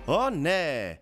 Oh nee.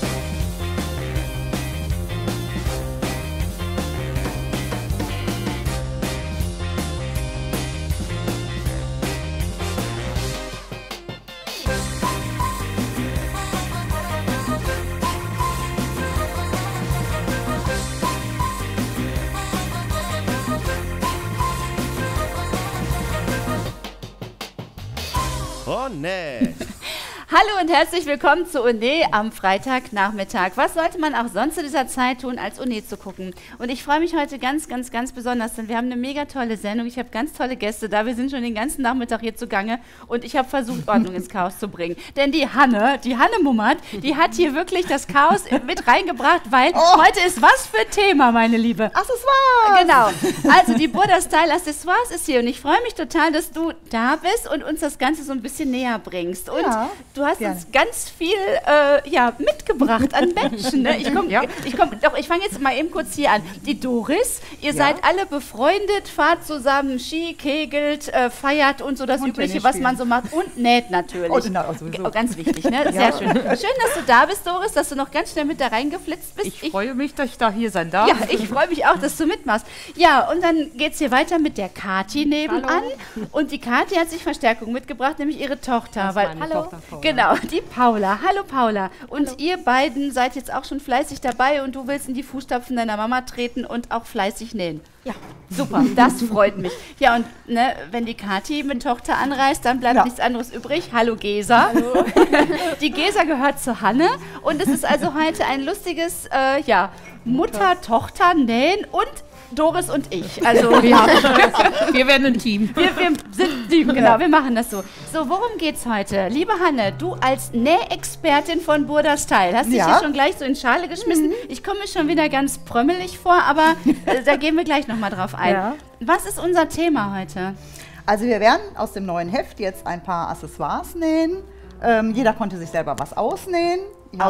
Oh nee. Hallo und herzlich willkommen zu One am Freitagnachmittag. Was sollte man auch sonst zu dieser Zeit tun, als One zu gucken? Und ich freue mich heute ganz besonders, denn wir haben eine mega tolle Sendung. Ich habe ganz tolle Gäste da. Wir sind schon den ganzen Nachmittag hier zugange und ich habe versucht, Ordnung ins Chaos zu bringen. Denn die Hanne Mummert, die hat hier wirklich das Chaos mit reingebracht, weil heute ist was für ein Thema, meine Liebe? Accessoires! Genau. Also die Burda Style Accessoires ist hier und ich freue mich total, dass du da bist und uns das Ganze so ein bisschen näher bringst. Und ja. Du hast uns ganz viel mitgebracht an Menschen. Ne? Ich fange jetzt mal eben kurz hier an. Die Doris, ihr seid alle befreundet, fahrt zusammen Ski, kegelt, feiert und so das und Übliche, was man so macht. Und näht natürlich. Oh, genau, sowieso. Ganz wichtig, ne? Sehr schön. Schön, dass du da bist, Doris, dass du noch ganz schnell mit da reingeflitzt bist. Ich freue mich, dass ich da hier sein darf. Ja, ich freue mich auch, dass du mitmachst. Ja, und dann geht es hier weiter mit der Kathi nebenan. Hallo. Und die Kathi hat sich Verstärkung mitgebracht, nämlich ihre Tochter. Tochter, Genau, die Paula. Hallo Paula. Und ihr beiden seid jetzt auch schon fleißig dabei und du willst in die Fußstapfen deiner Mama treten und auch fleißig nähen. Ja. Super, das freut mich. Ja, und ne, wenn die Kathi mit Tochter anreist, dann bleibt nichts anderes übrig. Hallo Gesa. Hallo. Die Gesa gehört zu Hanne und es ist also heute ein lustiges Mutter-Tochter-Nähen und Doris und ich. Also wir werden ein Team. Wir sind ein Team, genau, wir machen das so. So, worum geht's heute? Liebe Hanne, du als Nähexpertin von Burda Style, hast dich hier schon gleich so in Schale geschmissen. Ich komme mir schon wieder ganz prömmelig vor, aber da gehen wir gleich nochmal drauf ein. Ja. Was ist unser Thema heute? Also wir werden aus dem neuen Heft jetzt ein paar Accessoires nähen. Jeder konnte sich selber was ausnähen.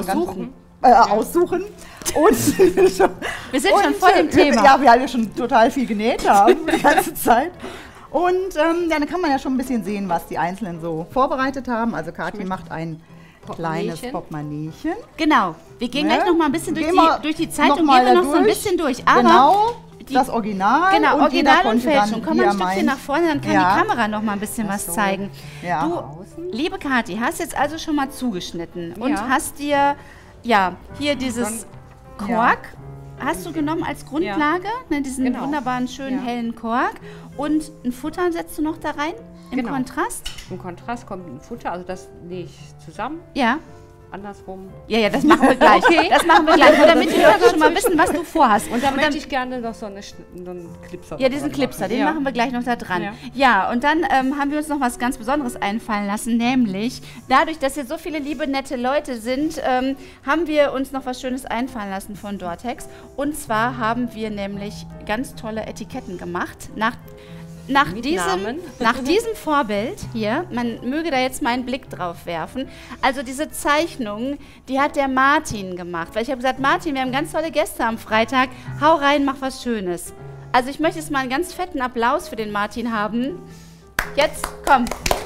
Aussuchen. Und wir sind schon voll im Thema. Ja, weil wir schon total viel genäht haben die ganze Zeit. Und dann kann man ja schon ein bisschen sehen, was die Einzelnen so vorbereitet haben. Also Kathi macht ein kleines Portemonnaiechen. Genau. Wir gehen gleich noch mal ein bisschen durch die Zeitung, gehen wir noch so ein bisschen durch. Aber genau, das Original. Genau, und Original und Fälschung. Komm mal ein Stückchen nach vorne, dann kann die Kamera noch mal ein bisschen was zeigen. Ja. Du, liebe Kathi, hast jetzt also schon mal zugeschnitten und hast dir hier dieses Kork hast du genommen als Grundlage, ne, diesen wunderbaren, schönen, hellen Kork. Und ein Futter setzt du noch da rein, im Kontrast? Im Kontrast kommt ein Futter, also das nähe ich zusammen. Ja. Andersrum. Ja, das machen wir gleich. Okay. Das machen wir gleich, nur damit die Leute schon mal wissen, was du vorhast. Und dann möchte ich gerne noch so einen Clipser. Ja, diesen Clipser, den machen wir gleich noch da dran. Ja, und dann haben wir uns noch was ganz Besonderes einfallen lassen, nämlich dadurch, dass hier so viele liebe, nette Leute sind, haben wir uns noch was Schönes einfallen lassen von Dortex. Und zwar haben wir nämlich ganz tolle Etiketten gemacht, nach diesem Vorbild hier, man möge da jetzt mal einen Blick drauf werfen, also diese Zeichnung, die hat der Martin gemacht, weil ich habe gesagt, Martin, wir haben ganz tolle Gäste am Freitag, hau rein, mach was Schönes. Also ich möchte jetzt mal einen ganz fetten Applaus für den Martin haben. Jetzt, komm.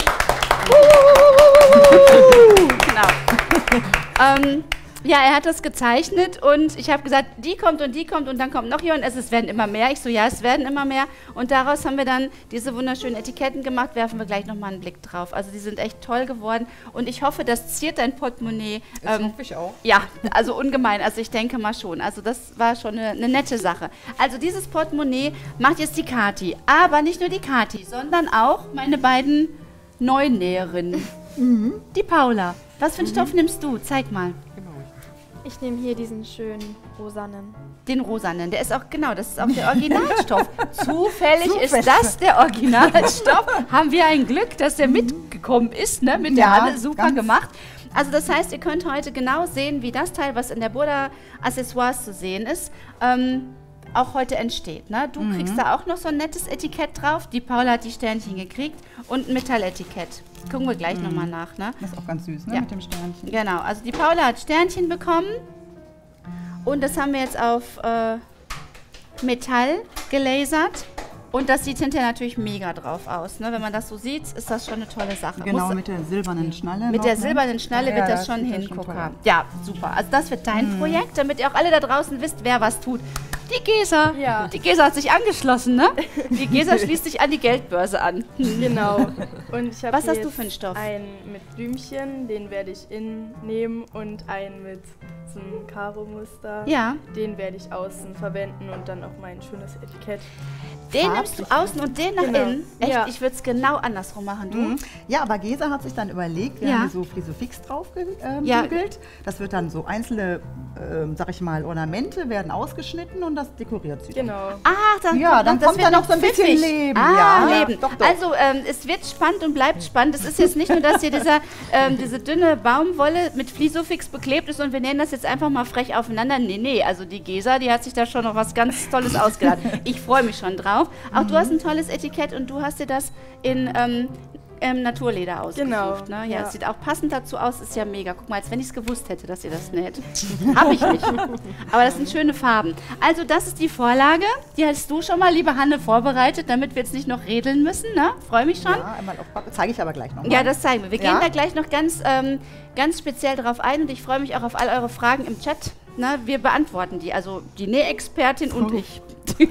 Genau. Ja, er hat das gezeichnet und ich habe gesagt, die kommt und dann kommt noch jemand. Es werden immer mehr. Ich so, ja, es werden immer mehr. Und daraus haben wir dann diese wunderschönen Etiketten gemacht. Werfen wir gleich nochmal einen Blick drauf. Also die sind echt toll geworden und ich hoffe, das ziert dein Portemonnaie. Das hoffe ich auch. Ja, also ungemein. Also ich denke mal schon. Also das war schon eine nette Sache. Also dieses Portemonnaie macht jetzt die Kathi. Aber nicht nur die Kathi, sondern auch meine beiden Neunäherinnen. Die Paula. Was für einen Stoff nimmst du? Zeig mal. Ich nehme hier diesen schönen rosanen. Den rosanen, der ist auch, genau, das ist auch der Originalstoff. Zufällig ist das der Originalstoff. Haben wir ein Glück, dass der mitgekommen ist, ne? Mit der Hanne, super gemacht. Also das heißt, ihr könnt heute genau sehen, wie das Teil, was in der Burda Accessoires zu sehen ist, auch heute entsteht. Ne? Du kriegst da auch noch so ein nettes Etikett drauf. Die Paula hat die Sternchen gekriegt und ein Metalletikett. Gucken wir gleich nochmal nach. Ne? Das ist auch ganz süß, ne? Mit dem Sternchen. Genau, also die Paula hat Sternchen bekommen und das haben wir jetzt auf Metall gelasert. Und das sieht hinterher natürlich mega drauf aus. Ne? Wenn man das so sieht, ist das schon eine tolle Sache. Genau, mit der silbernen Schnalle. Mit noch, der ne? silbernen Schnalle wird das schon sieht das hingucken. toll aus. Ja, super. Also das wird dein Projekt, damit ihr auch alle da draußen wisst, wer was tut. Die Gesa. Ja. Die Gesa hat sich angeschlossen, ne? Die Gesa schließt sich an die Geldbörse an. Genau. Und ich habe Was hast du für einen Stoff? Einen mit Blümchen, den werde ich innen nehmen und einen mit so einem Karo-Muster. Ja. Den werde ich außen verwenden und dann auch mein schönes Etikett. Den nimmst du außen und den nach Genau. innen? Echt? Ja. Ich würde es genau andersrum machen, du. Ja, aber Gesa hat sich dann überlegt, wir Ja. haben hier so Flisofix drauf Ja. gebügelt. Das wird dann so einzelne, sag ich mal, Ornamente werden ausgeschnitten und das dekoriert sie. Genau. Ach, dann, Ja, dann das kommt wird da noch so ein bisschen pfiffig. Leben. Ah, Ja, Leben. doch, doch. Also, es wird spannend und bleibt spannend. Es ist jetzt nicht nur, dass hier diese dünne Baumwolle mit Flisofix beklebt ist und wir nähen das jetzt einfach mal frech aufeinander. Nee, also die Gesa, die hat sich da schon noch was ganz Tolles ausgedacht. Ich freue mich schon drauf. Auch du hast ein tolles Etikett und du hast dir das in Naturleder ausgesucht. Genau, Ne? Ja, ja. es sieht auch passend dazu aus, ist ja mega. Guck mal, als wenn ich es gewusst hätte, dass ihr das näht. Habe ich nicht. Aber das sind schöne Farben. Also das ist die Vorlage. Die hast du schon mal, liebe Hanne, vorbereitet, damit wir jetzt nicht noch redeln müssen. Ne? Freue mich schon. Ja, einmal zeige ich aber gleich noch mal. Ja, das zeigen wir. Wir Ja. gehen da gleich noch ganz speziell drauf ein und ich freue mich auch auf all eure Fragen im Chat. Na, wir beantworten die, also die Nähexpertin und ich.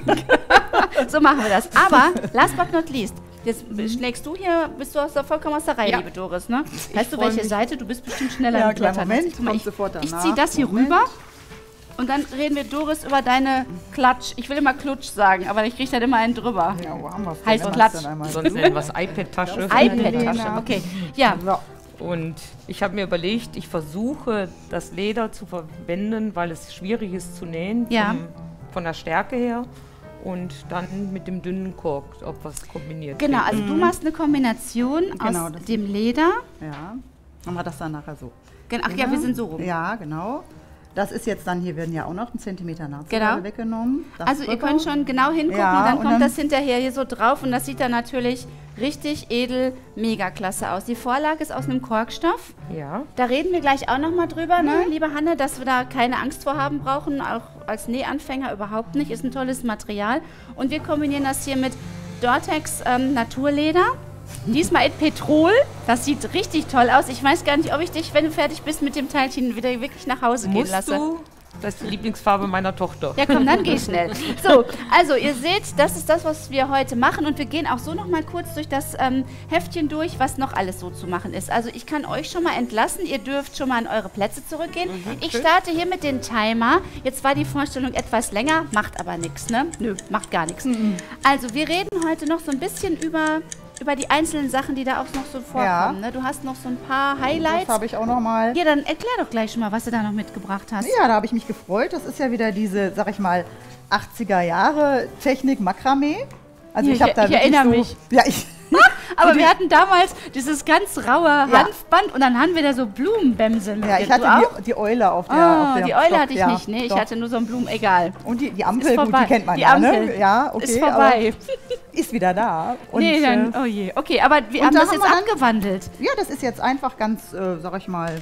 So machen wir das. Aber, last but not least, jetzt schlägst du hier, bist du vollkommen aus der Reihe, liebe Doris, ne? Weißt du, freu welche mich. Seite? Du bist bestimmt schneller Ja, im kleinen Blättern. Moment, Guck mal, kommt sofort ich danach. ziehe das hier Moment. rüber und dann reden wir, Doris, über deine Klatsch. Ich will immer Klutsch sagen, aber ich kriege dann immer einen drüber. Ja, wo haben wir es Heißt denn? Klatsch. Dann einmal. Sonst nennen wir es iPad-Tasche. iPad-Tasche, okay. Ja, So. Und ich habe mir überlegt, ich versuche das Leder zu verwenden, weil es schwierig ist zu nähen, Ja. von der Stärke her. Und dann mit dem dünnen Kork, ob was kombiniert genau, wird. also du machst eine Kombination Genau, aus das- dem Leder. Ja, machen wir das dann nachher so. Ach ja, wir sind so rum. Ja, genau. Das ist jetzt dann, hier werden ja auch noch 1 Zentimeter Nahtseite Genau. weggenommen. Das Also ihr drüber. könnt schon genau hingucken Ja, und dann und kommt dann- das hinterher hier so drauf und das sieht dann natürlich richtig edel, mega klasse aus. Die Vorlage ist aus einem Korkstoff. Ja, Da reden wir gleich auch nochmal drüber, ne, liebe Hanne, dass wir da keine Angst vor haben brauchen, auch als Nähanfänger überhaupt nicht. Ist ein tolles Material. Und wir kombinieren das hier mit Dortex Naturleder. Diesmal in Petrol. Das sieht richtig toll aus. Ich weiß gar nicht, ob ich dich, wenn du fertig bist mit dem Teilchen, wieder wirklich nach Hause gehen musst lasse. du? Das ist die Lieblingsfarbe meiner Tochter. Ja, komm, dann geh schnell. So, also ihr seht, das ist das, was wir heute machen und wir gehen auch so noch mal kurz durch das Heftchen durch, was noch alles so zu machen ist. Also ich kann euch schon mal entlassen, ihr dürft schon mal an eure Plätze zurückgehen. Ich starte hier mit dem Timer. Jetzt war die Vorstellung etwas länger, macht aber nichts, ne? Nö, macht gar nichts. Also wir reden heute noch so ein bisschen über die einzelnen Sachen, die da auch noch so vorkommen. Ne? Du hast noch so ein paar Highlights. Das habe ich auch noch mal. Ja, dann erklär doch gleich schon mal, was du da noch mitgebracht hast. Ja, da habe ich mich gefreut. Das ist ja wieder diese, sag ich mal, 80er Jahre Technik Makramee. Also Ja, ich habe ich da wirklich erinnere so, mich. Ja, ich. Aber wir hatten damals dieses ganz raue Hanfband und dann haben wir da so Blumenbämsel. Ja, ich Du hatte auch? die Eule auf der. Ah, auf der die Eule Stock, hatte ich ja, nicht, nee, ich doch. hatte nur so ein Blumen, egal. Und die Ist Ampel, gut, vorbei. die kennt man Die ja, Ampel ne? Ja, okay. ist vorbei. Aber ist wieder da. Und, Nee, dann, oh je. Okay, aber wir und haben da das haben jetzt wir dann- abgewandelt. Ja, das ist jetzt einfach ganz, sag ich mal,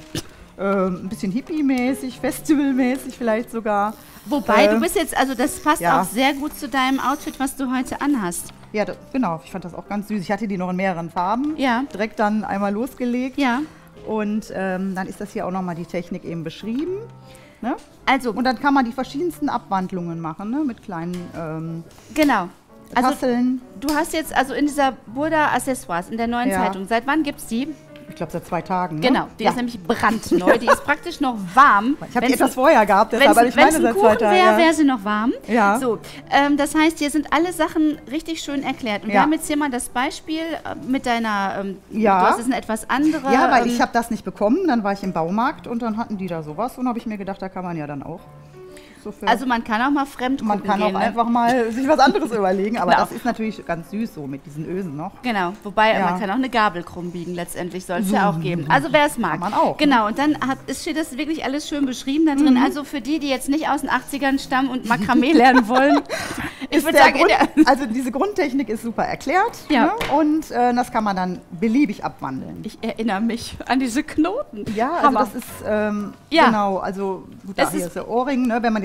ein bisschen hippie-mäßig, festivalmäßig vielleicht sogar. Wobei, du bist jetzt, also das passt ja. auch sehr gut zu deinem Outfit, was du heute anhast. Ja, genau. Ich fand das auch ganz süß. Ich hatte die noch in mehreren Farben. Ja. Direkt dann einmal losgelegt. Ja, Und dann ist das hier auch nochmal die Technik eben beschrieben. Ne? also, Und dann kann man die verschiedensten Abwandlungen machen, ne? Mit kleinen genau. Also, Tasseln. du hast jetzt, also in dieser Burda Accessoires, in der neuen Ja. Zeitung, seit wann gibt's die? Ich glaube, seit 2 Tagen. Ne? Genau, die ja. ist nämlich brandneu, die ist praktisch noch warm. Ich habe die Wenn's etwas vorher gehabt, deshalb, aber ich Wenn es meine ein seit 2 Kuchen wäre, Tagen. wäre sie noch warm. Ja. So, das heißt, hier sind alle Sachen richtig schön erklärt. Und wir Ja. haben jetzt hier mal das Beispiel mit deiner, Ja. du hast jetzt eine etwas andere. Ja, weil ich habe das nicht bekommen. Dann war ich im Baumarkt und dann hatten die da sowas. Und habe ich mir gedacht, da kann man ja dann auch. So für Also man kann auch mal fremd man gucken kann gehen, auch ne? einfach mal sich was anderes überlegen. Aber Genau. das ist natürlich ganz süß so mit diesen Ösen noch. Genau, wobei Ja. man kann auch eine Gabel krumm biegen, letztendlich soll es ja auch geben. Also wer es mag. Kann man auch, Genau, und dann steht das wirklich alles schön beschrieben da drin. Also für die jetzt nicht aus den 80ern stammen und Makramee lernen wollen, ich würde sagen, Also diese Grundtechnik ist super erklärt. Ja. Ne? Und das kann man dann beliebig abwandeln. ich erinnere mich an diese Knoten. Ja, also Hammer. das ist, Ja. genau, also gut, da Es hier ist- ist der Ohrring, ne? Wenn man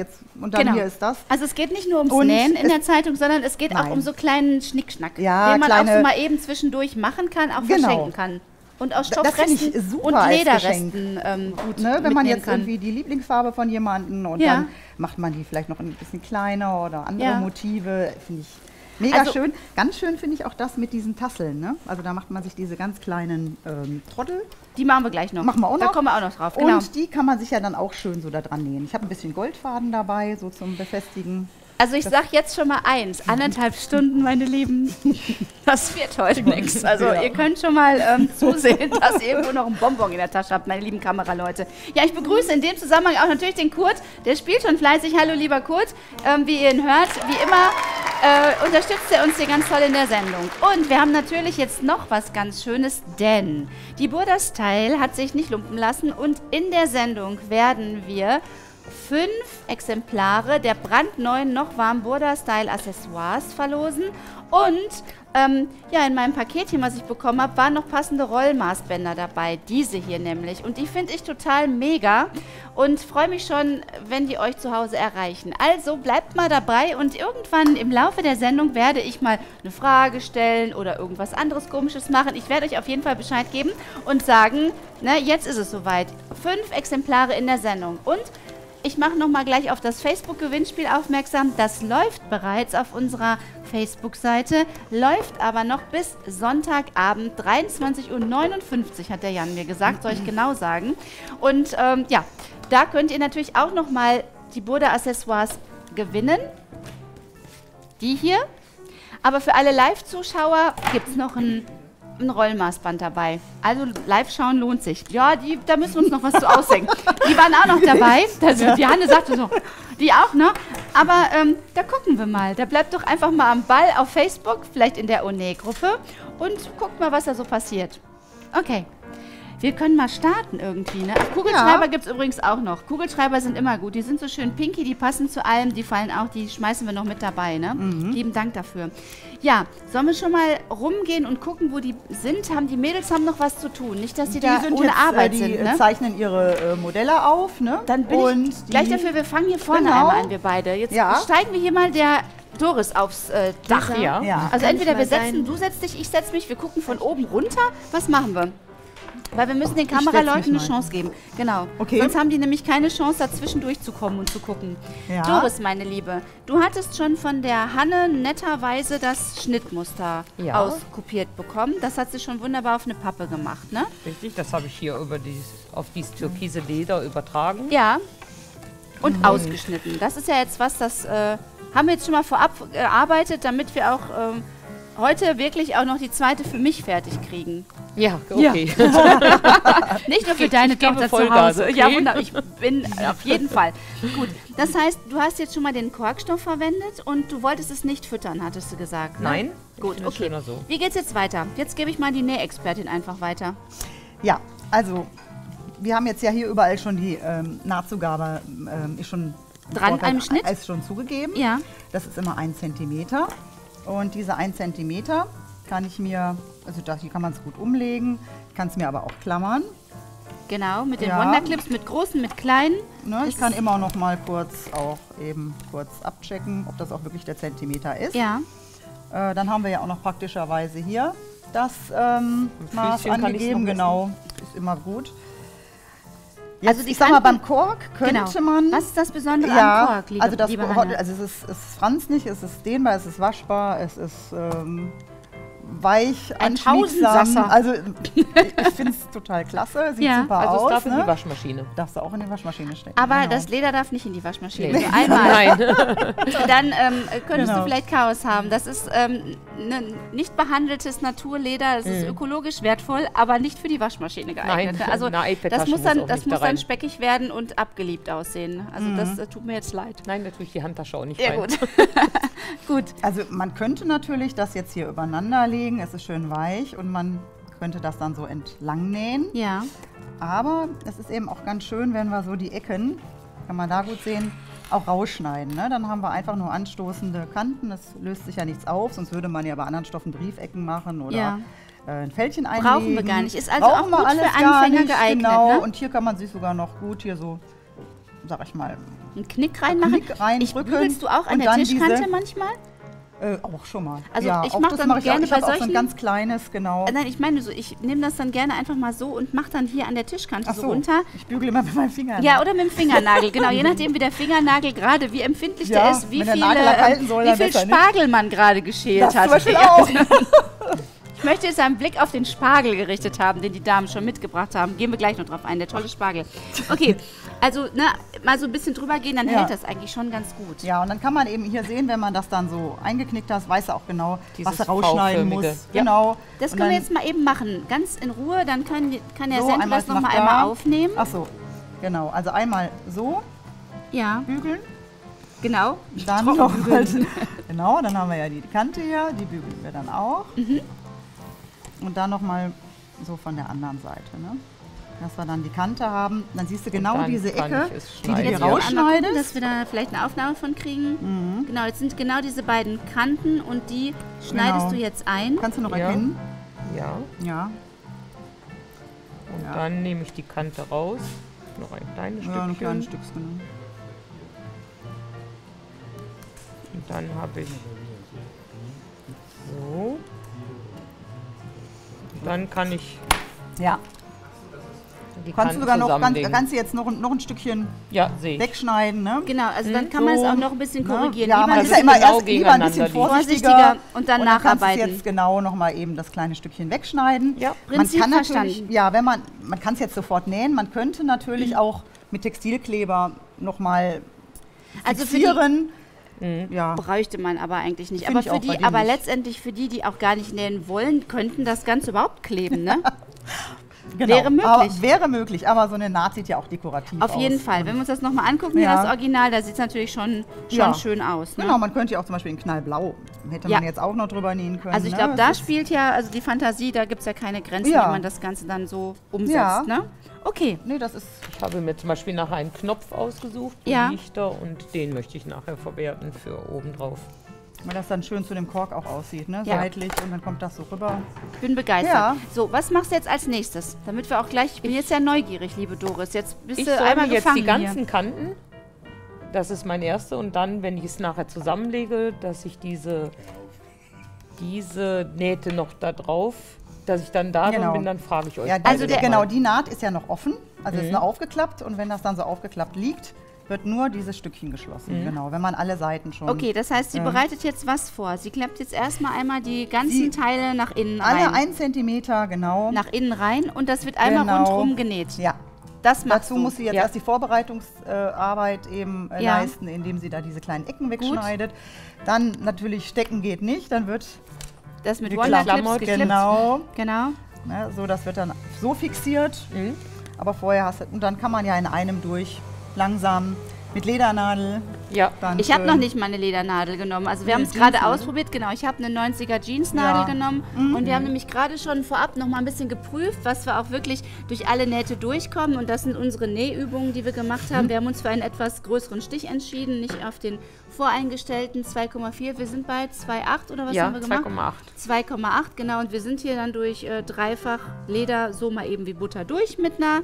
jetzt, und dann hier ist das. Also es geht nicht nur ums Und Nähen in der Zeitung, sondern es geht auch um so kleinen Schnickschnack, den man auch so mal eben zwischendurch machen kann, auch verschenken kann. Und aus Stoffresten und Lederresten gut Wenn man jetzt irgendwie die Lieblingsfarbe von jemandem und dann macht man die vielleicht noch ein bisschen kleiner oder andere Motive, finde ich mega schön. Ganz schön finde ich auch das mit diesen Tasseln. Ne? Also da macht man sich diese ganz kleinen Trottel. Die machen wir gleich noch. Machen wir auch noch. Da kommen wir auch noch drauf. Genau. Und die kann man sich ja dann auch schön so da dran nähen. Ich habe ein bisschen Goldfaden dabei, so zum Befestigen. Also ich sag jetzt schon mal eins, 1,5 Stunden, meine Lieben, das wird heute nichts. Also ihr könnt schon mal zusehen, dass ihr irgendwo noch einen Bonbon in der Tasche habt, meine lieben Kameraleute. Ja, ich begrüße in dem Zusammenhang auch natürlich den Kurt, der spielt schon fleißig. Hallo lieber Kurt, wie ihr ihn hört, wie immer unterstützt er uns hier ganz toll in der Sendung. Und wir haben natürlich jetzt noch was ganz Schönes, denn die Burda Style hat sich nicht lumpen lassen und in der Sendung werden wir 5 Exemplare der brandneuen, noch warmen Burda Style Accessoires verlosen. Und in meinem Paketchen, was ich bekommen habe, waren noch passende Rollmaßbänder dabei. Diese hier nämlich. Und die finde ich total mega und freue mich schon, wenn die euch zu Hause erreichen. Also bleibt mal dabei und irgendwann im Laufe der Sendung werde ich mal eine Frage stellen oder irgendwas anderes Komisches machen. Ich werde euch auf jeden Fall Bescheid geben und sagen, jetzt ist es soweit. 5 Exemplare in der Sendung. Und ich mache nochmal gleich auf das Facebook-Gewinnspiel aufmerksam. Das läuft bereits auf unserer Facebook-Seite, läuft aber noch bis Sonntagabend, 23:59 Uhr, hat der Jan mir gesagt, soll ich genau sagen. Und da könnt ihr natürlich auch nochmal die Burda-Accessoires gewinnen. Die hier. Aber für alle Live-Zuschauer gibt es noch ein Rollmaßband dabei. Also live schauen lohnt sich. Ja, da müssen wir uns noch was zu ausdenken. Die waren auch noch dabei. Die Hanne sagte so, die auch, ne? Aber da gucken wir mal. Da bleibt doch einfach mal am Ball auf Facebook, vielleicht in der One-Gruppe und guckt mal, was da so passiert. Okay. Wir können mal starten irgendwie, ne? Ach, Kugelschreiber gibt es übrigens auch noch. Kugelschreiber sind immer gut. Die sind so schön pinky, die passen zu allem. Die fallen auch, die schmeißen wir noch mit dabei, ne? Lieben Dank dafür. Ja, sollen wir schon mal rumgehen und gucken, wo die sind? Die Mädels haben noch was zu tun. Nicht, dass die da ohne jetzt, Arbeit sind, ne? Die zeichnen ihre Modelle auf, ne? Dann bin ich gleich dafür, wir fangen hier vorne einmal an, wir beide. Jetzt steigen wir hier mal der Doris aufs Dach. Ja. Also entweder wir setzen, du setzt dich, ich setz mich, wir gucken von oben runter. Was machen wir? Weil wir müssen den Kameraleuten eine Chance geben. Genau. Okay. Sonst haben die nämlich keine Chance, dazwischen durchzukommen und zu gucken. Ja. Doris, meine Liebe, du hattest schon von der Hanne netterweise das Schnittmuster auskopiert bekommen. Das hat sie schon wunderbar auf eine Pappe gemacht, ne? Richtig, das habe ich hier auf dieses türkise Leder übertragen. Ja. Und ausgeschnitten. Das ist ja jetzt was, das haben wir jetzt schon mal vorab gearbeitet, damit wir auch heute wirklich auch noch die zweite für mich fertig kriegen. Ja, okay. Ja. Nicht nur für deine Tochter zu Hause. Okay. Ja, wunderbar. Ich bin auf jeden Fall. Gut, das heißt, du hast jetzt schon mal den Korkstoff verwendet und du wolltest es nicht füttern, hattest du gesagt, ne? Nein. Gut, okay. So. Wie geht's jetzt weiter? Jetzt gebe ich mal die Nähexpertin einfach weiter. Ja, also wir haben jetzt ja hier überall schon die Nahtzugabe ist schon dran am Schnitt. Ist schon zugegeben. Ja. Das ist immer 1 Zentimeter. Und diese 1 Zentimeter kann ich mir, also hier kann man es gut umlegen, ich kann es mir aber auch klammern. Genau, mit den Wonderclips, mit großen, mit kleinen. Ne, ich kann immer noch mal kurz abchecken, ob das auch wirklich der Zentimeter ist. Ja. Dann haben wir ja auch noch praktischerweise hier das Maß angegeben, genau, ist immer gut. Jetzt, also ich sag mal, beim Kork könnte man... Was ist das Besondere am Kork, liebe Hanne? Also es franzt nicht, es ist dehnbar, es ist waschbar, es ist weich, anschmiegsam. Also ich finde es total klasse, sieht super aus. Also es darf in die Waschmaschine. Darfst du auch in die Waschmaschine stecken. Aber das Leder darf nicht in die Waschmaschine. Nee. Einmal. Nein. Dann könntest du vielleicht Chaos haben. Das ist nicht behandeltes Naturleder, das ist ökologisch wertvoll, aber nicht für die Waschmaschine geeignet. Nein, also das muss dann speckig werden und abgeliebt aussehen. Also das tut mir jetzt leid. Nein, natürlich die Handtasche auch nicht rein. Gut. Gut. Also man könnte natürlich das jetzt hier übereinander legen, es ist schön weich und man könnte das dann so entlang nähen. Ja. Aber es ist eben auch ganz schön, wenn wir so die Ecken, kann man da gut sehen, auch rausschneiden. Ne? Dann haben wir einfach nur anstoßende Kanten, es löst sich ja nichts auf, sonst würde man ja bei anderen Stoffen Briefecken machen oder ein Fältchen einlegen. Brauchen wir gar nicht, ist also auch gut für Anfänger geeignet. Genau, ne? Und hier kann man sich sogar noch gut hier so, sag ich mal, einen Knick reinmachen. Bügelst du auch an der Tischkante manchmal? Auch schon mal. Also ja, ich mache dann gerne ich bei habe auch so solchen... ein ganz kleines, genau. Nein, ich meine so, ich nehme das dann gerne einfach mal so und mache dann hier an der Tischkante Ach so runter. Ich bügele immer mit meinem Finger. Ja, oder mit dem Fingernagel, genau. Je nachdem, wie der Fingernagel gerade, wie empfindlich der ist, wie viel Spargel man gerade geschält hat. Zum Beispiel auch. Ich möchte jetzt einen Blick auf den Spargel gerichtet haben, den die Damen schon mitgebracht haben. Gehen wir gleich noch drauf ein, der tolle Spargel. Okay, also ne, mal so ein bisschen drüber gehen, dann hält das eigentlich schon ganz gut. Ja, und dann kann man eben hier sehen, wenn man das dann so eingeknickt hat, weiß er auch genau, dieses was er rausschneiden muss. Ja. Genau. Das können wir jetzt mal eben machen, ganz in Ruhe. Dann kann der so, Sendler das nochmal einmal aufnehmen. Ach so, genau. Also einmal so bügeln. Genau. Dann noch halt, genau, dann haben wir ja die Kante hier, die bügeln wir dann auch. Und dann nochmal so von der anderen Seite, ne? Dass wir dann die Kante haben. Dann siehst du genau diese Ecke, die du hier rausschneidest. Dass wir da vielleicht eine Aufnahme von kriegen. Genau, jetzt sind genau diese beiden Kanten und die schneidest du jetzt ein. Kannst du noch erkennen? Ja. Ja. Und dann nehme ich die Kante raus. Noch ein kleines Stückchen. Ja, ein kleines Stückchen. Und dann habe ich so. Dann kann ich die kannst du sogar noch kannst du jetzt noch ein Stückchen wegschneiden, ne? Genau, also dann kann man es auch noch ein bisschen korrigieren. Ja, man ist ja immer erst lieber ein bisschen vorsichtiger und dann nacharbeiten. Kannst du jetzt genau noch mal eben das kleine Stückchen wegschneiden. Ja, man kann natürlich, wenn man kann es jetzt sofort nähen. Man könnte natürlich auch mit Textilkleber noch mal fixieren. Bräuchte man aber eigentlich nicht. Aber letztendlich für die, die auch gar nicht nähen wollen, könnten das Ganze überhaupt kleben, ne? Genau. Wäre möglich. Wäre möglich, aber so eine Naht sieht ja auch dekorativ aus. Auf jeden Fall. Wenn wir uns das nochmal angucken, hier das Original, da sieht es natürlich schon schön aus. Ne? Genau, man könnte ja auch zum Beispiel in Knallblau, hätte man jetzt auch noch drüber nähen können. Also ich glaube, da spielt also die Fantasie, da gibt es ja keine Grenzen, wie man das Ganze dann so umsetzt. Ne? Okay. Nee, das ist... Ich habe mir zum Beispiel nachher einen Knopf ausgesucht, Lichter, und den möchte ich nachher verwerten für obendrauf. Weil das dann schön zu dem Kork auch aussieht, ne? Seitlich, und dann kommt das so rüber. Ich bin begeistert. Ja. So, was machst du jetzt als nächstes? Damit wir auch gleich, ich bin jetzt sehr neugierig, liebe Doris. Jetzt bist du einmal jetzt gefangen die ganzen Kanten, das ist mein erster, und dann, wenn ich es nachher zusammenlege, dass ich diese Nähte noch da drauf, dass ich dann da drin bin, dann frage ich euch. Ja, also die Naht ist ja noch offen, also ist nur aufgeklappt, und wenn das dann so aufgeklappt liegt, wird nur dieses Stückchen geschlossen, genau, wenn man alle Seiten schon... Okay, das heißt, sie bereitet jetzt was vor. Sie klappt jetzt erstmal einmal die ganzen Teile nach innen rein. Alle 1 Zentimeter, genau. Nach innen rein, und das wird einmal rundherum genäht. Ja. Dazu muss sie jetzt erst die Vorbereitungsarbeit eben leisten, indem sie da diese kleinen Ecken wegschneidet. Dann natürlich stecken geht nicht, dann wird das mit Wonderclips geklippt. Genau. Ne, so, das wird dann so fixiert. Aber vorher und dann kann man ja in einem durch langsam mit Ledernadel. Ja, ich habe noch nicht mal eine Ledernadel genommen. Also wir haben es gerade ausprobiert, genau. Ich habe eine 90er Jeansnadel genommen und wir haben nämlich gerade schon vorab noch mal ein bisschen geprüft, was wir auch wirklich durch alle Nähte durchkommen. Und das sind unsere Nähübungen, die wir gemacht haben. Wir haben uns für einen etwas größeren Stich entschieden, nicht auf den voreingestellten 2,4. Wir sind bei 2,8 oder was haben wir gemacht? 2,8, genau. Und wir sind hier dann durch dreifach Leder so mal eben wie Butter durch mit einer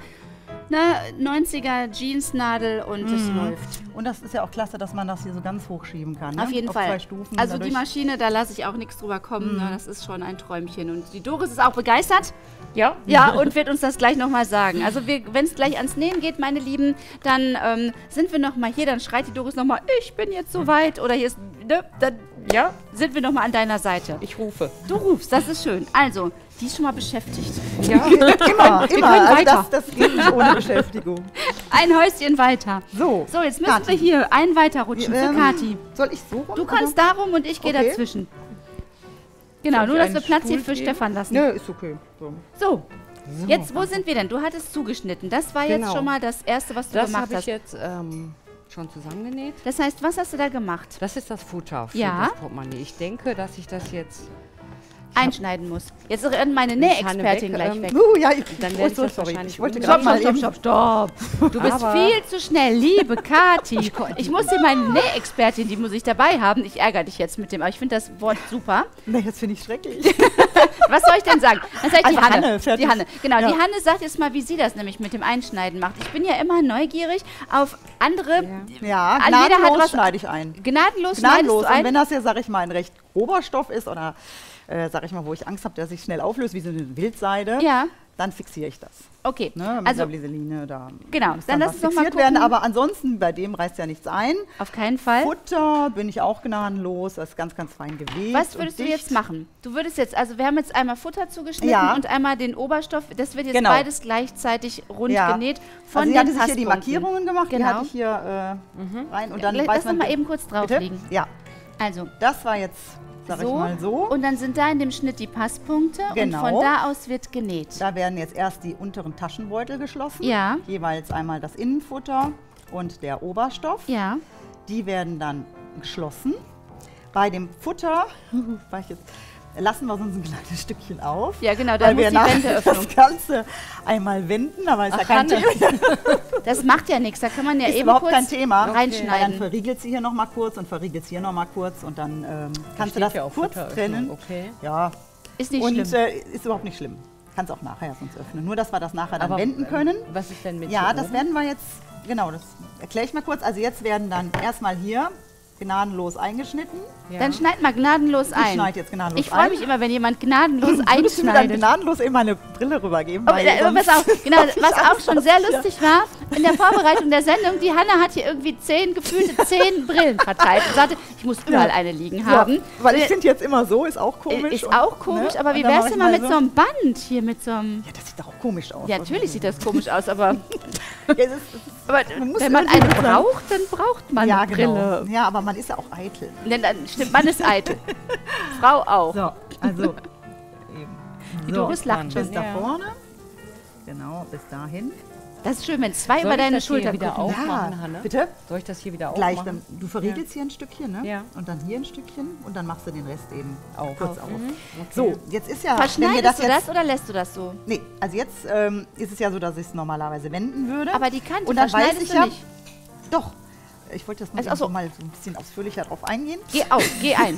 90er Jeansnadel, und es läuft. Und das ist ja auch klasse, dass man das hier so ganz hochschieben kann. Auf jeden Fall. 2 Stufen. Also die Maschine, da lasse ich auch nichts drüber kommen. Ne? Das ist schon ein Träumchen. Und die Doris ist auch begeistert. Ja, und wird uns das gleich nochmal sagen. Also wenn es gleich ans Nähen geht, meine Lieben, dann sind wir nochmal hier. Dann schreit die Doris nochmal, ich bin jetzt soweit. Oder hier ist, dann sind wir nochmal an deiner Seite. Ich rufe. Du rufst, das ist schön. Also, die ist schon mal beschäftigt. Ja, immer. Also das geht nicht ohne Beschäftigung. Ein Häuschen weiter. So, jetzt müssen wir hier einen weiterrutschen für Kathi. Soll ich so rum? Du kannst da rum und ich gehe dazwischen. Genau, nur dass wir Platz hier für Stefan lassen. Nö, ist okay. So, jetzt, wo sind wir denn? Du hattest zugeschnitten. Das war jetzt schon mal das Erste, was du gemacht hast. Das habe ich jetzt schon zusammengenäht. Das heißt, was hast du da gemacht? Das ist das Futter für das Portemonnaie. Ich denke, dass ich das jetzt... einschneiden muss. Jetzt rennt meine Nähexpertin gleich weg. Ja, Dann werde ich das sorry. wahrscheinlich Ich wollte Stopp, gerade mal stopp, stopp, stopp. Du bist viel zu schnell, liebe Kathi. Ich muss hier meine Nähexpertin, die muss ich dabei haben. Ich ärgere dich jetzt mit dem, aber ich finde das Wort super. Nee, das finde ich schrecklich. Was soll ich denn sagen? Dann sag ich die Einfach Hanne. Hanne, fertig. Die Hanne. Genau, Ja. die Hanne sagt jetzt mal, wie sie das nämlich mit dem Einschneiden macht. Ich bin ja immer neugierig auf andere. Ja, Jeder hat gnadenlos was. schneide ich ein. Gnadenlos schneidest Gnadenlos. du Und ein. wenn das ja, sag ich mal, ein recht grober Stoff ist oder, sag ich mal, wo ich Angst habe, der sich schnell auflöst, wie so eine Wildseide, Ja, dann fixiere ich das. okay. Ne, mit Also, der Bliseline, da genau, muss dann lass was uns doch mal fixiert werden. gucken. Aber ansonsten, bei dem reißt ja nichts ein. auf keinen Fall. Futter bin ich auch gnadenlos, das ist ganz, ganz fein gewebt. Was würdest du und jetzt dicht. machen? Du würdest jetzt, also wir haben jetzt einmal Futter zugeschnitten Ja. und einmal den Oberstoff. Das wird jetzt Genau. beides gleichzeitig rund Ja. genäht von Also den hier hatte sich hier die Passpunkten. Markierungen gemacht, die Genau. hatte ich hier rein. Und dann Lass weiß doch man, mal eben kurz drauf bitte? liegen. Ja, Also, das war jetzt, sag ich mal so. Und dann sind da in dem Schnitt die Passpunkte Genau. und von da aus wird genäht. Da werden jetzt erst die unteren Taschenbeutel geschlossen. Ja. Jeweils einmal das Innenfutter und der Oberstoff. Ja. Die werden dann geschlossen. Bei dem Futter lassen wir sonst ein kleines Stückchen auf. Ja, genau, da weil muss wir die nachher Wendeöffnung. das Ganze einmal wenden, aber ist ja kein Thema. Das macht ja nichts, da kann man ja Ist eben überhaupt kurz kein Thema. reinschneiden. Weil dann verriegelt sie hier nochmal kurz und verriegelt sie hier nochmal kurz und dann kannst du steht das ja auch kurz Futteröffnung, trennen. okay. Ja, Ist nicht und schlimm. ist überhaupt nicht schlimm. Kannst auch nachher sonst öffnen. Nur, dass wir das nachher dann Aber, wenden können. Was ist denn mit Ja, hier das oben? werden wir jetzt, genau, das erkläre ich mal kurz. Also jetzt werden dann erstmal hier gnadenlos eingeschnitten. Ja. Dann schneid mal gnadenlos Ich ein. schneide jetzt gnadenlos Ich freue ein. mich immer, wenn jemand gnadenlos Würdest du mir dann einschneidet. gnadenlos eben meine Brille rübergeben? Aber, weil pass sonst auf, genau, hab ich was auch Angst, schon dass sehr ich- lustig war, in der Vorbereitung der Sendung, die Hanna hat hier irgendwie gefühlte 10 Brillen verteilt und sagte, ich muss überall eine liegen haben. Ja, weil ich finde jetzt immer so, ist auch komisch. Ist und, auch komisch, ne? aber Und wie dann wär's mach denn ich mal mit so einem Band hier, mit so einem... Ja, das sieht doch auch komisch aus. Ja, natürlich sieht das komisch aus, aber, Ja, es ist, aber muss wenn man irgendwie eine so- braucht, dann braucht man ja, eine Brille. genau. Ja, aber man ist ja auch eitel. Denn dann stimmt, man ist eitel. Frau auch. So, also eben. Die Doris lacht schon. Bis da vorne. Genau, bis dahin. Das ist schön, wenn zwei Soll über ich deine das hier Schulter wieder gucken. aufmachen, Hanne? Bitte? Soll ich das hier wieder Gleich, aufmachen? dann, du verriegelst hier ein Stückchen, ne? Ja. Und dann hier ein Stückchen und dann machst du den Rest eben Auf. kurz auf. Okay. So, jetzt ist ja, wenn wir Verschneidest du jetzt, das oder lässt du das so? Nee, also jetzt ist es ja so, dass ich es normalerweise wenden würde. Aber die Kante und dann weiß verschneidest ich du ja, nicht. Doch. Ich wollte das noch Also, ach so. mal so ein bisschen ausführlicher drauf eingehen. Geh auf, geh ein.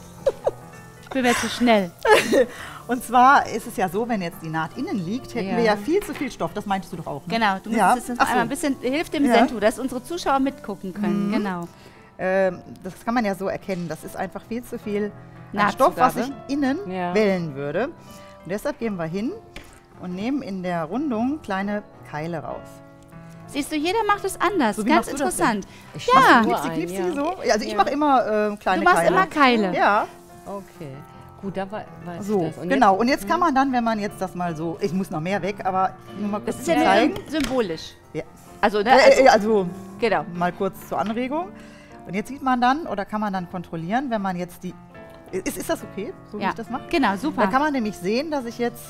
Ich bin mir zu schnell. Und zwar ist es ja so, wenn jetzt die Naht innen liegt, hätten Ja. wir ja viel zu viel Stoff. Das meintest du doch auch, ne? Genau, du musst Ja. jetzt noch Ach so. einmal ein bisschen, hilf dem Ja. Sentu, dass unsere Zuschauer mitgucken können. Genau. Das kann man ja so erkennen. Das ist einfach viel zu viel an Stoff, Nahtzugabe. was ich innen Ja. wellen würde. Und deshalb gehen wir hin und nehmen in der Rundung kleine Keile raus. Siehst du, jeder macht es anders. So, wie Ganz machst du das interessant. Ich Ja. mach nur Knipsi, ein, knipsi, ja. so. Ja, also ich Ja. mache immer kleine Du machst Keile. immer Keile. Ja, Okay. Gut, da weiß so, ich das. Und genau. Und jetzt kann man dann, wenn man jetzt das mal so, ich muss noch mehr weg, aber nur mal kurz Das ist ja zu nur zeigen. symbolisch. Ja. Also, ne? Also, Also genau. mal kurz zur Anregung. Und jetzt sieht man dann, oder kann man dann kontrollieren, wenn man jetzt die... Ist das okay, so wie Ja. ich das mache? Genau, Da super. kann man nämlich sehen, dass ich jetzt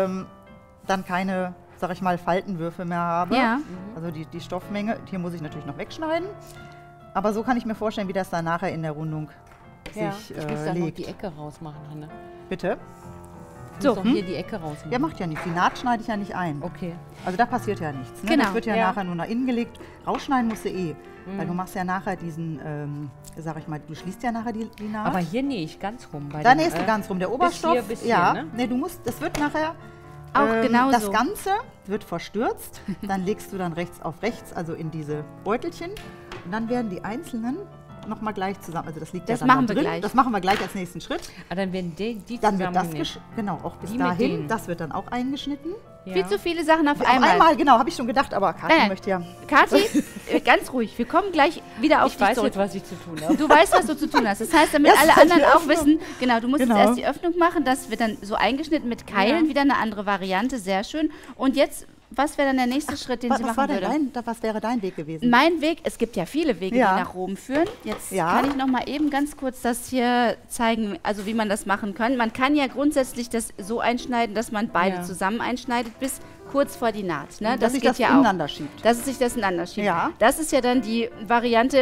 dann keine, sag ich mal, Faltenwürfe mehr habe. Ja. Also die Stoffmenge, hier muss ich natürlich noch wegschneiden. Aber so kann ich mir vorstellen, wie das dann nachher in der Rundung ja. sich Ich muss dann noch legt. die Ecke rausmachen, Hanne. Bitte? Ich So, muss doch hier die Ecke rausmachen. Ja, macht ja nichts. Die Naht schneide ich ja nicht ein. Okay. Also da passiert ja nichts. Ne? Genau. Das wird ja, Ja. nachher nur nach innen gelegt. Rausschneiden musst du eh. Weil du machst ja nachher diesen, sag ich mal, du schließt ja nachher die Naht. Aber hier nähe ich ganz rum. Bei Da dem, nähst du ganz rum. Der Oberstoff, hier, bis hier, ja, ne? nee, du musst, das wird nachher Auch genauso. Das Ganze wird verstürzt, dann legst du dann rechts auf rechts, also in diese Beutelchen und dann werden die einzelnen nochmal gleich zusammen, also das liegt Das ja dann machen da wir drin, gleich. das machen wir gleich als nächsten Schritt. Ah, dann werden die Dann wird das, zusammengenäht. genau, auch bis Die mit dahin, denen. das wird dann auch eingeschnitten. Ja. Viel zu viele Sachen auf Auf einmal. einmal, genau, habe ich schon gedacht, aber Kathi Nein. möchte ja. Kathi, ganz ruhig. Wir kommen gleich wieder auf Ich dich weiß zurück. jetzt, was ich zu tun habe. Du weißt, was du zu tun hast. Das heißt, damit Erst alle die anderen auch Öffnung. wissen, genau, du musst Genau. jetzt erst die Öffnung machen. Das wird dann so eingeschnitten mit Keilen, Ja. wieder eine andere Variante, sehr schön. Und jetzt, was wäre dann der nächste Schritt, den sie Was, war machen denn würde? was wäre dein Weg gewesen? Mein Weg, es gibt ja viele Wege, Ja. die nach Rom führen. Jetzt Ja. kann ich noch mal eben ganz kurz das hier zeigen, also wie man das machen kann. Man kann ja grundsätzlich das so einschneiden, dass man beide Ja. zusammen einschneidet bis kurz vor die Naht. Ne? dass sich geht das ja auch. ineinander schiebt. Dass es sich das ineinander schiebt. Ja. Das ist ja dann die Variante,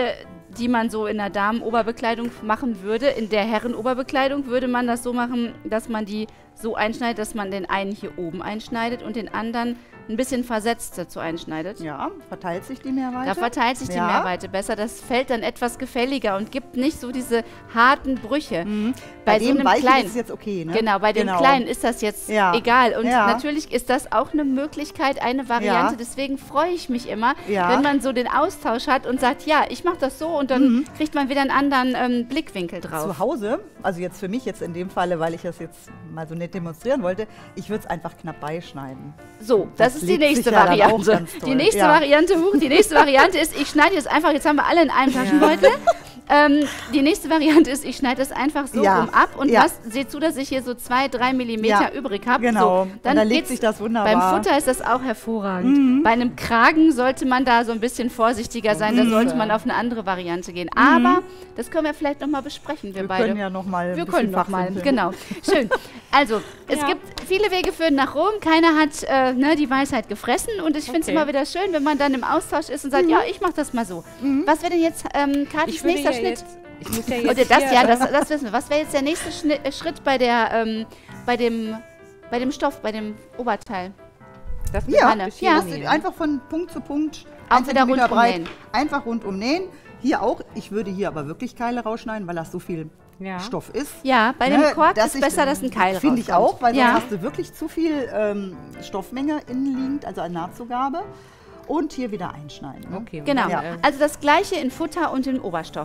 die man so in der Damenoberbekleidung machen würde. In der Herrenoberbekleidung würde man das so machen, dass man die so einschneidet, dass man den einen hier oben einschneidet und den anderen ein bisschen versetzt dazu einschneidet. Ja, verteilt sich die Mehrweite? Da verteilt sich die Mehrweite besser. Das fällt dann etwas gefälliger und gibt nicht so diese harten Brüche. Bei so dem einem Weichen kleinen ist es jetzt okay, ne? Genau, bei dem Kleinen ist das jetzt egal. Und natürlich ist das auch eine Möglichkeit, eine Variante. Deswegen freue ich mich immer, wenn man so den Austausch hat und sagt, ja, ich mache das so und dann kriegt man wieder einen anderen Blickwinkel drauf. Zu Hause, also jetzt für mich jetzt in dem Falle, weil ich das jetzt mal so nett demonstrieren wollte, ich würde es einfach knapp beischneiden. So, das ist die legt sich nächste ja dann auch Variante. ganz toll. Die nächste Variante, die nächste Variante ist, ich schneide jetzt einfach, jetzt haben wir alle in einem Taschenbeutel. Die nächste Variante ist, ich schneide das einfach so rum ab und seht zu, dass ich hier so 2-3 Millimeter übrig habe. Genau, So, dann legt sich das wunderbar. Beim Futter ist das auch hervorragend. Bei einem Kragen sollte man da so ein bisschen vorsichtiger sein, da sollte man auf eine andere Variante gehen. Aber das können wir vielleicht nochmal besprechen, wir beide. Wir können ja nochmal Wir können nochmal, genau. Schön. Also, es gibt viele Wege führen nach Rom. Keiner hat die Weisheit gefressen. Und ich finde es immer wieder schön, wenn man dann im Austausch ist und sagt, ja, ich mache das mal so. Was wäre denn jetzt Katis nächster Schnitt? Ich muss ja Oder jetzt das wissen wir. Was wäre jetzt der nächste Schritt bei der, bei dem Stoff, bei dem Oberteil? das Hanne. Ja. Einfach von Punkt zu Punkt, Auch 1 wieder Zentimeter rundum breit, nähen. einfach rundum nähen. Hier auch, ich würde hier aber wirklich Keile rausschneiden, weil das so viel Stoff ist. Ja, bei dem Kork dass ist besser, dass ein Keil rauskommt. Finde ich auch, weil sonst Ja. hast du wirklich zu viel Stoffmenge innenliegend, also eine Nahtzugabe. Und hier wieder einschneiden. Ne? Okay. Genau. Ja. Also das gleiche in Futter und in Oberstoff.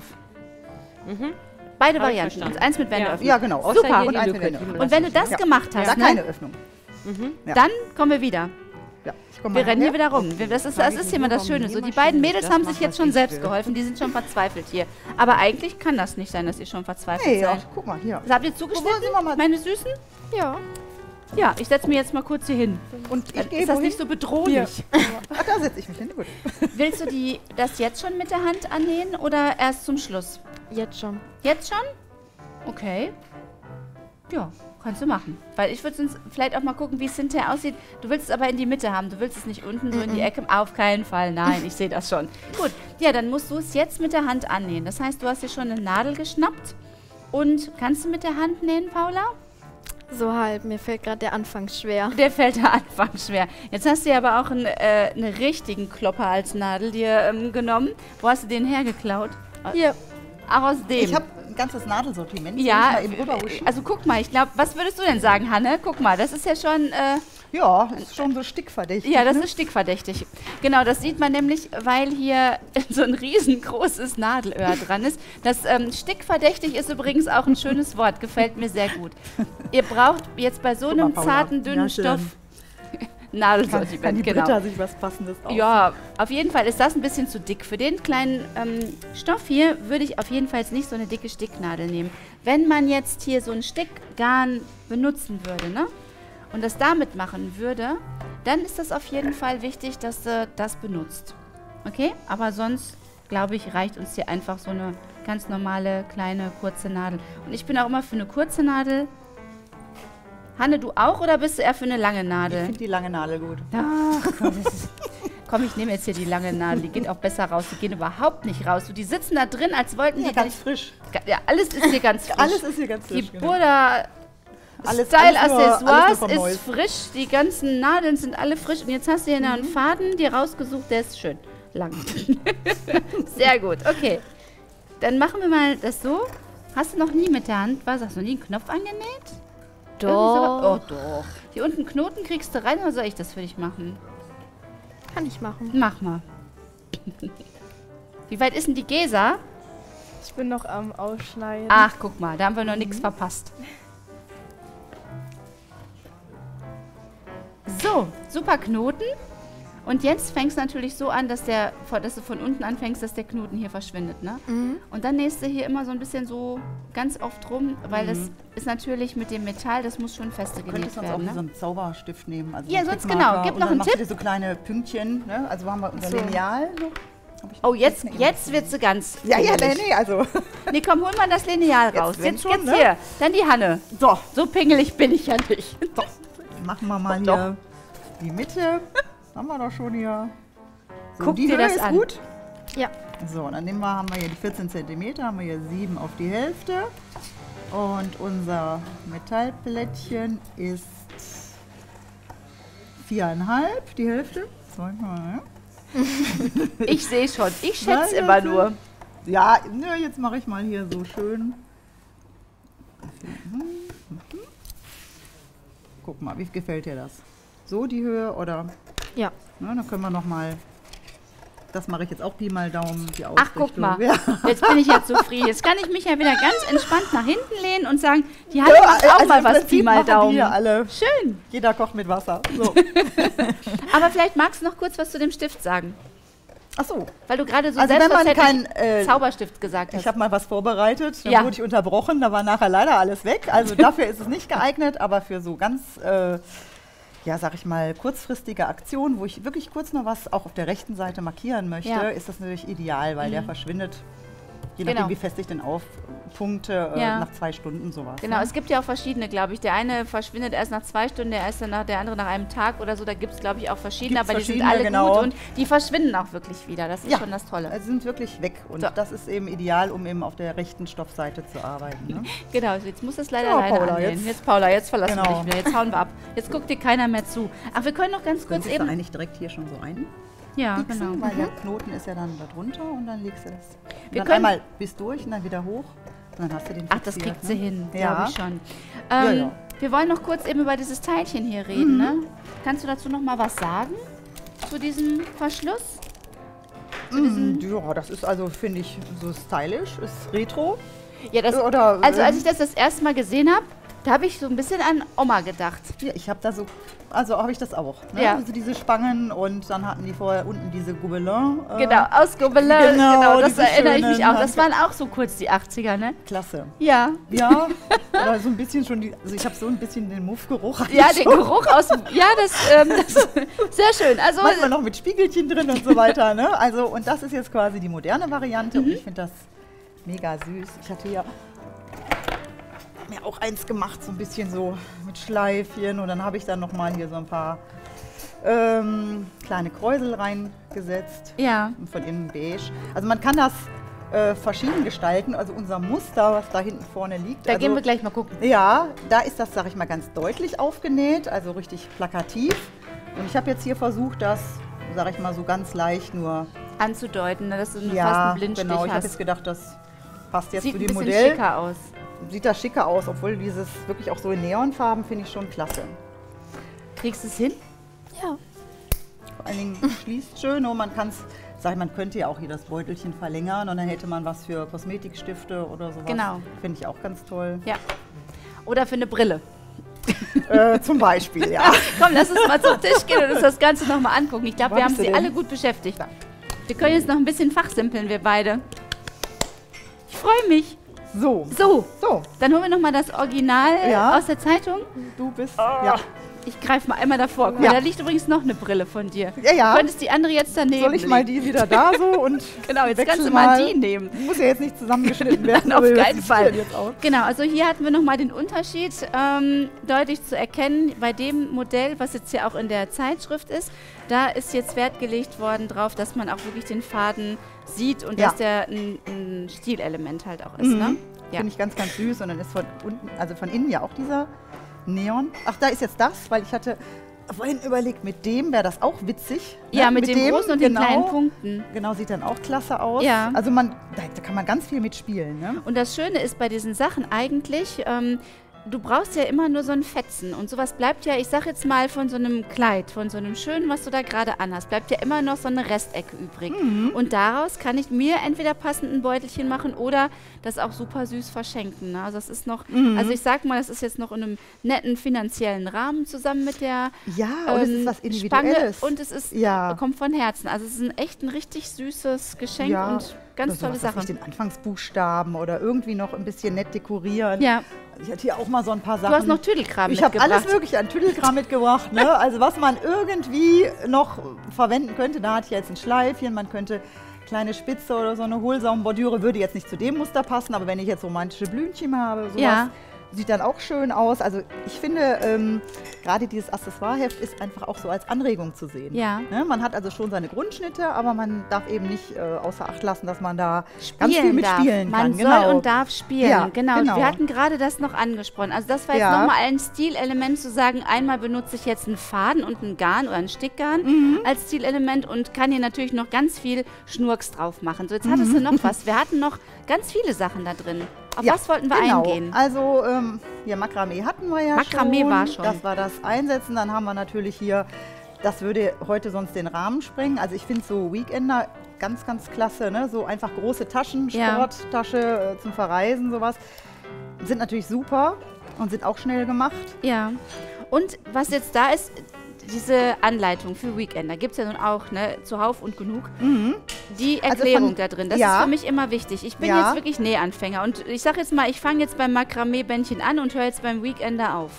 Beide Hab ich Varianten. verstanden. Und eins mit Wendeöffnung. Ja, genau. Außer Super. hier Und die eins Lücke, mit die Wendeöffnung. Und wenn du das Ja. gemacht Da hast, keine Öffnung. Ja. dann kommen wir wieder. Ja. Ich komm Wir mal rennen hier her. wieder rum. Das ist immer das Schöne. So, die beiden Mädels haben sich jetzt schon selbst geholfen. Die sind schon verzweifelt hier. Aber eigentlich kann das nicht sein, dass ihr schon verzweifelt Nee, ja, seid. guck mal hier. Also habt ihr zugeschnitten, sind wir mal? meine Süßen? Ja. Ja, ich setze mir jetzt mal kurz hier hin. Und ich gehe Ist das wohin? nicht so bedrohlich? Ach, da setze ich mich hin. Gut. Willst du das jetzt schon mit der Hand annähen oder erst zum Schluss? Jetzt schon. Jetzt schon? Okay. Ja, kannst du machen. Weil ich würde sonst vielleicht auch mal gucken, wie es hinterher aussieht. Du willst es aber in die Mitte haben. Du willst es nicht unten so in die Ecke. Auf keinen Fall. Nein, ich sehe das schon. Gut. Ja, dann musst du es jetzt mit der Hand annähen. Das heißt, du hast dir schon eine Nadel geschnappt. Und kannst du mit der Hand nähen, Paula? So halb. Mir fällt gerade der Anfang schwer. Der fällt am Anfang schwer. Jetzt hast du ja aber auch einen richtigen Klopper als Nadel dir genommen. Wo hast du den hergeklaut? Hier. Auch aus dem. Ich habe ein ganzes Nadelsortiment. Ja, Soll ich mal eben rüberhuschen? also guck mal, ich glaube, was würdest du denn sagen, Hanne? Guck mal, das ist ja schon, Ja, ist schon so stickverdächtig. ja, das ist stickverdächtig. Genau, das sieht man nämlich, weil hier so ein riesengroßes Nadelöhr dran ist. Das stickverdächtig ist übrigens auch ein schönes Wort, gefällt mir sehr gut. Ihr braucht jetzt bei so einem Guck mal, Paula. zarten, dünnen Ja, schön. Stoff kann Nadelsortiment, die genau. Britta sich was Passendes aus. Ja, auf jeden Fall ist das ein bisschen zu dick. Für den kleinen Stoff hier würde ich auf jeden Fall jetzt nicht so eine dicke Sticknadel nehmen. Wenn man jetzt hier so ein Stickgarn benutzen würde, ne? Und das damit machen würde, dann ist das auf jeden Fall wichtig, dass du das benutzt. Okay? Aber sonst, glaube ich, reicht uns hier einfach so eine ganz normale, kleine, kurze Nadel. Und ich bin auch immer für eine kurze Nadel. Hanne, du auch oder bist du eher für eine lange Ich Nadel? finde die lange Nadel gut. Ach, komm, ich nehme jetzt hier die lange Nadel. Die geht auch besser raus. Die gehen überhaupt nicht raus. Die sitzen da drin, als wollten Ja, die ganz frisch. Ja, alles ist hier ganz frisch. Alles ist hier ganz Die frisch. genau. Burda Alles Style nur Accessoires vom ist Neues. frisch. Die ganzen Nadeln sind alle frisch. Und jetzt hast du hier noch einen Faden dir rausgesucht. Der ist schön lang. Sehr gut, okay. Dann machen wir mal das so. Hast du noch nie mit der Hand, was hast du, noch nie einen Knopf angenäht? Irgendwie sowas? Oh, doch. Hier unten Knoten kriegst du rein oder soll ich das für dich machen? Kann ich machen. Mach mal. Wie weit ist denn die Gesa? Ich bin noch am Ausschneiden. Ach, guck mal, da haben wir noch nichts verpasst. So, super Knoten. Und jetzt fängst du natürlich so an, dass du von unten anfängst, dass der Knoten hier verschwindet, ne? Und dann nähst du hier immer so ein bisschen so ganz oft rum, weil das ist natürlich mit dem Metall, das muss schon feste Du genäht könntest sonst auch werden, so ne? einen Zauberstift nehmen. Also Ja, so einen sonst Tippmarker. genau. Gib Und noch dann einen machst du Tipp. dir so kleine Pünktchen. Ne? Also haben wir unser So. Lineal. So. Hab ich Oh, das jetzt nicht wird sie ganz. Ja, ja, pingelig. nee, also. Nee, komm, hol mal das Lineal raus. wenn Jetzt schon, geht's ne? hier. Dann die Hanne. So, So pingelig bin ich ja nicht. machen wir mal Doch. hier die Mitte. Haben wir doch schon hier. So, Guck die dir Höhe das ist an. gut. Ja. So, und dann haben wir hier die 14 cm, haben wir hier 7 auf die Hälfte. Und unser Metallplättchen ist 4,5, die Hälfte. Ich sehe schon, ich schätze Nein, immer das nur. Ja, jetzt mache ich mal hier so schön. Guck mal, wie gefällt dir das? So die Höhe oder? Ja. Na, dann können wir noch mal. Das mache ich jetzt auch Pi mal Daumen, die Ach, Ausrichtung. guck mal, Ja. jetzt bin ich ja zufrieden. Jetzt kann ich mich ja wieder ganz entspannt nach hinten lehnen und sagen, die Halle macht auch Also mal im was Prinzip Pi mal machen die Daumen. hier alle. Schön. Jeder kocht mit Wasser. So. Aber vielleicht magst du noch kurz was zu dem Stift sagen. Ach so. Weil du gerade so Also wenn man selbstverständlich Zauberstift gesagt hast. Ich habe mal was vorbereitet, dann Ja. wurde ich unterbrochen, da war nachher leider alles weg. Also dafür ist es nicht geeignet, aber für so ganz, sag ich mal, kurzfristige Aktionen, wo ich wirklich kurz noch was auch auf der rechten Seite markieren möchte, Ja. ist das natürlich ideal, weil der verschwindet, je Genau. nachdem wie fest ich den aufpunkte, Ja. nach 2 Stunden sowas. Genau, ne? es gibt ja auch verschiedene, glaube ich. Der eine verschwindet erst nach 2 Stunden, der andere nach einem Tag oder so. Da gibt es, glaube ich, auch verschiedene, Gibt's aber die sind verschiedene, alle genau. gut und die verschwinden auch wirklich wieder. Das ist schon das Tolle. Also sind wirklich weg und So. das ist eben ideal, um eben auf der rechten Stoffseite zu arbeiten. Ne? Genau, jetzt muss es leider Ja, alleine Paula, angehen. jetzt- Paula, jetzt verlassen wir Genau. dich wieder. Jetzt hauen wir ab. Jetzt guckt dir keiner mehr zu. Ach, wir können noch ganz kurz Könntest du eben... eigentlich direkt hier schon so ein. Ja, Fixen, genau. weil der Knoten ist ja dann da drunter und dann legst du das. Und Wir dann können- einmal bis durch und dann wieder hoch und dann hast du den Ach, das fixiert, kriegt sie ne? hin, Ja. glaube ich schon. Ja. Wir wollen noch kurz eben über dieses Teilchen hier reden. Ne? Kannst du dazu noch mal was sagen? Zu diesem Verschluss? Ja, das ist also, finde ich, so stylisch, ist retro. Ja, das, Oder, also als ich das erste Mal gesehen habe, da habe ich so ein bisschen an Oma gedacht. Ja, ich habe da so, also habe ich das auch. Ne? Ja. Also diese Spangen und dann hatten die vorher unten diese Gobelin. Genau, aus Gobelin. genau, Genau, das diese erinnere ich mich schönen auch. Das waren auch so kurz die 80er, ne? Klasse. Ja. Ja, oder so ein bisschen schon, also ich habe so ein bisschen den Muffgeruch. Ja, den Geruch aus... Ja, das sehr schön. Also, Manchmal noch mit Spiegelchen drin und so weiter. Ne? Also, und das ist jetzt quasi die moderne Variante und ich finde das mega süß. Ich hatte ja mir auch eins gemacht, so ein bisschen so mit Schleifchen und dann habe ich dann nochmal hier so ein paar kleine Kräusel reingesetzt. ja. Von innen beige. Also man kann das verschieden gestalten. Also unser Muster, was da hinten vorne liegt. Da also, gehen wir gleich mal gucken. ja, da ist das, sag ich mal, ganz deutlich aufgenäht, also richtig plakativ. Und ich habe jetzt hier versucht, das, sag ich mal, so ganz leicht nur. Anzudeuten, ne, dass du fast Ja, einen Blindstich genau. Ich habe hast. jetzt gedacht, das passt jetzt Sieht zu ein dem bisschen Modell. schicker aus. Sieht das schicker aus, obwohl dieses wirklich auch so in Neonfarben finde ich schon klasse. Kriegst du es hin? Ja. Vor allen Dingen schließt schön und man kann es, sag ich, man könnte ja auch hier das Beutelchen verlängern und dann hätte man was für Kosmetikstifte oder sowas. Genau. Finde ich auch ganz toll. Ja. Oder für eine Brille. Zum Beispiel, ja. Komm, lass uns mal zum Tisch gehen und uns das Ganze nochmal angucken. Ich glaube, Wo wir haben bist du sie denn? alle gut beschäftigt. Wir können jetzt noch ein bisschen fachsimpeln, wir beide. Ich freue mich. So, So, dann holen wir nochmal das Original Ja. aus der Zeitung. du bist, ja. Ich greife mal einmal davor. Guck mal, Ja. da liegt übrigens noch eine Brille von dir. Ja, ja. Du könntest die andere jetzt daneben Soll ich mal legen. die wieder da so und Genau, jetzt wechsel kannst du mal die nehmen. Muss ja jetzt nicht zusammengeschnitten werden. Auf aber wir keinen wissen Fall. Jetzt auch. Genau, also hier hatten wir nochmal den Unterschied deutlich zu erkennen. Bei dem Modell, was jetzt hier auch in der Zeitschrift ist, da ist jetzt Wert gelegt worden drauf, dass man auch wirklich den Faden sieht und Ja. dass der ein Stilelement halt auch ist. Ne? Ja. Finde ich ganz, ganz süß. Und dann ist von unten, also von innen ja auch dieser Neon. Ach, da ist jetzt das, weil ich hatte vorhin überlegt, mit dem wäre das auch witzig. ne? Ja, mit dem großen und den kleinen Punkten. Genau, sieht dann auch klasse aus. Ja. Also da kann man ganz viel mitspielen. Ne? Und das Schöne ist bei diesen Sachen eigentlich, du brauchst ja immer nur so ein Fetzen. Und sowas bleibt ja, ich sag jetzt mal, von so einem Kleid, von so einem schönen, was du da gerade anhast, bleibt ja immer noch so eine Restecke übrig. Und daraus kann ich mir entweder passend ein Beutelchen machen oder das auch super süß verschenken. Ne? Also das ist noch, also ich sag mal, das ist jetzt noch in einem netten finanziellen Rahmen zusammen mit der Ja, und es ist was Spange Individuelles. und es ist, Ja. kommt von Herzen. Also es ist ein richtig süßes Geschenk Ja. und ganz Oder tolle sowas, Sache. weiß ich, den Anfangsbuchstaben oder irgendwie noch ein bisschen nett dekorieren. Ja, Ich hatte hier auch mal so ein paar Sachen. du hast noch Tüdelkram Ich habe mitgebracht. alles mögliche an Tüdelkram mitgebracht. Ne? Also was man irgendwie noch verwenden könnte. Da hatte ich jetzt ein Schleifchen, man könnte kleine Spitze oder so eine Hohlsaumbordüre. Würde jetzt nicht zu dem Muster passen, aber wenn ich jetzt romantische Blümchen habe, sowas, Ja. Sieht dann auch schön aus. Also ich finde, gerade dieses Accessoireheft ist einfach auch so als Anregung zu sehen. Ja. Ne? Man hat also schon seine Grundschnitte, aber man darf eben nicht außer Acht lassen, dass man da ganz viel mitspielen kann. Man soll und darf spielen. Ja, genau. genau. Wir hatten gerade das noch angesprochen. Also das war jetzt Ja. nochmal ein Stilelement zu sagen, einmal benutze ich jetzt einen Faden und einen Garn oder einen Stickgarn als Stilelement und kann hier natürlich noch ganz viel Schnurks drauf machen. So, jetzt hattest du noch was. Wir hatten noch ganz viele Sachen da drin. Auf Ja, was wollten wir genau. eingehen? Also ja, Makramee hatten wir ja Makramee schon. war schon. Das war das Einsetzen. Dann haben wir natürlich hier, das würde heute sonst den Rahmen sprengen. Also ich finde so Weekender ganz, ganz klasse. Ne? So einfach große Taschen, Ja. Sporttasche zum Verreisen, sowas. Sind natürlich super und sind auch schnell gemacht. Ja. Und was jetzt da ist, diese Anleitung für Weekender gibt es ja nun auch, ne, zuhauf und genug. Die Also Erklärung von- da drin, das ja. ist für mich immer wichtig. Ich bin Ja. jetzt wirklich Nähanfänger und ich sage jetzt mal, ich fange jetzt beim Makramee-Bändchen an und höre jetzt beim Weekender auf.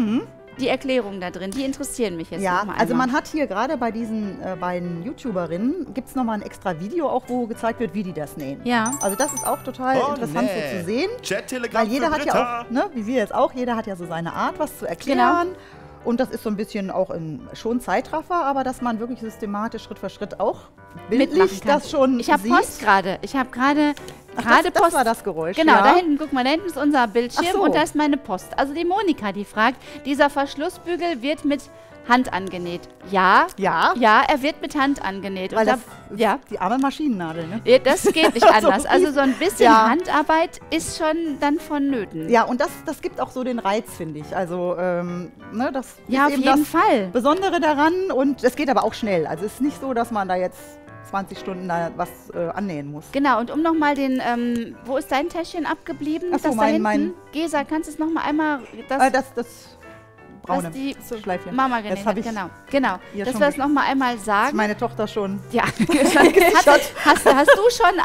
Die Erklärungen da drin, die interessieren mich jetzt Ja, noch mal also einmal. man hat hier gerade bei diesen beiden YouTuberinnen, gibt es nochmal ein extra Video auch, wo gezeigt wird, wie die das nähen. Ja. Also das ist auch total interessant so zu sehen. Chat-Telegramm Weil jeder für hat ja Britta. auch, ne, wie wir jetzt auch, jeder hat ja so seine Art, was zu erklären. Und das ist so ein bisschen auch schon Zeitraffer, aber dass man wirklich systematisch Schritt für Schritt auch Mitmachen bildlich kann. das schon Ich habe sieht. Post gerade. Ich habe gerade das Post. war das Geräusch, Genau, ja. da hinten, guck mal, da hinten ist unser Bildschirm Ach so. und da ist meine Post. Also die Monika, die fragt, dieser Verschlussbügel wird mit Hand angenäht. Ja. Ja. Ja, er wird mit Hand angenäht. Weil Und das da- ist ja. die arme Maschinennadel, ne? Ja, das geht nicht anders. Also so ein bisschen Ja. Handarbeit ist schon dann vonnöten. Ja, und das gibt auch so den Reiz, finde ich. Also, ne, das Ja, ist auf eben jeden das Fall. Besondere daran und es geht aber auch schnell. Also es ist nicht so, dass man da jetzt 20 Stunden da was annähen muss. Genau, und um nochmal den, wo ist dein Täschchen abgeblieben? Ach so, das da hinten? mein- Gesa, kannst du es nochmal einmal, Das braune was die Schleifchen. Mama Jetzt genäht hab hat, ich genau. ihr Dass schon wir es nochmal einmal ist sagen. meine Tochter schon. Ja, hast du schon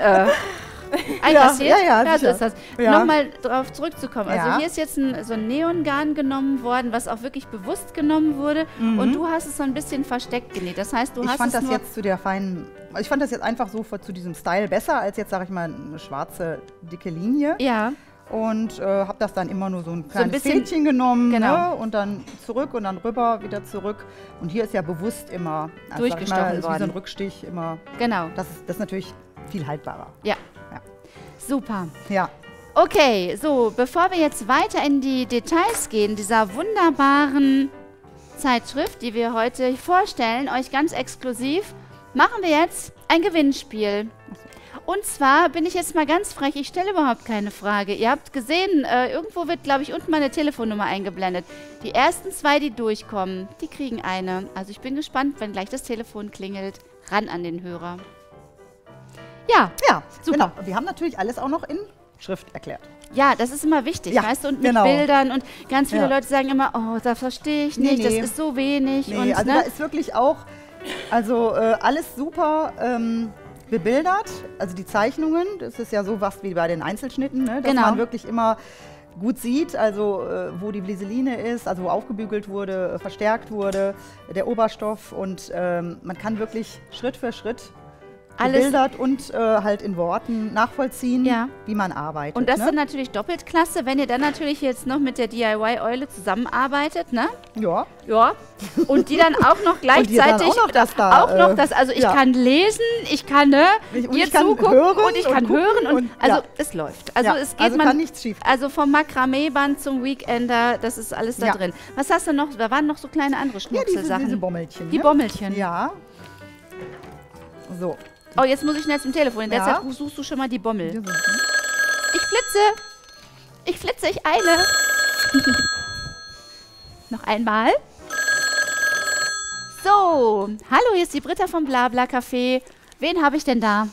einkassiert? ja, so sicher. ist das. Ja. Nochmal darauf zurückzukommen. Also Ja. hier ist jetzt so ein Neongarn genommen worden, was auch wirklich bewusst genommen wurde. Und du hast es so ein bisschen versteckt genäht. Das heißt, du Ich hast fand es das nur... jetzt zu der feinen, ich fand das jetzt einfach so zu diesem Style besser als jetzt, sage ich mal, eine schwarze, dicke Linie. Ja, Und habe das dann immer nur so ein kleines bisschen- Fädchen genommen, genau. ne? Und dann zurück und dann rüber, wieder zurück. Und hier ist ja bewusst immer, sag ich Durchgestochen mal, ist wie so ein worden. Rückstich immer. genau. Das ist natürlich viel haltbarer. Ja. Ja. Super. Ja. Okay, so, bevor wir jetzt weiter in die Details gehen, dieser wunderbaren Zeitschrift, die wir heute vorstellen, euch ganz exklusiv, machen wir jetzt ein Gewinnspiel. Und zwar bin ich jetzt mal ganz frech, ich stelle überhaupt keine Frage. Ihr habt gesehen, irgendwo wird, glaube ich, unten meine Telefonnummer eingeblendet. Die ersten 2, die durchkommen, die kriegen eine. Also ich bin gespannt, wenn gleich das Telefon klingelt, ran an den Hörer. Ja, Ja, Super. genau. Und wir haben natürlich alles auch noch in Schrift erklärt. ja, das ist immer wichtig, Ja, weißt du, und mit genau. Bildern und ganz viele Ja. Leute sagen immer, oh, das verstehe ich Nee, nicht, nee. das ist so wenig. Nee, und, also ne? da ist wirklich auch, also alles super bebildert. Also die Zeichnungen, das ist ja so was wie bei den Einzelschnitten, ne? Dass Genau. man wirklich immer gut sieht, also wo die Bliseline ist, also wo aufgebügelt wurde, verstärkt wurde, der Oberstoff und man kann wirklich Schritt für Schritt Alles- bebildert und halt in Worten nachvollziehen, Ja. wie man arbeitet. Und das ne? ist natürlich doppelt klasse, wenn ihr dann natürlich jetzt noch mit der DIY-Eule zusammenarbeitet, ne? Ja, Ja. Und die dann auch noch Und die dann gleichzeitig, auch noch das da, auch noch das, also ich ja. kann lesen, ich kann, ne, Und ihr ich kann zugucken hören und ich kann und gucken hören und, und- also ja. es läuft. Also ja. es geht also man, kann nichts schief. also vom Makramee-Band zum Weekender, das ist alles da Ja. drin. Was hast du noch? Da waren noch so kleine andere Ja, diese Schmuckselsachen. Bommelchen. Die ne? Bommelchen. Ja. So. Oh, jetzt muss ich schnell zum Telefon. In der Ja. Zeit suchst du schon mal die Bommel. Hier sind, Ich flitze. Ich flitze, ich eile. Noch einmal. So, hallo, hier ist die Britta vom Blabla Café. Wen habe ich denn da?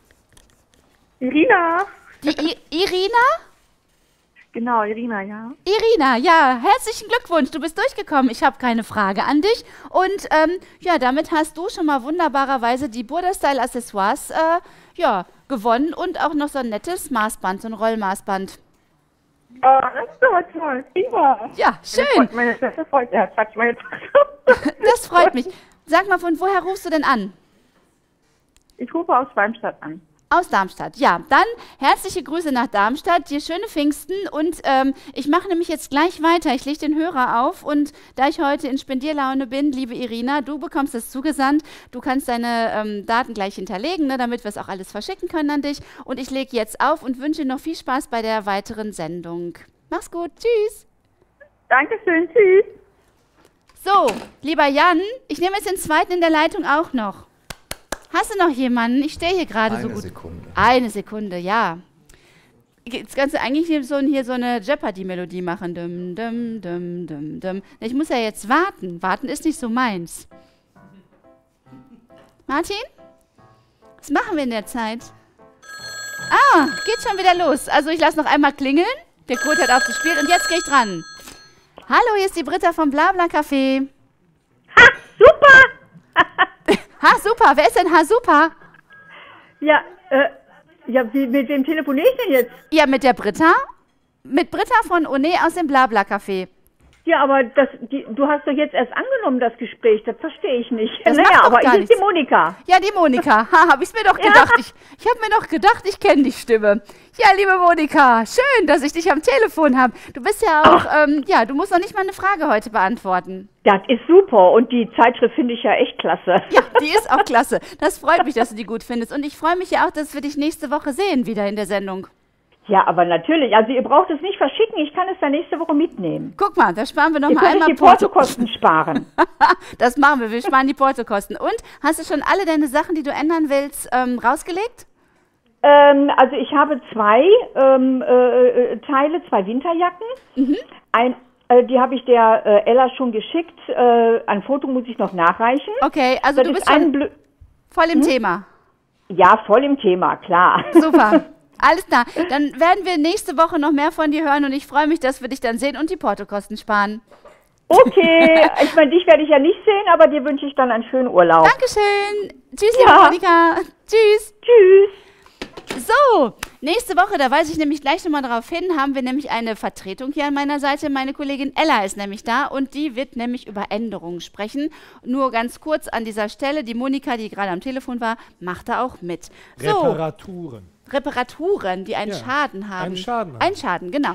Irina. Die Irina? Genau, Irina, ja. Irina, ja, herzlichen Glückwunsch, du bist durchgekommen. Ich habe keine Frage an dich. Und ja, damit hast du schon mal wunderbarerweise die Burda Style Accessoires ja, gewonnen und auch noch so ein nettes Maßband, so ein Rollmaßband. Oh, das ist aber toll. Prima. Ja, schön. Meine Schwester freut sich. Quatsch, meine Tochter. Das freut mich. Sag mal, von woher rufst du denn an? Ich rufe aus Schwalmstadt an. Aus Darmstadt. Ja, dann herzliche Grüße nach Darmstadt, dir schöne Pfingsten und ich mache nämlich jetzt gleich weiter. Ich lege den Hörer auf und da ich heute in Spendierlaune bin, liebe Irina, du bekommst es zugesandt. Du kannst deine Daten gleich hinterlegen, ne, damit wir es auch alles verschicken können an dich. Und ich lege jetzt auf und wünsche noch viel Spaß bei der weiteren Sendung. Mach's gut, tschüss. Dankeschön, tschüss. So, lieber Jan, ich nehme jetzt den zweiten in der Leitung auch noch. Hast du noch jemanden? Ich stehe hier gerade so gut. Eine Sekunde. Eine Sekunde, ja. Jetzt kannst du eigentlich hier so eine Jeopardy-Melodie machen. Dum, dum, dum, dum, dum. Ich muss ja jetzt warten. Warten ist nicht so meins. Martin? Was machen wir in der Zeit? Ah, geht schon wieder los. Also ich lasse noch einmal klingeln. Der Code hat aufgespielt und jetzt gehe ich dran. Hallo, hier ist die Britta vom Blabla Café. Ha, super! Ha, super. Wer ist denn Ha, super? Ja, mit wem telefoniere ich denn jetzt? Ja, mit der Britta. Mit Britta von One aus dem Blabla Café. Ja, aber du hast doch jetzt erst angenommen, das Gespräch. Das verstehe ich nicht. Das macht doch aber gar ich nichts. ist die Monika. Ja, die Monika. Ha, hab ich's mir doch gedacht. Ich habe mir doch gedacht, ich kenne die Stimme. Ja, liebe Monika, schön, dass ich dich am Telefon habe. Du bist ja auch, du musst noch nicht mal eine Frage heute beantworten. Das ist super. Und die Zeitschrift finde ich ja echt klasse. Ja, die ist auch klasse. Das freut mich, dass du die gut findest. Und ich freue mich ja auch, dass wir dich nächste Woche sehen, wieder in der Sendung. Ja, aber natürlich. Also ihr braucht es nicht verschicken. Ich kann es dann nächste Woche mitnehmen. Guck mal, da sparen wir noch Ihr mal könnt einmal die Portokosten sparen. Das machen wir. Wir sparen die Portokosten. Und, hast du schon alle deine Sachen, die du ändern willst, rausgelegt? Also ich habe zwei Teile, zwei Winterjacken. Die habe ich der Ella schon geschickt. Ein Foto muss ich noch nachreichen. Okay, also Das du ist bist schon voll im Thema. Ja, voll im Thema, klar. Super. Alles klar. Dann werden wir nächste Woche noch mehr von dir hören und ich freue mich, dass wir dich dann sehen und die Portokosten sparen. Okay, ich meine, dich werde ich ja nicht sehen, aber dir wünsche ich dann einen schönen Urlaub. Dankeschön. Tschüss, liebe Monika. Tschüss. Tschüss. So, nächste Woche, da weise ich nämlich gleich nochmal darauf hin, haben wir nämlich eine Vertretung hier an meiner Seite. Meine Kollegin Ella ist nämlich da und die wird nämlich über Änderungen sprechen. Nur ganz kurz an dieser Stelle, die Monika, die gerade am Telefon war, macht da auch mit. So, Reparaturen, die einen Schaden haben. Einen Schaden haben. Ein Schaden, genau.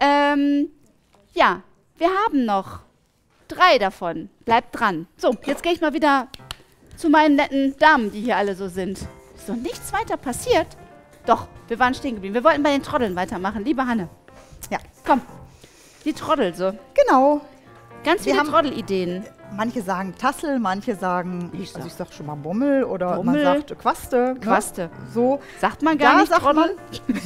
Ja, wir haben noch 3 davon. Bleibt dran. So, jetzt gehe ich mal wieder zu meinen netten Damen, die hier alle so sind. Ist doch nichts weiter passiert. Doch, wir waren stehen geblieben. Wir wollten bei den Trotteln weitermachen. Liebe Hanne. Ja. Komm. Die Troddel so. Genau. Ganz Wir viele haben- Trottelideen. Manche sagen Tassel, manche sagen, Ich ich sag schon mal Bommel oder Bommel. man sagt Quaste. Quaste. Ne? So. Sagt man gar Da nicht sagt man, Troddel?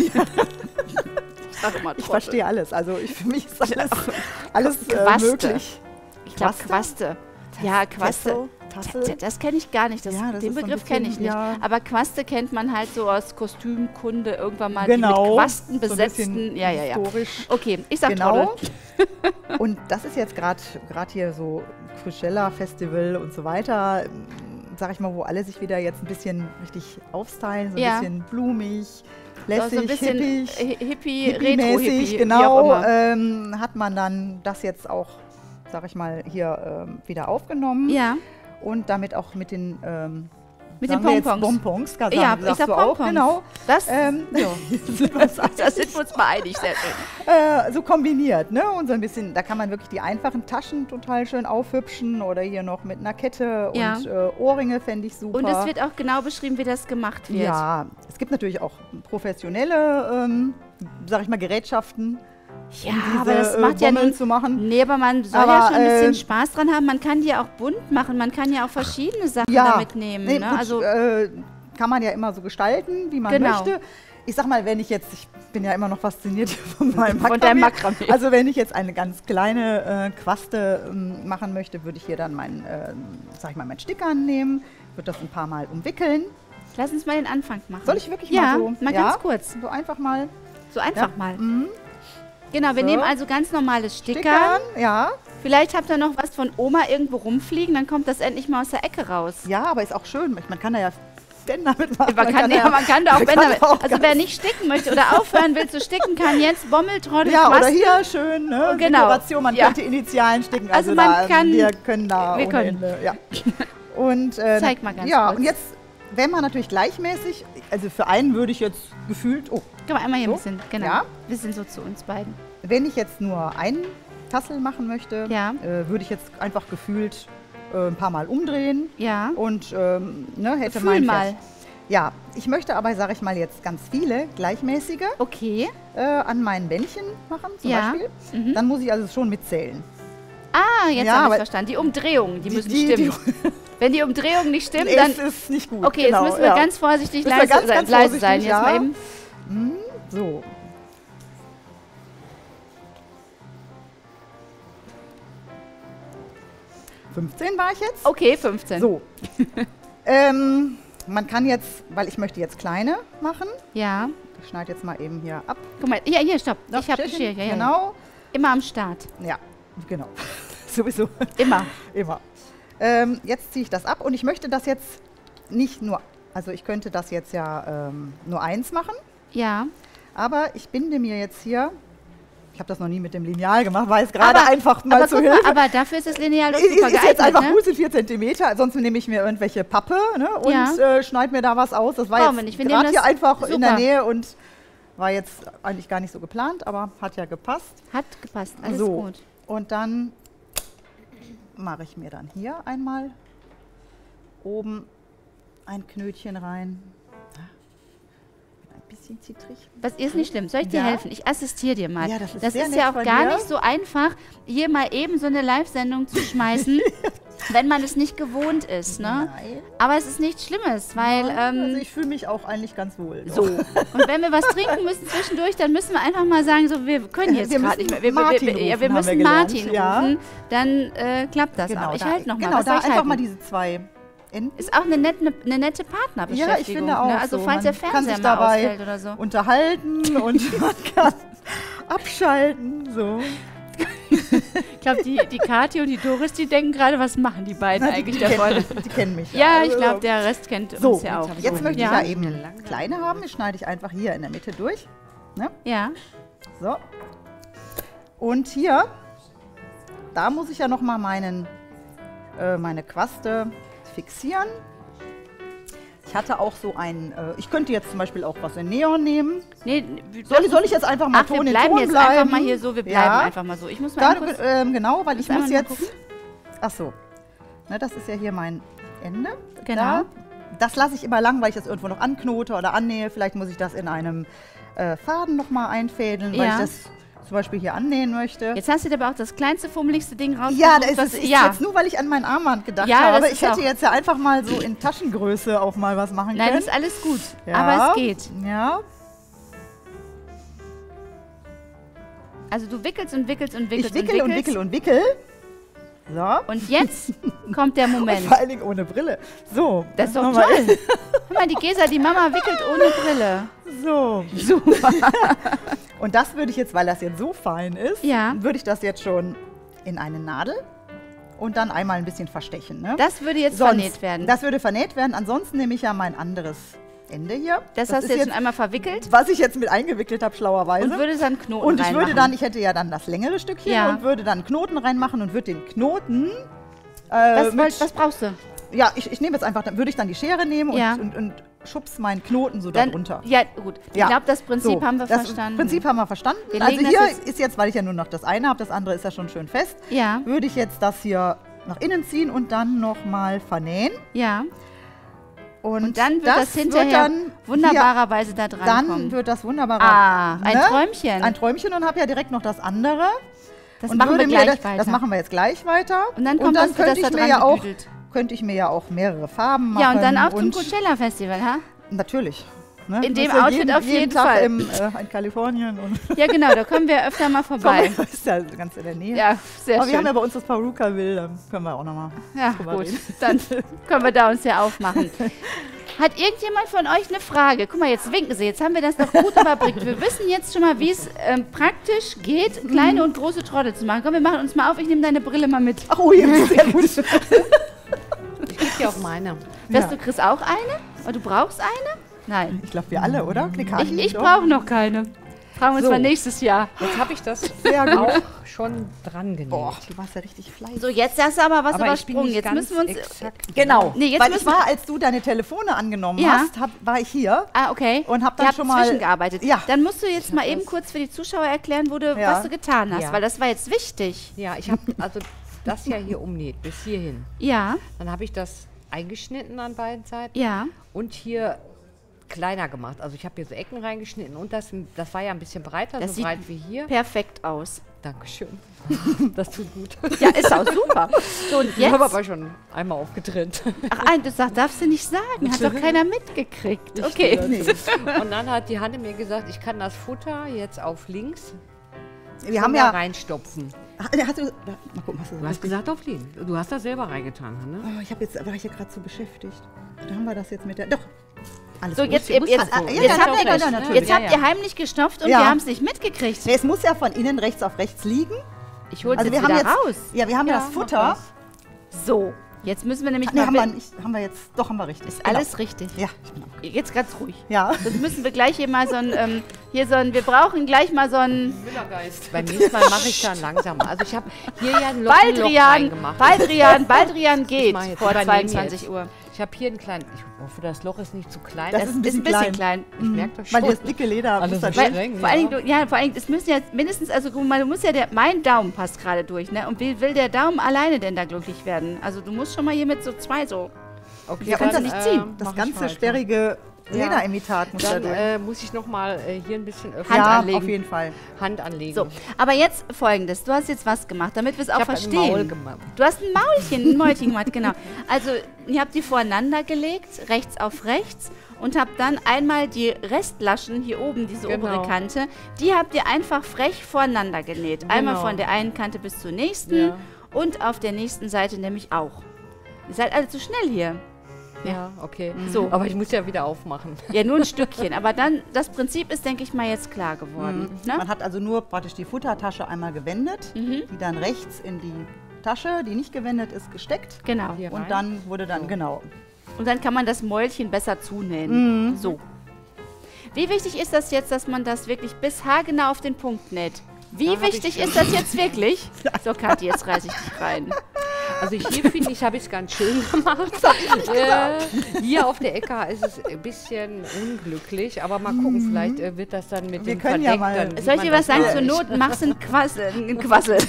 Sag mal ich Troddel. verstehe alles. Also für mich ist alles Quaste. möglich. Ich glaube Quaste. Ja, Quaste. Tassel. Das kenne ich gar nicht. Ja, das Den ist so ein Begriff kenne ich bisschen, nicht. ja. Aber Quaste kennt man halt so aus Kostümkunde irgendwann mal. Genau. Die mit Quasten So ein besetzten. bisschen Ja. historisch. Okay, ich sag Genau. Troddel. Und das ist jetzt gerade hier so Coachella Festival und so weiter, sag ich mal, wo alle sich wieder jetzt ein bisschen richtig aufstylen, so ein Ja. bisschen blumig, So lässig, ein bisschen hippig, Hippie, hippie-mäßig, Retro-Hippie, genau, wie auch immer. hat man dann das jetzt auch, sag ich mal, hier wieder aufgenommen Ja, und damit auch mit den mit den sagen wir jetzt Pompons. Bonbons, Ja, ich sagst sag du auch, Pompons. genau. Das, Ja. da sind wir uns mal einig. Sehr schön. So kombiniert, ne? Und so ein bisschen, da kann man wirklich die einfachen Taschen total schön aufhübschen oder hier noch mit einer Kette Ja. und Ohrringe fände ich super. Und es wird auch genau beschrieben, wie das gemacht wird. Ja, es gibt natürlich auch professionelle, sag ich mal, Gerätschaften, Ja, diese aber das macht ja Bommeln nun, zu machen. nee, aber man soll Aber, ja schon ein bisschen Spaß dran haben. Man kann die ja auch bunt machen. Man kann ja auch verschiedene Sachen damit nehmen. nee, Ne? gut, Also, kann man ja immer so gestalten, wie man Genau. möchte. Ich sag mal, wenn ich jetzt, ich bin ja immer noch fasziniert von meinem Von deinem Makramee. Also wenn ich jetzt eine ganz kleine Quaste machen möchte, würde ich hier dann meinen Stickern nehmen, würde das ein paar Mal umwickeln. lass uns mal den Anfang machen. Soll ich wirklich Ja, mal so? mal ganz kurz. So einfach mal So einfach mal. Mhm. Genau, wir So. nehmen also ganz normale Sticker. stickern. Ja. Vielleicht habt ihr noch was von Oma irgendwo rumfliegen, dann kommt das endlich mal aus der Ecke raus. Ja, aber ist auch schön. Man kann da ja Bänder mitmachen. Man kann da auch man Bänder. kann auch Also wer nicht sticken möchte oder aufhören will zu sticken, kann jetzt Bommeltroddel, Ja, oder Quasten. hier schön, ne? Genau. Dekoration, man Ja. könnte Initialen sticken. Also Also, man da, kann- wir können da wir ohne können. Ende. Ja. Und, Zeig mal ganz ja, kurz. und jetzt wenn man natürlich gleichmäßig, also für einen würde ich jetzt gefühlt, Können wir einmal hier So? ein bisschen, genau. Ja. Ein bisschen so zu uns beiden. wenn ich jetzt nur einen Tassel machen möchte, Ja. würde ich jetzt einfach gefühlt ein paar Mal umdrehen Ja. und hätte Fühl mein mal. Ja, ich möchte aber, sage ich mal, jetzt ganz viele gleichmäßige Okay. an meinen Bändchen machen zum Ja. Beispiel. Dann muss ich also schon mitzählen. Ah, jetzt Ja, habe ich aber- verstanden. Die Umdrehungen, die müssen die- stimmen. Wenn die Umdrehung nicht stimmt, Nee, dann... es ist nicht gut. Okay, genau, jetzt müssen wir ganz vorsichtig Müssen wir leise, ganz, ganz leise sein. vorsichtig, Jetzt mal ja. eben. So. ...15 war ich jetzt. Okay, 15. So. Man kann jetzt, weil ich möchte jetzt kleine machen. Ja. Ich schneide jetzt mal eben hier ab. Guck mal, hier, stopp. Das Ich habe Stückchen, Geschirr. Ja. Genau. Immer am Start. Ja, genau. Sowieso. Immer. Immer. Jetzt ziehe ich das ab und ich möchte das jetzt nicht nur, also ich könnte das jetzt ja nur eins machen, Ja. aber ich binde mir jetzt hier, ich habe das noch nie mit dem Lineal gemacht, weil es gerade Aber- einfach mal aber zu guck Hilfe. mal, aber dafür ist das Lineal doch Ist super jetzt geeignet, einfach ne? gut, sind 4 cm, sonst nehme ich mir irgendwelche Pappe, ne, und Ja. schneide mir da was aus. Das war Brauchen wir jetzt nicht, wir nehmen gerade hier das- einfach in der super. Nähe und war jetzt eigentlich gar nicht so geplant, aber hat ja gepasst. Hat gepasst. Alles so. gut. Und dann mache ich mir dann hier einmal oben ein Knötchen rein. Ein bisschen zittrig. Was ist nicht schlimm. Soll ich dir Ja. helfen? Ich assistiere dir mal. Ja, das ist sehr nett ja auch von gar dir. nicht so einfach, hier mal eben so eine Live-Sendung zu schmeißen, wenn man es nicht gewohnt ist. Ne? Nein. Aber es ist nichts Schlimmes, weil... Also ich fühle mich auch eigentlich ganz wohl. so. Und wenn wir was trinken müssen zwischendurch, dann müssen wir einfach mal sagen, so, wir können jetzt Wir gerade müssen nicht mehr. Martin wir rufen, haben müssen wir gelernt. Martin Ja. rufen, dann klappt das Genau, auch. Ich da, halte noch mal. genau, Was da soll ich einfach halten? mal diese zwei Enden. Ist auch eine nette Partnerbeschäftigung. Ja, ich finde auch Ne? Also so. falls Man der kann Fernseher sich mal dabei ausfällt oder so. unterhalten und man kann abschalten. So. Ich glaube, die Kathi und die Doris, die denken gerade, was machen die beiden eigentlich da vorne? Die kennen mich. Ja, ich Also, glaube, der Rest kennt So, uns ja auch. jetzt möchte ja. ich ja eben kleine haben. Die schneide ich einfach hier in der Mitte durch. Ne? Ja, So. Und hier, da muss ich ja nochmal meine Quaste fixieren. Ich hatte auch so einen, ich könnte jetzt zum Beispiel auch was in Neon nehmen. nee, Soll ich jetzt einfach mal ach, wir Ton in bleiben Ton jetzt bleiben? einfach mal hier so, wir bleiben Ja. einfach mal so. Ich muss mal Da, kurz, genau, weil ich Müssen wir muss mal jetzt, gucken? ach so, ne, das ist ja hier mein Ende. Genau. Da. Das lasse ich immer lang, weil ich das irgendwo noch anknote oder annähe. Vielleicht muss ich das in einem Faden nochmal einfädeln, weil Ja. ich das zum Beispiel hier annähen möchte. jetzt hast du dir aber auch das kleinste, fummeligste Ding rausgesucht. Ja, das was, ist ja. jetzt nur, weil ich an mein Armband gedacht Ja, habe. das Ich ist hätte auch- jetzt ja einfach mal so in Taschengröße auch mal was machen Nein, können. ist alles gut, Ja. aber es geht. Ja, Also du wickelst und wickelst und ich wickelst wickel und wickelst. wickel und wickel. So. Und jetzt kommt der Moment. Vor allen Dingen ohne Brille. So. Das ist doch machen wir- toll. Guck mal, die Gesa, die Mama wickelt ohne Brille. So. Super. Und das würde ich jetzt, weil das jetzt so fein ist, Ja. würde ich das jetzt schon in eine Nadel und dann einmal ein bisschen verstechen. Ne? Das würde jetzt Sonst- vernäht werden. Das würde vernäht werden. Ansonsten nehme ich ja mein anderes Ende hier. Das hast ist du jetzt schon einmal verwickelt was ich jetzt mit eingewickelt habe, schlauerweise. und würdest dann Knoten Und ich würde reinmachen. dann, ich hätte ja dann das längere Stückchen Ja. und würde dann Knoten reinmachen und würde den Knoten was brauchst du? ja, ich nehme jetzt einfach, dann würde ich dann die Schere nehmen Ja. und schubs meinen Knoten so Dann, darunter. ja, gut. Ich Ja. glaube, das Prinzip So, haben wir das verstanden. Prinzip haben wir verstanden. Wir Also legen das hier jetzt- ist jetzt, weil ich ja nur noch das eine habe, das andere ist ja schon schön fest, Ja, würde ich jetzt das hier nach innen ziehen und dann nochmal vernähen. ja. Und Dann wird das hinterher dann wunderbarerweise da dran hier, dann kommen. wird das wunderbar. Ah, ein Träumchen. Ein Träumchen und habe ja direkt noch das andere. Das und machen wir würde mir gleich das, weiter. das machen wir jetzt gleich weiter. Und dann kommt das, wird das könnte da ich mir dran ja auch gebügelt. könnte ich mir ja auch mehrere Farben machen. Ja, und dann auch zum und Coachella-Festival, ha? Natürlich. Ne? In dem Muss ja Outfit auf jeden Tag Fall. in Kalifornien. Und Ja, genau, da kommen wir öfter mal vorbei. ist ja ganz in der Nähe. Ja, sehr Aber wir haben schön. ja bei uns das Paruka-Will, da können wir auch nochmal Ja, drüber gut, reden. dann können wir da uns ja aufmachen. Hat irgendjemand von euch eine Frage? Guck mal, jetzt winken sie. Jetzt haben wir das doch gut überbringt. Wir wissen jetzt schon mal, wie es praktisch geht, kleine und große Trottel zu machen. Komm, wir machen uns mal auf. Ich nehme deine Brille mal mit. Ach, oh, ja, sehr gut. Ich gebe dir auch meine. Weißt du, Chris, auch eine? Oder du brauchst eine? Nein. Ich glaube, wir alle, oder? Ich Doch. brauche noch keine. Fragen wir uns So. mal nächstes Jahr. Jetzt habe ich das auch schon dran genäht. Boah, du warst ja richtig fleißig. So, jetzt hast du aber was Aber ich bin übersprungen. nicht Jetzt ganz müssen wir uns... exakt. Genau, Nee, jetzt weil müssen ich war, als du deine Telefone angenommen Ja. hast, war ich hier. Ah, okay. Und hab dann Ihr habt schon mal- zwischengearbeitet. Ja. Dann musst du jetzt mal eben kurz für die Zuschauer erklären, Ja. was du getan hast, Ja. weil das war jetzt wichtig. Ja, ich habe also das ja hier umnäht, bis hierhin. Ja, Dann habe ich das eingeschnitten an beiden Seiten ja. und hier kleiner gemacht. Also ich habe hier so Ecken reingeschnitten und das war ja ein bisschen breiter, Das so sieht breit wie hier. Perfekt aus. Dankeschön. Das tut gut. Ja, ist auch super. So, und Ich habe jetzt... aber schon einmal aufgetrennt. Ach, das darfst du nicht sagen. Hat doch keiner mitgekriegt. Okay. Und dann hat die Hanne mir gesagt, ich kann das Futter jetzt auf links Wir haben da ja... reinstopfen. Hast du, mal gucken, hast du Du hast gesagt auf links. Du hast das selber reingetan, Hanne. war ich ja gerade so beschäftigt. Da haben wir das jetzt mit der... Doch. Alles So, gut. jetzt, muss jetzt, das so. jetzt, Ja, habt, ja, ihr, ja, natürlich. jetzt habt ihr heimlich gestopft und Ja. wir haben es nicht mitgekriegt. Nee, es muss ja von innen rechts auf rechts liegen. Ich hol's Also jetzt wir haben wieder jetzt... raus. Ja, wir haben ja, Ja, das mach Futter. So, jetzt müssen wir nämlich Nee, mal... haben wir jetzt... Doch, haben wir richtig. Ist alles richtig. Genau. Ja, ich bin auch... Jetzt ganz ruhig. Ja. Sonst müssen wir gleich hier mal wir brauchen gleich mal so ein Beim nächsten Mal mache ich dann langsamer. Also ich habe hier ja ein Loch reingemacht. Baldrian geht mach jetzt vor übernehmen 22 jetzt. Uhr. Ich habe hier einen kleinen... Ich hoffe, das Loch ist nicht zu klein. Das Das ist ein ist ein bisschen bisschen klein. ich merke das schon. Weil das dicke Leder... Alles muss da so durch. streng, Vor allen Dingen, es müssen ja mindestens, also guck mal, du musst ja, mein Daumen passt gerade durch, ne? Und wie will der Daumen alleine denn da glücklich werden? Also du musst schon mal hier mit so zwei so... Okay, Ja, und dann, das, ziehen. das mach ich ganze weiter. sperrige Lederimitat muss da Dann durch. muss ich noch mal hier ein bisschen öffnen. Hand Ja, anlegen. auf jeden Fall. Hand anlegen. So, aber jetzt Folgendes, du hast jetzt was gemacht, damit wir es auch ich habe ein verstehen. Maul gemacht. Du hast ein Mäulchen gemacht, genau. Also, ihr habt die voreinander gelegt, rechts auf rechts, und habt dann einmal die Restlaschen hier oben, diese Genau. obere Kante, die habt ihr einfach frech voreinander genäht. Einmal Genau. von der einen Kante bis zur nächsten Ja. und auf der nächsten Seite nämlich auch. Ihr seid alle zu schnell hier. Ja, okay. So. Aber ich muss ja wieder aufmachen. Ja, nur ein Stückchen. Aber dann, das Prinzip ist, denke ich mal, jetzt klar geworden. Ne? Man hat also nur praktisch die Futtertasche einmal gewendet, die dann rechts in die Tasche, die nicht gewendet ist, gesteckt. Genau. Hier rein. Und dann wurde dann, genau. Und dann kann man das Mäulchen besser zunähen. So. Wie wichtig ist das jetzt, dass man das wirklich bis haargenau auf den Punkt näht? Wie wichtig ist das jetzt wirklich? So, Kathi, jetzt reiße ich dich rein. Also hier finde ich, habe ich es ganz schön gemacht. Hier auf der Ecke ist es ein bisschen unglücklich, aber mal gucken, vielleicht wird das dann mit Wir dem können ja Verdeck mal- dann... sieht Soll ich man dir was das sagen? gar Zur nicht. Not machst du einen Quassel. Ein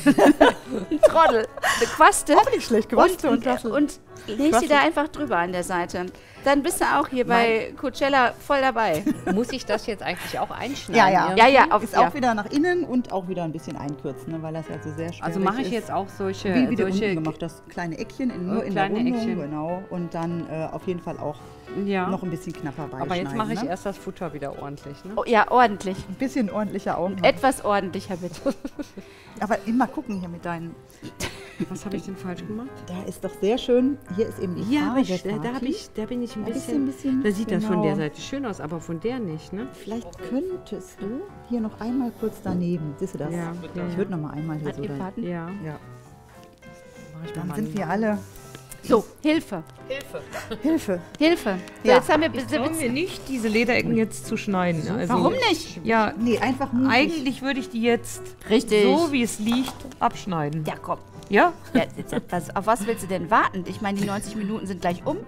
Trottel. Eine Quaste. Auch nicht schlecht, Quaste und Tassel. Und legst die da einfach drüber an der Seite. Dann bist du auch hier bei Coachella voll dabei. Muss ich das jetzt eigentlich auch einschneiden? Ja, ja. irgendwie? Ja, auf Ist auch wieder nach innen und auch wieder ein bisschen einkürzen, ne, weil das ja so sehr schwer Also mache ich ist. jetzt auch solche... Wie du solche unten gemacht hast, kleine Eckchen, nur in der kleine Rundung, Eckchen. genau. Und dann auf jeden Fall auch ja. noch ein bisschen knapper beigeschneiden. Aber jetzt mache ich ne? erst das Futter wieder ordentlich. Ne? Oh, ja, ordentlich. Ein bisschen ordentlicher auch. Etwas ordentlicher bitte. Aber immer gucken hier mit deinen... Was habe ich denn falsch gemacht? Da ist doch sehr schön, hier ist eben die Farbe, Da bin ich ein bisschen, bisschen... Da sieht das von der genau. Seite schön aus, aber von der nicht, ne? Vielleicht könntest du hier noch einmal kurz daneben, siehst du das? Ja, ja, Ich würde noch mal einmal hier so Ihr dann, Paten? Ja. ja. Mach ich Dann mal sind wir alle... So, Hilfe. Hilfe. Hilfe. So, Ja. jetzt haben wir... Trauen wir nicht, diese Lederecken jetzt zu schneiden. Also, Warum nicht? Ja, Nee, einfach mutig. eigentlich würde ich die jetzt Richtig. so, wie es liegt, abschneiden. Ja, komm. Ja? Ja, auf was willst du denn warten? Ich meine, die 90 Minuten sind gleich um.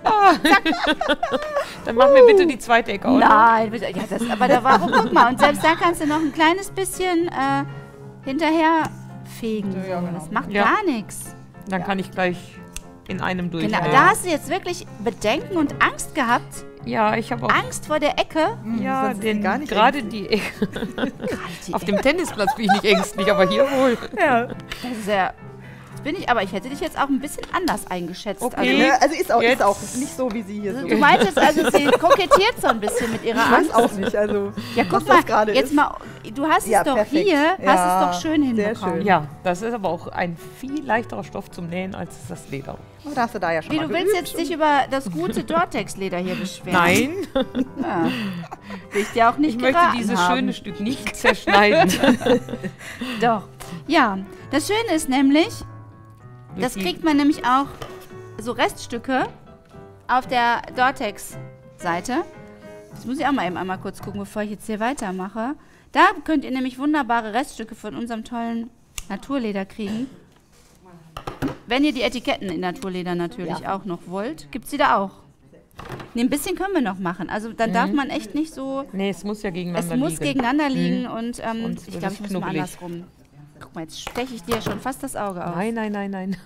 Dann mach mir bitte die zweite Ecke auch noch. Nein, bitte. Ja, warum? Guck mal, und selbst da kannst du noch ein kleines bisschen hinterher fegen. So. Das macht Ja. gar nichts. Dann kann ich gleich in einem durch. Genau, da hast du jetzt wirklich Bedenken und Angst gehabt. Ja, ich habe auch Angst vor der Ecke. ja, sonst ist sie gar nicht gerade die Ecke. Auf dem Tennisplatz bin ich nicht ängstlich, aber hier wohl. Das ist ja... Aber ich hätte dich jetzt auch ein bisschen anders eingeschätzt. Okay. Ne, also ist Jetzt. auch nicht so, wie sie hier Also, so. du meintest also, sie kokettiert so ein bisschen mit ihrer Ich weiß Angst. auch nicht, also Ja, guck was mal, das gerade jetzt ist. mal, du hast Ja, es doch perfekt. hier, Ja, hast es doch schön sehr hinbekommen. schön. Ja, das ist aber auch ein viel leichterer Stoff zum Nähen als das Leder. Oh, da hast du da ja schon Wie, mal du willst geübt. jetzt dich über das gute Dortex-Leder hier beschweren? Nein, Ja. Will ich dir auch nicht ich möchte geraten dieses haben. schöne Stück nicht zerschneiden. Doch. Ja, das Schöne ist nämlich, das kriegt man nämlich auch so Reststücke auf der Dortex-Seite. Das muss ich auch mal eben einmal kurz gucken, bevor ich jetzt hier weitermache. Da könnt ihr nämlich wunderbare Reststücke von unserem tollen Naturleder kriegen. Wenn ihr die Etiketten in Naturleder natürlich auch noch wollt, gibt es die da auch. Ne, ein bisschen können wir noch machen. Also dann darf man echt nicht so... Nee, es muss ja gegeneinander Es liegen. muss gegeneinander liegen und Sonst ich wird glaube, es ich muss mal knubbelig. andersrum. Guck mal, jetzt steche ich dir schon fast das Auge aus. Nein.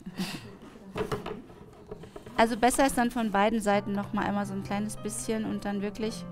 Also besser ist dann von beiden Seiten noch mal einmal so ein kleines bisschen und dann wirklich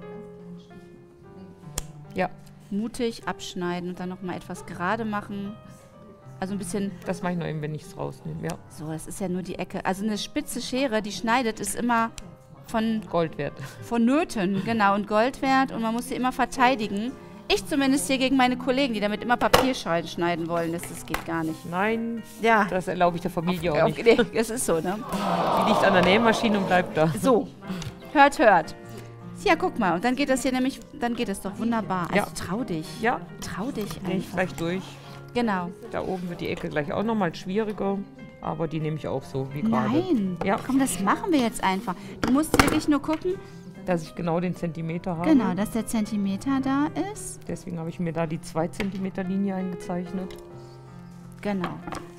Ja, mutig abschneiden und dann noch mal etwas gerade machen. Also ein bisschen, das mache ich noch eben, wenn ich es rausnehme. Ja, so, das ist ja nur die Ecke. Also eine spitze Schere, die schneidet, ist immer Gold wert. vonnöten, genau, und Gold wert und man muss sie immer verteidigen. Ich zumindest hier gegen meine Kollegen, die damit immer Papier schneiden wollen, das geht gar nicht. Nein, Ja, das erlaube ich der Familie auch nicht. nee, es ist so, ne? Die liegt an der Nähmaschine und bleibt da. So, hört. Ja, guck mal, und dann geht das hier nämlich, dann geht es doch wunderbar. Also Ja. trau dich. Ja, Trau dich nehme ich einfach. gleich durch. Genau. Da oben wird die Ecke gleich auch nochmal schwieriger, aber die nehme ich auch so wie gerade. Nein, Ja, komm, das machen wir jetzt einfach. Du musst wirklich nur gucken, dass ich genau den Zentimeter habe. genau, dass der Zentimeter da ist. Deswegen habe ich mir da die 2 Zentimeter Linie eingezeichnet. Genau.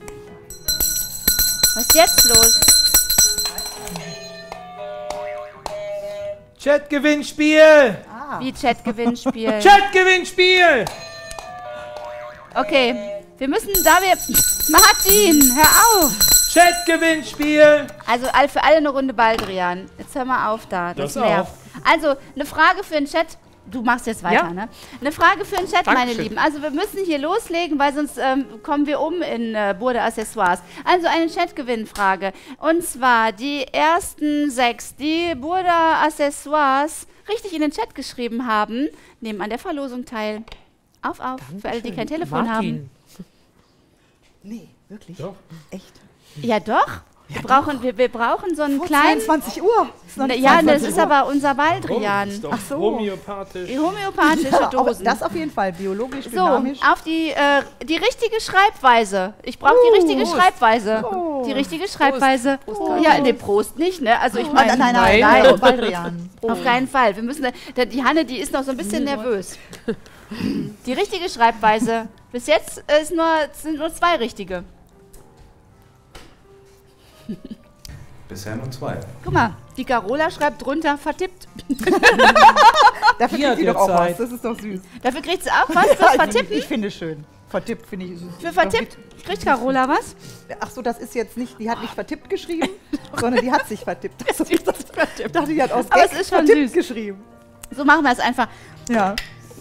Was ist jetzt los? Chat-Gewinnspiel! Wie Chat-Gewinnspiel. Chat-Gewinnspiel! Okay, wir müssen, da wir... Martin, hör auf! Chat-Gewinnspiel! Also für alle eine Runde Baldrian. Jetzt hör mal auf da. Das Das nervt. Also, eine Frage für den Chat. Du machst jetzt weiter, Ja. ne? Eine Frage für den Chat, meine Dankeschön. Lieben. Also wir müssen hier loslegen, weil sonst kommen wir um in Burde Accessoires. Also eine Chat-Gewinnfrage. Und zwar die ersten 6, die Burde Accessoires richtig in den Chat geschrieben haben, nehmen an der Verlosung teil. Auf, für alle, die kein Telefon haben. Martin, Nee, wirklich? Doch. Echt? Ja doch. Wir brauchen so einen Vor kleinen... 22 Uhr. Ist noch nicht Ja, das 22 ist Uhr. aber unser Ist Baldrian. doch Ach so. homöopathisch. Die homöopathische Ja, aber Dosen. das auf jeden Fall. Biologisch, So, dynamisch. auf die richtige Schreibweise. Ich brauche die richtige Schreibweise. Die richtige Schreibweise. Ja, nee, Prost nicht, ne? Also ich meine, Nein, Baldrian. auf keinen Fall. Wir müssen, die Hanne, die ist noch so ein bisschen nervös. Die richtige Schreibweise. Bis jetzt sind nur 2 richtige. Bisher nur 2. Guck mal, die Carola schreibt drunter vertippt. Dafür Hier kriegt sie hat doch auch ihr was. Zeit. Das ist doch süß. Dafür kriegt sie auch was fürs Vertippen. Ich finde es schön. Vertippt finde ich süß. Für vertippt kriegt Carola was? Ach so, das ist jetzt nicht, die hat nicht vertippt geschrieben, sondern die hat sich vertippt. Also, ich dachte, die hat aus Aber Gag es ist schon vertippt süß. geschrieben. So machen wir es einfach. Ja.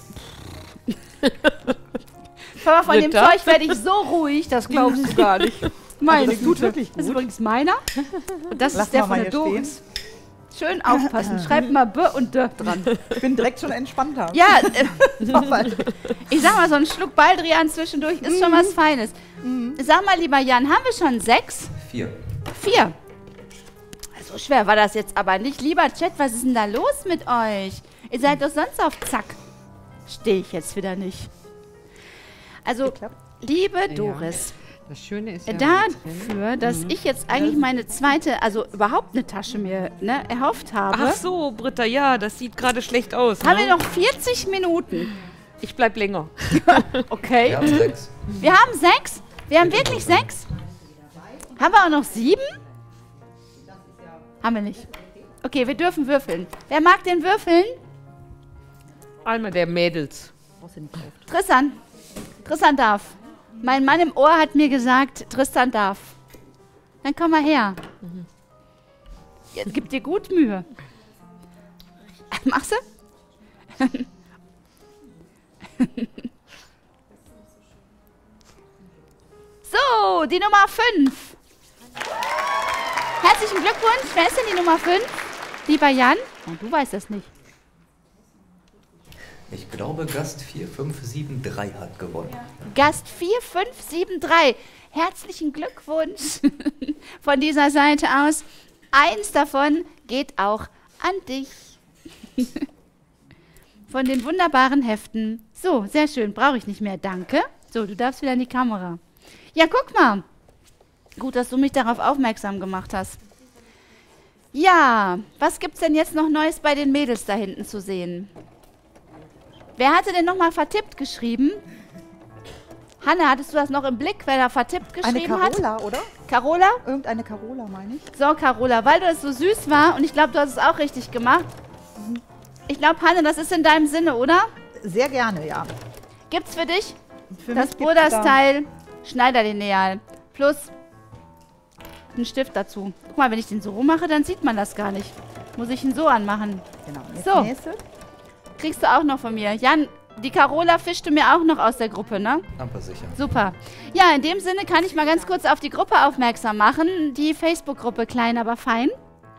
Hör mal, von dem Britta? Zeug werde ich so ruhig, das glaubst du gar nicht. Meine das tut Güte. wirklich Das ist gut. übrigens meiner. Und das Lass ist der mal von hier der Doris. Schön aufpassen. Schreibt mal B und D dran. Ich bin direkt schon entspannter. Ja, Weil- ich sag mal, so ein Schluck Baldrian zwischendurch ist schon was Feines. Sag mal, lieber Jan, haben wir schon 6? 4. 4. So schwer war das jetzt aber nicht. Lieber Chat, was ist denn da los mit euch? Ihr seid doch sonst auf Zack. Stehe ich jetzt wieder nicht. Also, Geklappt. liebe Doris, Das Schöne ist ja dafür, dass ich jetzt eigentlich meine zweite, also überhaupt eine Tasche mir erhofft habe, ach so, Britta, ja, das sieht gerade schlecht aus. haben ne? wir noch 40 Minuten. Ich bleib länger. Okay. Wir haben 6. Wir haben 6? Wir haben wirklich 6? Haben wir auch noch 7? Haben wir nicht. Okay, wir dürfen würfeln. Wer mag den würfeln? Einmal der Mädels. Tristan. Tristan darf. Mein Mann im Ohr hat mir gesagt, Tristan darf. Dann komm mal her. Jetzt gib dir gut Mühe. Machst du? So, die Nummer 5. Herzlichen Glückwunsch. Wer ist denn die Nummer 5? Lieber Jan? Oh, du weißt das nicht. Ich glaube, Gast 4573 hat gewonnen. Gast 4573. Herzlichen Glückwunsch von dieser Seite aus. 1 davon geht auch an dich. Von den wunderbaren Heften. So, sehr schön. Brauche ich nicht mehr. Danke. So, du darfst wieder in die Kamera. Ja, guck mal. Gut, dass du mich darauf aufmerksam gemacht hast. Ja, was gibt's denn jetzt noch Neues bei den Mädels da hinten zu sehen? Wer hatte denn nochmal vertippt geschrieben? Hanne, hattest du das noch im Blick, wer da vertippt geschrieben Eine hat? Carola, oder? Carola? Irgendeine Carola, meine ich. So, Carola, weil das so süß war und ich glaube, du hast es auch richtig gemacht. Ich glaube, Hanne, das ist in deinem Sinne, oder? Sehr gerne, ja. Gibt's für dich Für das mich gibt's da- Broderstyle Schneiderlineal plus einen Stift dazu. Guck mal, wenn ich den so rummache, dann sieht man das gar nicht. Muss ich ihn so anmachen. Genau. Jetzt So. nächste. Kriegst du auch noch von mir. Jan, die Carola fischte mir auch noch aus der Gruppe, ne? Aber sicher. Super. Ja, in dem Sinne kann ich mal ganz kurz auf die Gruppe aufmerksam machen. Die Facebook-Gruppe Klein, aber fein.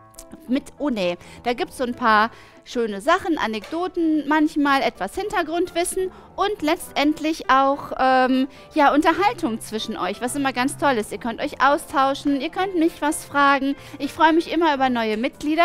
Da gibt es so ein paar schöne Sachen, Anekdoten, manchmal etwas Hintergrundwissen und letztendlich auch Unterhaltung zwischen euch, was immer ganz toll ist. Ihr könnt euch austauschen, ihr könnt mich was fragen. Ich freue mich immer über neue Mitglieder.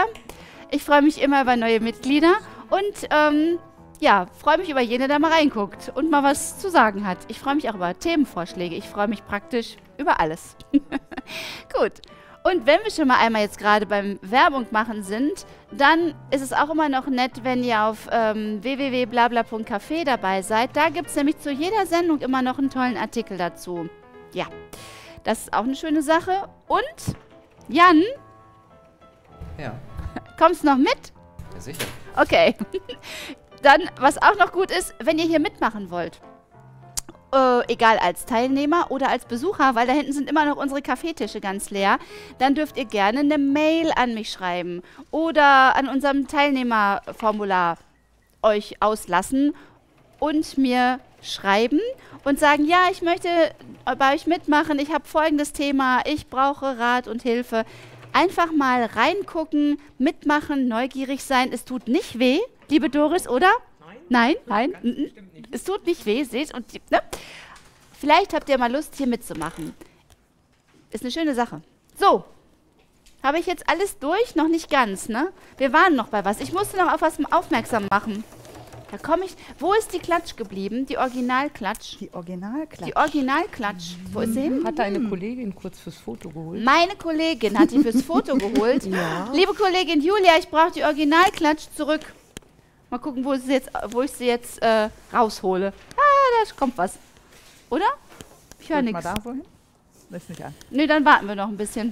Und freue mich über jeden, der mal reinguckt und mal was zu sagen hat. Ich freue mich auch über Themenvorschläge. Ich freue mich praktisch über alles. Gut. Und wenn wir schon mal einmal jetzt gerade beim Werbung machen sind, dann ist es auch immer noch nett, wenn ihr auf www.blabla.café dabei seid. Da gibt es nämlich zu jeder Sendung immer noch einen tollen Artikel dazu. Ja, das ist auch eine schöne Sache. Und, Jan, Ja, kommst du noch mit? ja sicher. Okay. Dann, was auch noch gut ist, wenn ihr hier mitmachen wollt. Egal als Teilnehmer oder als Besucher, weil da hinten sind immer noch unsere Kaffeetische ganz leer, dann dürft ihr gerne eine Mail an mich schreiben oder an unserem Teilnehmerformular euch auslassen und mir schreiben und sagen, ja, ich möchte bei euch mitmachen, ich habe folgendes Thema, ich brauche Rat und Hilfe. Einfach mal reingucken, mitmachen, neugierig sein, es tut nicht weh, liebe Doris, oder? Nein? Es tut nicht weh, seht und ne? Vielleicht habt ihr mal Lust, hier mitzumachen. Ist eine schöne Sache. So, habe ich jetzt alles durch? Noch nicht ganz, ne? Wir waren noch bei was. Ich musste noch auf was aufmerksam machen. Da komme ich. Wo ist die Klatsch geblieben? Die Originalklatsch. Die Originalklatsch. Die Originalklatsch. Wo ist sie hin? Hat eine Kollegin kurz fürs Foto geholt? Meine Kollegin hat die fürs Foto geholt. Ja. Liebe Kollegin Julia, ich brauche die Originalklatsch zurück. Mal gucken, wo ich sie jetzt raushole. Ah, da kommt was. Oder? Ich höre Drück nichts. mal da so hin. Lässt nicht an. Nö, dann warten wir noch ein bisschen.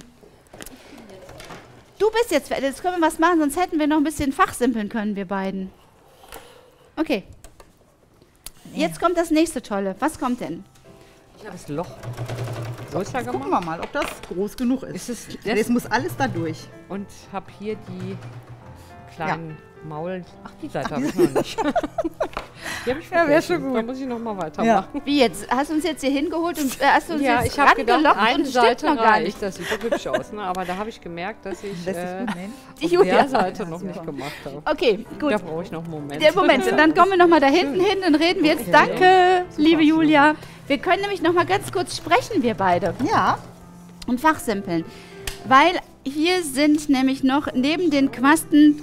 Du bist jetzt fertig. Jetzt können wir was machen, sonst hätten wir noch ein bisschen fachsimpeln können, wir beiden. Okay. Jetzt kommt das nächste Tolle. Was kommt denn? Ich habe das Loch größer Gucken gemacht wir mal, ob das groß genug ist. Ist es Jetzt muss alles da durch. und habe hier die kleinen Maulen. Ach, die Seite habe ich noch nicht. Die habe ich Ja, wär schon vergessen. gut. Da muss ich noch mal weitermachen. Wie jetzt? Hast du uns jetzt hier hingeholt und hast du uns Ja, jetzt ich habe gedacht, rangelockt eine und stimmt Seite noch gar reicht. nicht. Das sieht doch hübsch aus, ne? Aber da habe ich gemerkt, dass ich Lässt sich gut nähen. Die auf Julia. der Seite noch nicht gemacht habe. Okay, gut. Da brauche ich noch einen Moment. Der Moment, dann kommen wir noch mal da hinten hin und reden wir jetzt. Danke, liebe Julia. Wir können nämlich noch mal ganz kurz sprechen, wir beide. Ja, Und fachsimpeln. Weil hier sind nämlich noch neben den Quasten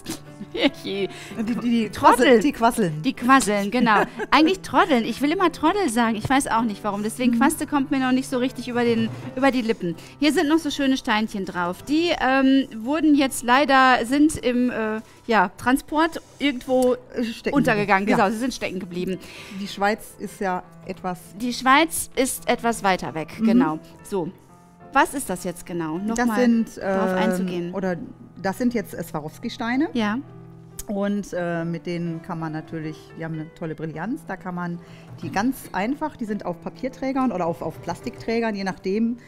die Trottel. Die quasseln. die Quasseln, genau. Eigentlich Troddeln. Ich will immer Troddel sagen. Ich weiß auch nicht warum. Deswegen Quaste kommt mir noch nicht so richtig über die Lippen. Hier sind noch so schöne Steinchen drauf. Die wurden jetzt leider, sind im Transport irgendwo Stecken untergegangen. geblieben. Genau, Ja. sie sind stecken geblieben. Die Schweiz ist ja etwas. Die Schweiz ist etwas weiter weg, genau. So, was ist das jetzt genau? Das Nochmal sind darauf einzugehen. das sind jetzt Swarovski-Steine. Ja. Und mit denen kann man natürlich, die haben eine tolle Brillanz, da kann man die ganz einfach, die sind auf Papierträgern oder auf Plastikträgern, je nachdem,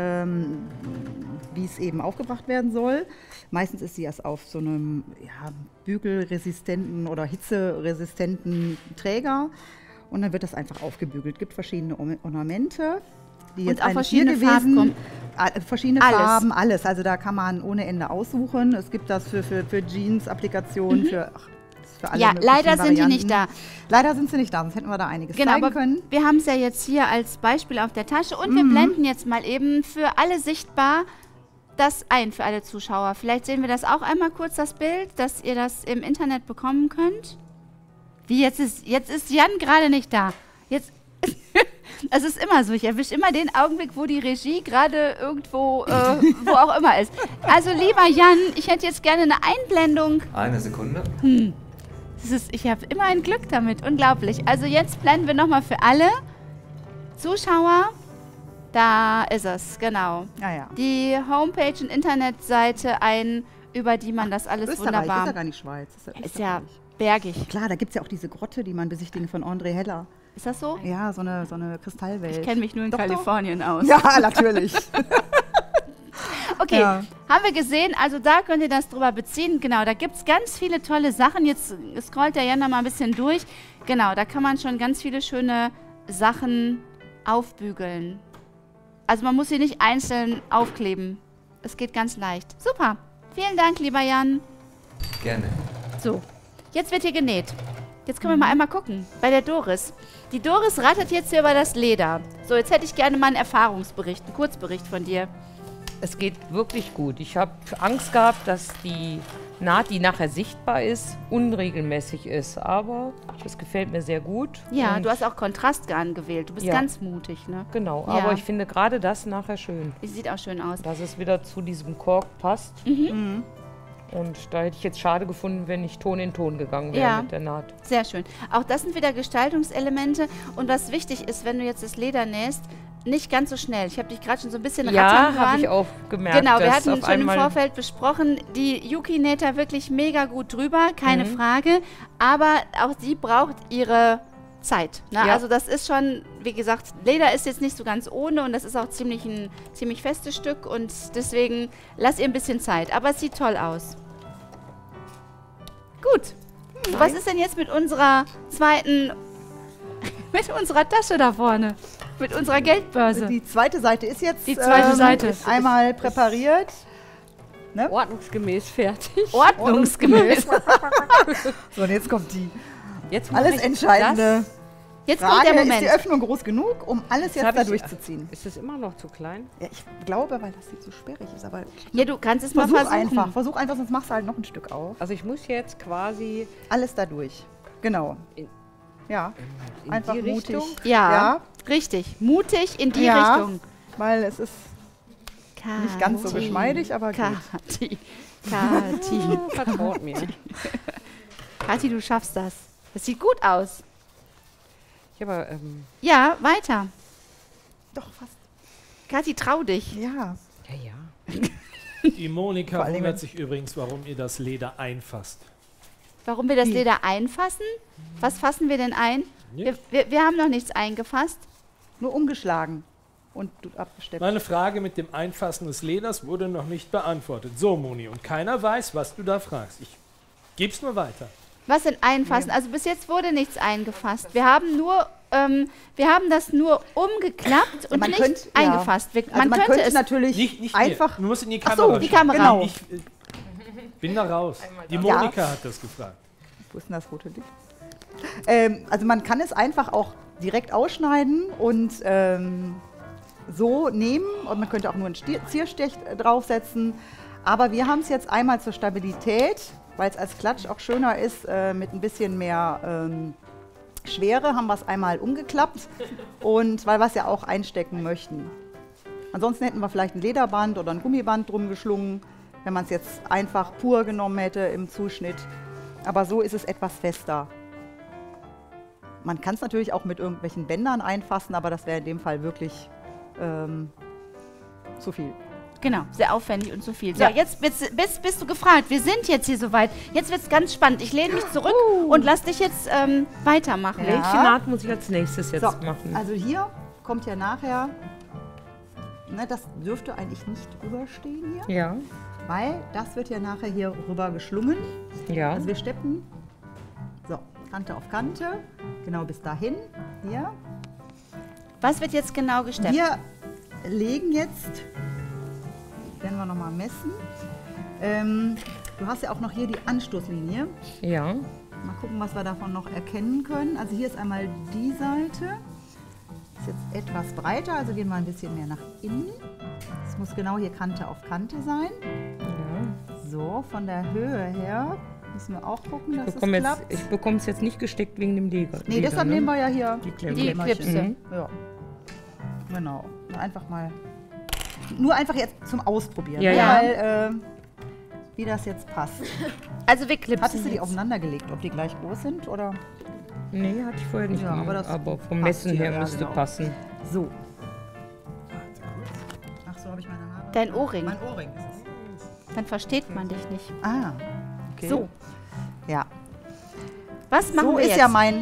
wie es eben aufgebracht werden soll. Meistens ist sie erst auf so einem bügelresistenten oder hitzeresistenten Träger und dann wird das einfach aufgebügelt. Es gibt verschiedene Ornamente. Die Und jetzt auch eigentlich hier verschiedene Farben kommen. Verschiedene Alles. Farben, alles. Also da kann man ohne Ende aussuchen. Es gibt das für Jeans-Applikationen, für alle Ja, möglichen leider sind die Varianten. nicht da. Leider sind sie nicht da, sonst hätten wir da einiges Genau, zeigen aber können. wir haben es ja jetzt hier als Beispiel auf der Tasche und wir blenden jetzt mal eben für alle sichtbar das ein, für alle Zuschauer. Vielleicht sehen wir das auch einmal kurz, das Bild, dass ihr das im Internet bekommen könnt. Wie, jetzt ist Jan gerade nicht da. Jetzt, es ist immer so, ich erwische immer den Augenblick, wo die Regie gerade irgendwo, wo auch immer ist. Also lieber Jan, ich hätte jetzt gerne eine Einblendung. Eine Sekunde. Ich habe immer ein Glück damit. Unglaublich. Also jetzt blenden wir nochmal für alle Zuschauer. Da ist es, genau. Ja. Die Homepage und Internetseite ein, über die man das alles Österreich wunderbar... ist ja gar nicht Schweiz. Ist ja bergig. Klar, da gibt es ja auch diese Grotte, die man besichtigen von André Heller. Ist das so? Ja, so eine Kristallwelt. Ich kenne mich nur in Doch, Kalifornien aus. Ja, natürlich. Okay, Ja. haben wir gesehen, also da könnt ihr das drüber beziehen. Genau, da gibt es ganz viele tolle Sachen. Jetzt scrollt der Jan noch mal ein bisschen durch. Genau, da kann man schon ganz viele schöne Sachen aufbügeln. Also man muss sie nicht einzeln aufkleben. Es geht ganz leicht. Super, vielen Dank, lieber Jan. Gerne. So, jetzt wird hier genäht. Jetzt können wir mal einmal gucken, bei der Doris. Die Doris rattert jetzt hier über das Leder. So, jetzt hätte ich gerne mal einen Erfahrungsbericht, einen Kurzbericht von dir. Es geht wirklich gut. Ich habe Angst gehabt, dass die Naht, die nachher sichtbar ist, unregelmäßig ist. Aber das gefällt mir sehr gut. Ja, Und du hast auch Kontrast gewählt. Du bist Ja. ganz mutig, ne? Genau, Ja. aber ich finde gerade das nachher schön. Sieht auch schön aus. Dass es wieder zu diesem Kork passt. Mhm. Und da hätte ich jetzt schade gefunden, wenn ich Ton in Ton gegangen wäre Ja. mit der Naht. Sehr schön. Auch das sind wieder Gestaltungselemente. Und was wichtig ist, wenn du jetzt das Leder nähst, nicht ganz so schnell. Ich habe dich gerade schon so ein bisschen Ja, rattern habe hören. ich auch gemerkt. Genau, wir dass hatten auf schon im einmal Vorfeld besprochen, die Yuki näht da wirklich mega gut drüber, keine Frage. Aber auch sie braucht ihre Zeit. Ne? Ja. Also das ist schon, wie gesagt, Leder ist jetzt nicht so ganz ohne und das ist auch ein ziemlich festes Stück und deswegen lass ihr ein bisschen Zeit. Aber es sieht toll aus. Gut. Was ist denn jetzt mit unserer zweiten, mit unserer Tasche da vorne? Mit unserer Geldbörse? Die zweite Seite ist jetzt Die zweite Seite. ist einmal präpariert. Ordnungsgemäß fertig. Ordnungsgemäß. So, und jetzt kommt die Jetzt mache alles ich entscheidende Jetzt kommt Frage. der Ist die Moment. Öffnung groß genug, um alles jetzt hab da ich- durchzuziehen? Ist es immer noch zu klein? Ja, ich glaube, weil das hier zu sperrig ist. Aber Ja, du kannst es mal versuch versuchen. einfach, sonst machst du halt noch ein Stück auf. Also ich muss jetzt quasi Alles da durch. Genau. In- Ja, in einfach die mutig. Richtung. Ja, richtig. Mutig in die Ja. Richtung. Weil es ist nicht ganz so geschmeidig, aber geht. Kathi, Vertraut mir. Kathi, du schaffst das. Das sieht gut aus. Ja, aber Ja, weiter. Doch, fast. Kathi, trau dich. Ja. ja. Die Monika Vor allen Dingen- wundert sich übrigens, warum ihr das Leder einfasst. Warum wir das Leder einfassen? Was fassen wir denn ein? Nicht? Wir haben noch nichts eingefasst. Nur umgeschlagen und abgesteppt. Meine Frage mit dem Einfassen des Leders wurde noch nicht beantwortet. So, Moni, und keiner weiß, was du da fragst. Ich geb's nur weiter. Was denn einfassen? Also bis jetzt wurde nichts eingefasst. Wir haben das nur umgeklappt und man nicht könnte- ja. eingefasst. Also Man man könnte könnte es natürlich Nicht einfach. Mir. Du musst in die Ach Kamera so, die schauen. Kamera. Ich bin da raus. Die Monika hat das gefragt. Wo ist denn das rote Licht? Also man kann es einfach auch direkt ausschneiden und so nehmen. Und man könnte auch nur einen Zierstich draufsetzen. Aber wir haben es jetzt einmal zur Stabilität, weil es als Klatsch auch schöner ist, mit ein bisschen mehr Schwere, haben wir es einmal umgeklappt. Und weil wir es ja auch einstecken möchten. Ansonsten hätten wir vielleicht ein Lederband oder ein Gummiband drum geschlungen, wenn man es jetzt einfach pur genommen hätte im Zuschnitt. Aber so ist es etwas fester. Man kann es natürlich auch mit irgendwelchen Bändern einfassen, aber das wäre in dem Fall wirklich zu viel. Genau, sehr aufwendig und zu viel. So, Ja. jetzt bist du gefragt. Wir sind jetzt hier soweit. Jetzt wird es ganz spannend. Ich lehne mich zurück und lass dich jetzt weitermachen. Ja. Welche Naht muss ich als nächstes jetzt So, machen? also hier kommt ja nachher, ne, das dürfte eigentlich nicht rüberstehen hier, Ja, weil das wird ja nachher hier rüber geschlungen. ja. Also wir steppen, so, Kante auf Kante, genau bis dahin, hier. Was wird jetzt genau gesteppt? Wir legen jetzt, werden wir nochmal messen, du hast ja auch noch hier die Anstoßlinie. Ja, Mal gucken, was wir davon noch erkennen können. Also hier ist einmal die Seite. Ist jetzt etwas breiter, also gehen wir ein bisschen mehr nach innen. Es muss genau hier Kante auf Kante sein. ja. So, von der Höhe her müssen wir auch gucken, dass es Ich klappt. bekomme es jetzt nicht gesteckt wegen dem Leder. Nee, deshalb nehmen wir ja hier Die Klemme. Die Klemmerchen. Klipse. Mhm. Ja, genau. Nur einfach jetzt zum Ausprobieren. Ja, ne? ja. Weil wie das jetzt passt. Also wir klipsen Hattest du die jetzt. aufeinander gelegt, ob die gleich groß sind oder? Nee, hatte ich vorher nicht. Ja, gemacht, aber das vom passt Messen hier, her ja, müsste genau. passen. So. Ach so, habe ich meine Haare. Dein Ohrring. Mein Ohrring ist es. Dann versteht man dich nicht. Ah, okay. So, Ja. was machen So wir ist jetzt? ja mein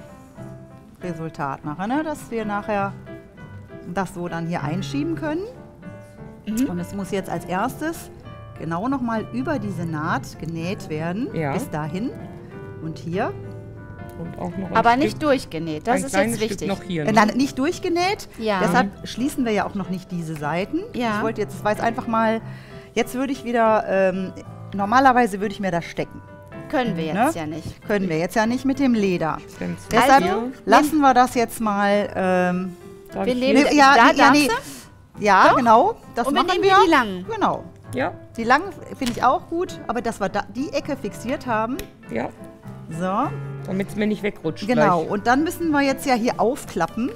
Resultat nachher, ne? Dass wir nachher das so dann hier einschieben können. Und es muss jetzt als erstes genau nochmal über diese Naht genäht werden. Ja. Bis dahin. Und hier. Und auch noch ein Aber Stück, nicht durchgenäht. Das ein ist kleines jetzt wichtig. Stück noch hier. Ne? Dann nicht durchgenäht. Ja. Deshalb schließen wir ja auch noch nicht diese Seiten. Ja. Ich wollte jetzt, das war jetzt einfach mal, jetzt würde ich wieder, normalerweise würde ich mir das stecken. Können wir jetzt ja nicht. Können wir jetzt ja nicht mit dem Leder. Ganz Deshalb Also, lassen wir das jetzt mal. Darf Wir ich nehmen hier- da darfst du? Ja, genau. Das Und wir machen nehmen hier die langen. Genau. Ja, Die langen finde ich auch gut, aber dass wir da die Ecke fixiert haben. ja. So, Damit es mir nicht wegrutscht. genau. Gleich. Und dann müssen wir jetzt ja hier aufklappen.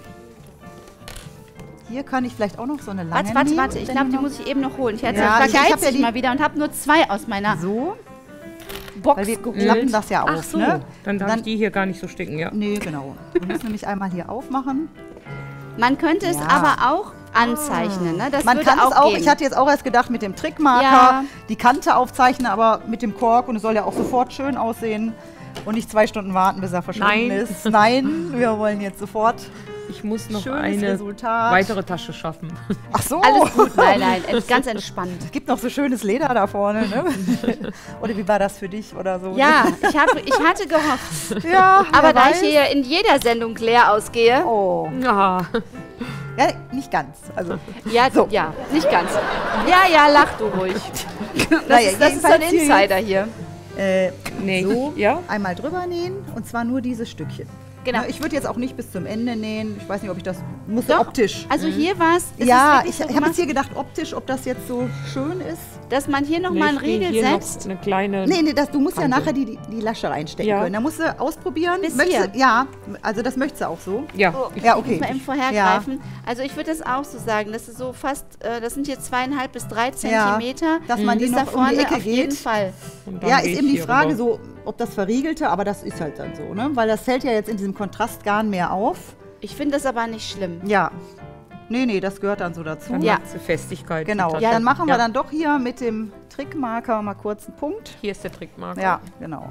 Hier kann ich vielleicht auch noch so eine lange Warte, nehmen, warte. Ich wenn glaube, du die muss ich eben noch holen. Ich hatte Ja, ich vergeizt hab ja mich die- mal wieder und habe nur 2 aus meiner so, Box weil wir geholt. klappen das ja auf, Ach so, ne? dann darf ich die hier gar nicht so stecken, ja. Nee, genau. Wir müssen nämlich einmal hier aufmachen. Man könnte es Ja. aber auch anzeichnen. Ne? Das Man würde kann es auch, gehen. ich hatte jetzt auch erst gedacht, mit dem Trickmarker Ja. die Kante aufzeichnen, aber mit dem Kork und es soll ja auch sofort schön aussehen und nicht 2 Stunden warten, bis er verschwunden Nein. ist. Nein, wir wollen jetzt sofort Ich muss noch schönes eine Resultat. weitere Tasche schaffen. Ach so, Alles gut, nein, nein, ganz entspannt. es gibt noch so schönes Leder da vorne, ne? Oder wie war das für dich oder so? Ja, ich hatte gehofft. ja, Aber wer da weiß. ich hier in jeder Sendung leer ausgehe, Oh, Ja, ja, nicht ganz. Also, ja, So. ja, nicht ganz. Ja, ja, lach du ruhig. Das Naja, ist so ein jedenfalls hier Insider hier. nee. So. Ja? einmal drüber nähen und zwar nur dieses Stückchen. Genau. Ne, ich würde jetzt auch nicht bis zum Ende nähen. Ich weiß nicht, ob ich das muss Doch, optisch. Also hier war es, Ja, wirklich ich so habe gemacht, jetzt hier gedacht, optisch, ob das jetzt so schön ist. dass man hier nochmal einen Riegel hier setzt. noch eine kleine... Nee, du musst ja Kante. nachher die Lasche reinstecken Ja. können. Da musst du ausprobieren. Bis Möchtest hier. du- Ja, also das möchtest du auch so. Ja, Ja, Muss okay. man eben vorhergreifen. Also ich würde das auch so sagen, das ist so fast, das sind jetzt 2,5 bis 3 Zentimeter. dass man die Bis da noch um die vorne Ecke auf jeden geht. Fall. und dann Ja, gehe ist ich eben die hier Frage rüber. so, ob das verriegelte, aber das ist halt dann so, ne? Weil das fällt ja jetzt in diesem Kontrastgarn mehr auf. Ich finde das aber nicht schlimm. Ja. Nee, das gehört dann so dazu. Dann Ja. macht sie Festigkeit. Genau. die Tasche. Dann machen wir Ja. dann doch hier mit dem Trickmarker mal kurz einen Punkt. Hier ist der Trickmarker. Ja, genau.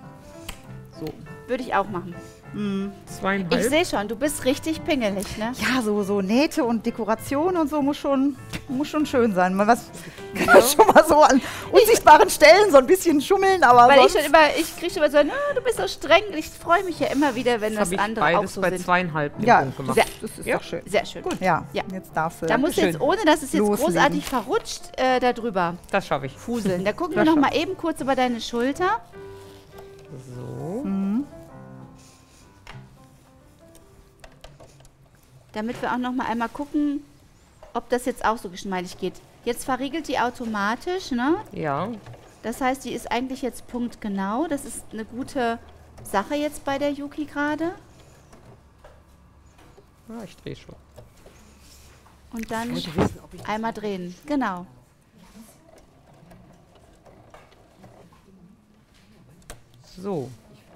So. Würde ich auch machen. 2,5. Ich sehe schon, du bist richtig pingelig, ne? Ja, so Nähte und Dekoration und so muss schon schön sein. Man kann das schon mal so an unsichtbaren Stellen so ein bisschen schummeln, aber Weil sonst, ich kriege schon immer so, du bist so streng. Ich freue mich ja immer wieder, wenn Das das habe ich andere auch beides so bei sind. 2,5 den ja, Punkt gemacht. Sehr, das ist Ja. doch schön. sehr schön. Ja, Ja. jetzt darfst du. Da musst du jetzt, ohne dass es jetzt Loslegen. großartig verrutscht, da drüber Das schaffe ich. fuseln. Da gucken wir noch mal eben kurz über deine Schulter. So. Damit wir auch noch mal einmal gucken, ob das jetzt auch so geschmeidig geht. Jetzt verriegelt die automatisch, ne? Ja. Das heißt, die ist eigentlich jetzt punktgenau. Das ist eine gute Sache jetzt bei der Yuki gerade. Ah, ich drehe schon. Und dann einmal drehen. Genau. So.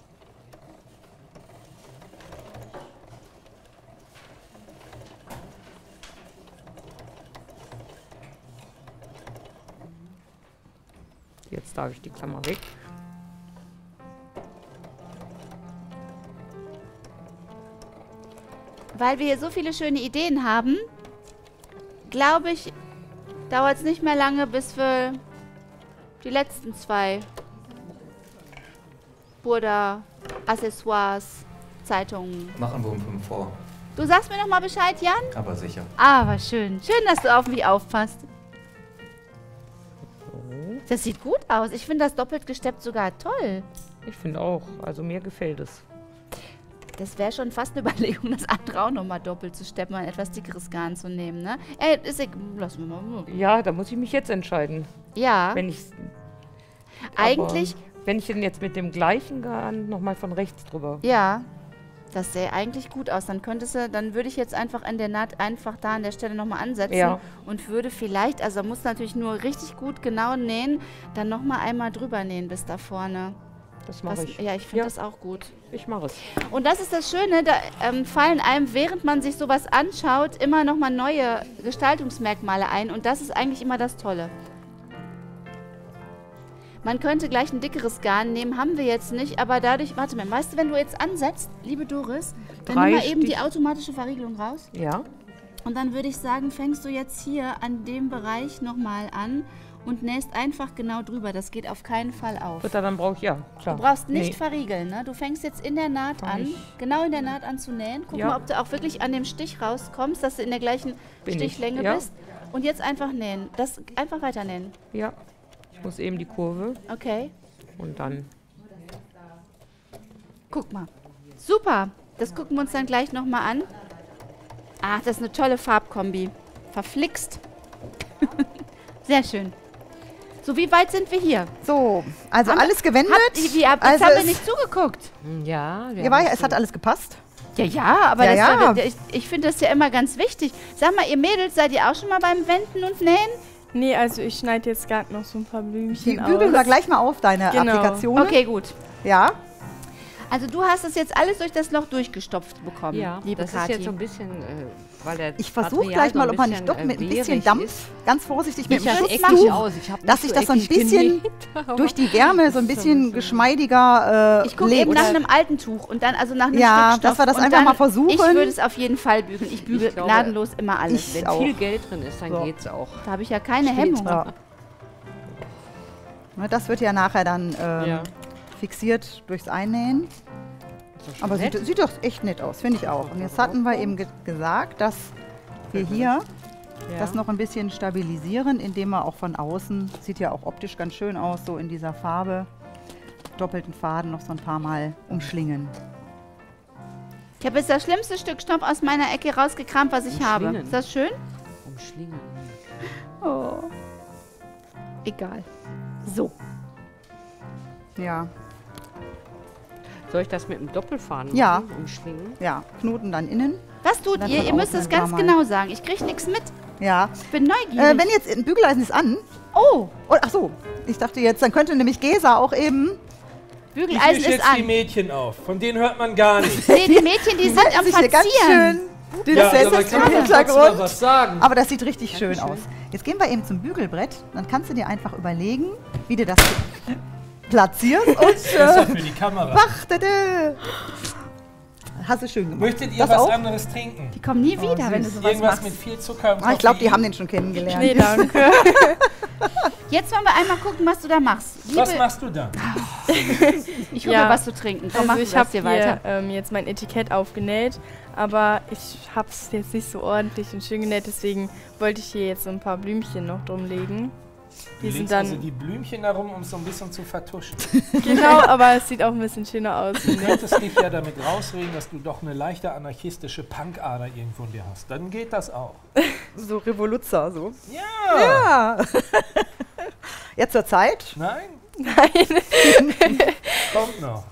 Jetzt darf ich die Klammer weg. Weil wir hier so viele schöne Ideen haben, glaube ich, dauert es nicht mehr lange, bis wir die letzten 2 Burda, Accessoires, Zeitungen. Machen wir um 5 vor. Du sagst mir noch mal Bescheid, Jan? Aber sicher. Aber schön. Schön, dass du auf mich aufpasst. Das sieht gut aus. Ich finde das doppelt gesteppt sogar toll. Ich finde auch. Also mir gefällt es. Das wäre schon fast eine Überlegung, das andere auch nochmal doppelt zu steppen, ein etwas dickeres Garn zu nehmen, ne? Lassen wir mal. Ja, da muss ich mich jetzt entscheiden. Ja, Wenn ich eigentlich, wenn ich denn jetzt mit dem gleichen Garn nochmal von rechts drüber. ja. Das sähe eigentlich gut aus. Dann würde ich jetzt einfach an der Naht einfach da an der Stelle nochmal ansetzen und würde vielleicht, also muss natürlich nur richtig gut genau nähen, dann nochmal einmal drüber nähen bis da vorne. Das mache ich. Ja, ich finde das auch gut. Ich mache es. Und das ist das Schöne, da fallen einem, während man sich sowas anschaut, immer nochmal neue Gestaltungsmerkmale ein. Und das ist eigentlich immer das Tolle. Man könnte gleich ein dickeres Garn nehmen, haben wir jetzt nicht, aber dadurch, warte mal, weißt du, wenn du jetzt ansetzt, liebe Doris, dann nimm mal eben die automatische Verriegelung raus. Ja. Und dann würde ich sagen, fängst du jetzt hier an dem Bereich nochmal an und nähst einfach genau drüber. Das geht auf keinen Fall auf. Gut, dann brauche ich, ja, klar. Du brauchst nicht verriegeln, ne? Du fängst jetzt in der Naht an, genau in der Naht an zu nähen. Guck mal, ob du auch wirklich an dem Stich rauskommst, dass du in der gleichen Stichlänge bist. Und jetzt einfach nähen. Das einfach weiter nähen. Ja. Ich muss eben die Kurve. Okay. Und dann. Guck mal. Super. Das gucken wir uns dann gleich nochmal an. Ach, das ist eine tolle Farbkombi. Verflixt. Sehr schön. So, wie weit sind wir hier? So, also alles gewendet. Jetzt haben wir nicht zugeguckt. Ja, es hat alles gepasst. Ja, aber ich finde das ja immer ganz wichtig. Sag mal, ihr Mädels, seid ihr auch schon mal beim Wenden und Nähen? Nee, also ich schneide jetzt gerade noch so ein paar Blümchen aus. Bügeln wir gleich mal auf deine Applikation. Okay, gut. Ja. Also du hast das jetzt alles durch das Loch durchgestopft bekommen, liebe das Kathi. ist jetzt so ein bisschen, weil der Ich versuche gleich mal, ob man nicht doch mit ein bisschen Dampf, ganz vorsichtig mit dem Schutztuch, dass sich das so ein bisschen durch die Wärme so ein bisschen geschmeidiger ich gucke eben nach einem alten Tuch und dann also nach einem ja, Stück Stoff. dass wir das einfach mal versuchen. Ich würde es auf jeden Fall bügeln. Ich bügele gnadenlos immer alles. Wenn viel Geld drin ist, dann geht's auch. Da habe ich ja keine Hemmung. Ja. Das wird ja nachher dann fixiert durchs Einnähen. Aber sieht doch echt nett aus, finde ich auch. Und jetzt hatten wir eben gesagt, dass wir hier das noch ein bisschen stabilisieren, indem wir auch von außen, sieht ja auch optisch ganz schön aus, so in dieser Farbe, doppelten Faden noch so ein paar Mal umschlingen. Ich habe jetzt das schlimmste Stück Stoff aus meiner Ecke rausgekramt, was ich habe. Ist das schön? Umschlingen. Oh. Egal. So. Ja. Soll ich das mit dem Doppelfaden umschlingen? Ja, Knoten dann innen. Was tut ihr? Ihr müsst es ganz genau sagen. Ich kriege nichts mit. Ja. Ich bin neugierig. Wenn jetzt ein Bügeleisen ist an. Oh. Ach so, ich dachte jetzt, dann könnte nämlich Gesa auch eben. Bügeleisen ich ist jetzt an. Die Mädchen auf. Von denen hört man gar nichts. Nee, die Mädchen, die sind am Verzieren. Ganz schön. Ja, das ist im Hintergrund. Was sagen. Aber das sieht richtig schön aus. Jetzt gehen wir eben zum Bügelbrett. Dann kannst du dir einfach überlegen, wie du das platzierst. Und Besser für die Kamera. Hast du schön gemacht. Möchtet ihr was anderes trinken? Die kommen nie wieder, wenn du sowas Irgendwas machst. mit viel Zucker und Ich glaube, die haben den schon kennengelernt. Nee, danke. Jetzt wollen wir einmal gucken, was du da machst. Was machst du da? Ich hole mir was zu trinken. Komm, Also ich habe hier weiter. jetzt mein Etikett aufgenäht, aber ich habe es jetzt nicht so ordentlich und schön genäht, deswegen wollte ich hier jetzt so ein paar Blümchen noch drum legen. Du legst also die Blümchen darum, um es so ein bisschen zu vertuschen. Genau, aber es sieht auch ein bisschen schöner aus. Du könntest dich ja damit rausreden, dass du doch eine leichte anarchistische Punkader irgendwo in dir hast. Dann geht das auch. So Revoluzzer, so. Ja! Jetzt zur Zeit? Nein? Nein. Kommt noch.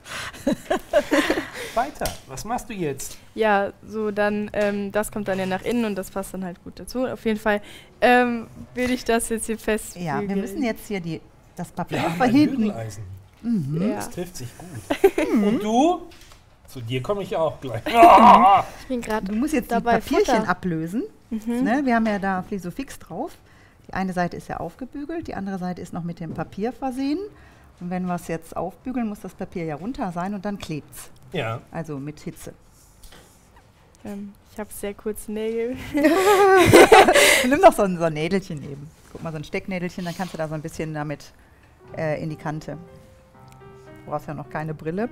Weiter. Was machst du jetzt? Ja, so dann, das kommt dann ja nach innen und das passt dann halt gut dazu. Auf jeden Fall will ich das jetzt hier fest. Ja, wir müssen jetzt hier das Papier ein hinten. Bügeleisen. Mhm. Das trifft sich gut. Und du? Zu dir komme ich auch gleich. Oh! Ich bin gerade Du musst jetzt dabei die Papierchen Futter. ablösen. Ne? Wir haben ja da Flisofix drauf. Die eine Seite ist ja aufgebügelt, die andere Seite ist noch mit dem Papier versehen. Und wenn wir es jetzt aufbügeln, muss das Papier ja runter sein und dann klebt's. Ja. Also mit Hitze. Ich habe sehr kurze Nägel. Nimm doch so ein Nädelchen eben. Guck mal, so ein Stecknädelchen, dann kannst du da so ein bisschen damit in die Kante. Du brauchst ja noch keine Brille.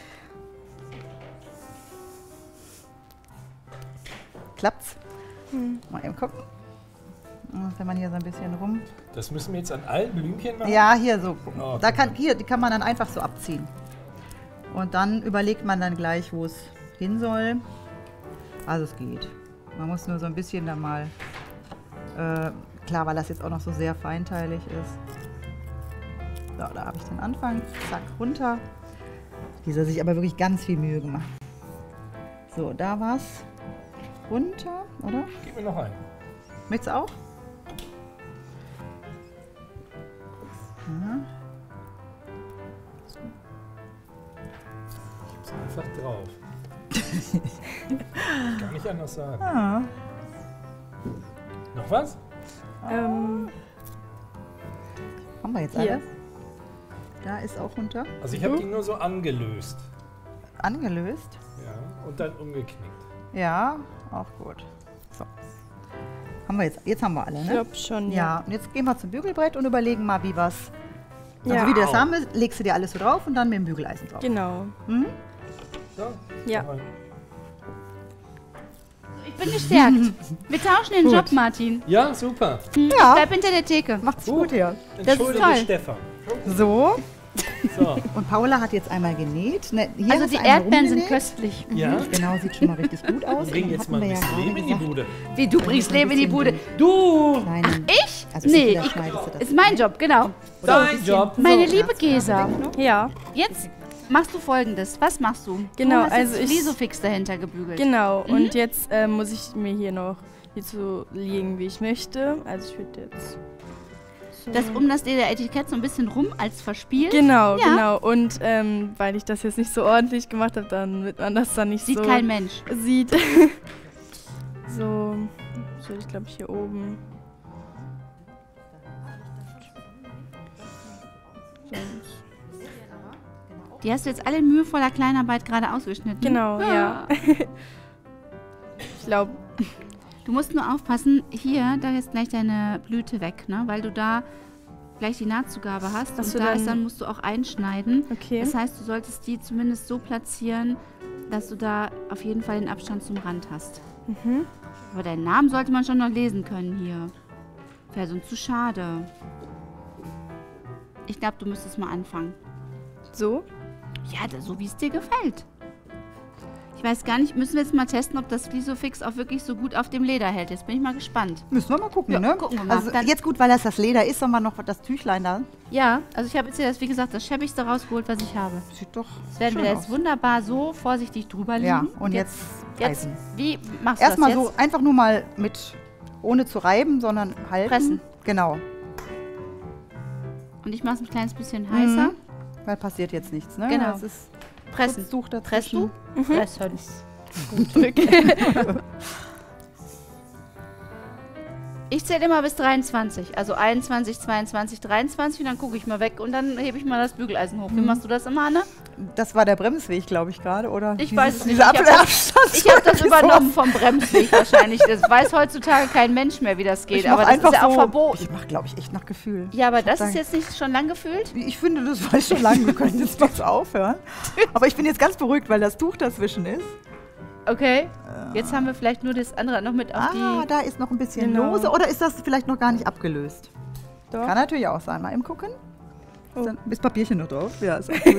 Klappt's? Mal eben gucken. Wenn man hier so ein bisschen rum. Das müssen wir jetzt an allen Blümchen machen? Ja, hier so. Oh, Da die kann man dann einfach so abziehen. Und dann überlegt man dann gleich, wo es hin soll. Also es geht. Man muss nur so ein bisschen da mal, klar, weil das jetzt auch noch so sehr feinteilig ist. So, da habe ich den Anfang. Zack, runter. Dieser sich aber wirklich ganz viel Mühe gemacht. So, da war's runter, oder? Gib mir noch einen. Möchtest du auch? Ja. Ist einfach drauf. Gar nicht anders sagen. Ah. Noch was? Haben wir jetzt Hier. alles? Da ist auch runter. Also ich habe die nur so angelöst. Angelöst. Ja, und dann umgeknickt. Ja, auch gut. So. Haben wir jetzt haben wir alle, Ich ne? glaube schon, Ja, und jetzt gehen wir zum Bügelbrett und überlegen mal, wie was. Also Ja. wie du das haben willst, legst du dir alles so drauf und dann mit dem Bügeleisen drauf. Genau. Mhm. So, Ja. noch einen. Ich bin gestärkt. Wir tauschen den Job, Martin. Ja, super. Ja, Bleib hinter der Theke. macht's gut hier. Entschuldige, toll. Stefan. So, So, und Paula hat jetzt einmal genäht. Ne, hier Also ist die einmal Erdbeeren sind rumgenäht. köstlich. ja. Genau, sieht schon mal richtig gut aus. Bring Und jetzt hatten mal ein wir ja bisschen gerade Leben in die gesagt, Bude. Wie, du bringst Leben in die Bude. Du! Kleinen, Ich? also Nee, entweder ich, schneidest du das ist mein Job, genau. Dein Job. Meine liebe Gesa, Ja, jetzt machst du Folgendes. Was machst du? Genau, du hast also jetzt ich- Lisofix dahinter gebügelt. genau. Und jetzt muss ich mir hier noch so legen, wie ich möchte. Also ich würde jetzt... So. Das um das Lederetikett so ein bisschen rum als verspielt. Genau, Ja. genau. Und weil ich das jetzt nicht so ordentlich gemacht habe, dann wird man das dann nicht Sieht so kein Mensch. sieht. So, ich glaube hier oben. Die hast du jetzt alle in mühevoller Kleinarbeit gerade ausgeschnitten. Genau, ja. Ich glaube, Du musst nur aufpassen, hier, da ist gleich deine Blüte weg, ne? Weil du da gleich die Nahtzugabe hast. Ach so, und da dann- ist, dann musst du auch einschneiden. okay. Das heißt, du solltest die zumindest so platzieren, dass du da auf jeden Fall den Abstand zum Rand hast. Mhm. Aber deinen Namen sollte man schon noch lesen können hier. Wäre sonst zu schade. Ich glaube, du müsstest mal anfangen. So? Ja, so wie es dir gefällt. Ich weiß gar nicht, müssen wir jetzt mal testen, ob das Lisofix auch wirklich so gut auf dem Leder hält. Jetzt bin ich mal gespannt. Müssen wir mal gucken, Ja, ne? gucken wir mal. Also Dann- jetzt gut, weil das Leder ist, haben wir noch das Tüchlein da. Ja, also ich habe jetzt hier, wie gesagt, das Schäbigste rausgeholt, was ich habe. Sieht doch Das werden wir schön da jetzt aus. wunderbar so vorsichtig drüber legen. Ja, und jetzt jetzt Eisen. wie machst du Erstmal das so jetzt? einfach nur mal ohne zu reiben, sondern halten. Pressen. Genau. Und ich mache es ein kleines bisschen heißer. Weil passiert jetzt nichts, ne? Genau. Es ist Pressen. Schutztuch Presst dazwischen. du? Pressen. Ich zähle immer bis 23. Also 21, 22, 23 und dann gucke ich mal weg und dann hebe ich mal das Bügeleisen hoch. Wie machst du das immer, Anne? Das war der Bremsweg, glaube ich, gerade, oder? Ich weiß es nicht. Dieser Ich hab Abstand. Ich habe das übernommen vom Bremsweg wahrscheinlich. Das weiß heutzutage kein Mensch mehr, wie das geht. Ich mach Aber das einfach ist ja auch so, verboten. Ich mache, glaube ich, echt nach Gefühl. Ja, aber das Sag- ist jetzt nicht schon lang gefühlt? Ich finde, das war schon lange. Wir können jetzt mal aufhören. Aber ich bin jetzt ganz beruhigt, weil das Tuch dazwischen ist. Okay. Jetzt haben wir vielleicht nur das andere noch mit auf Ah, die... da ist noch ein bisschen Genau. lose. Oder ist das vielleicht noch gar nicht abgelöst? Doch. Kann natürlich auch sein. Mal eben gucken. Oh. Dann ist Papierchen noch drauf. Ja, ist auch gut.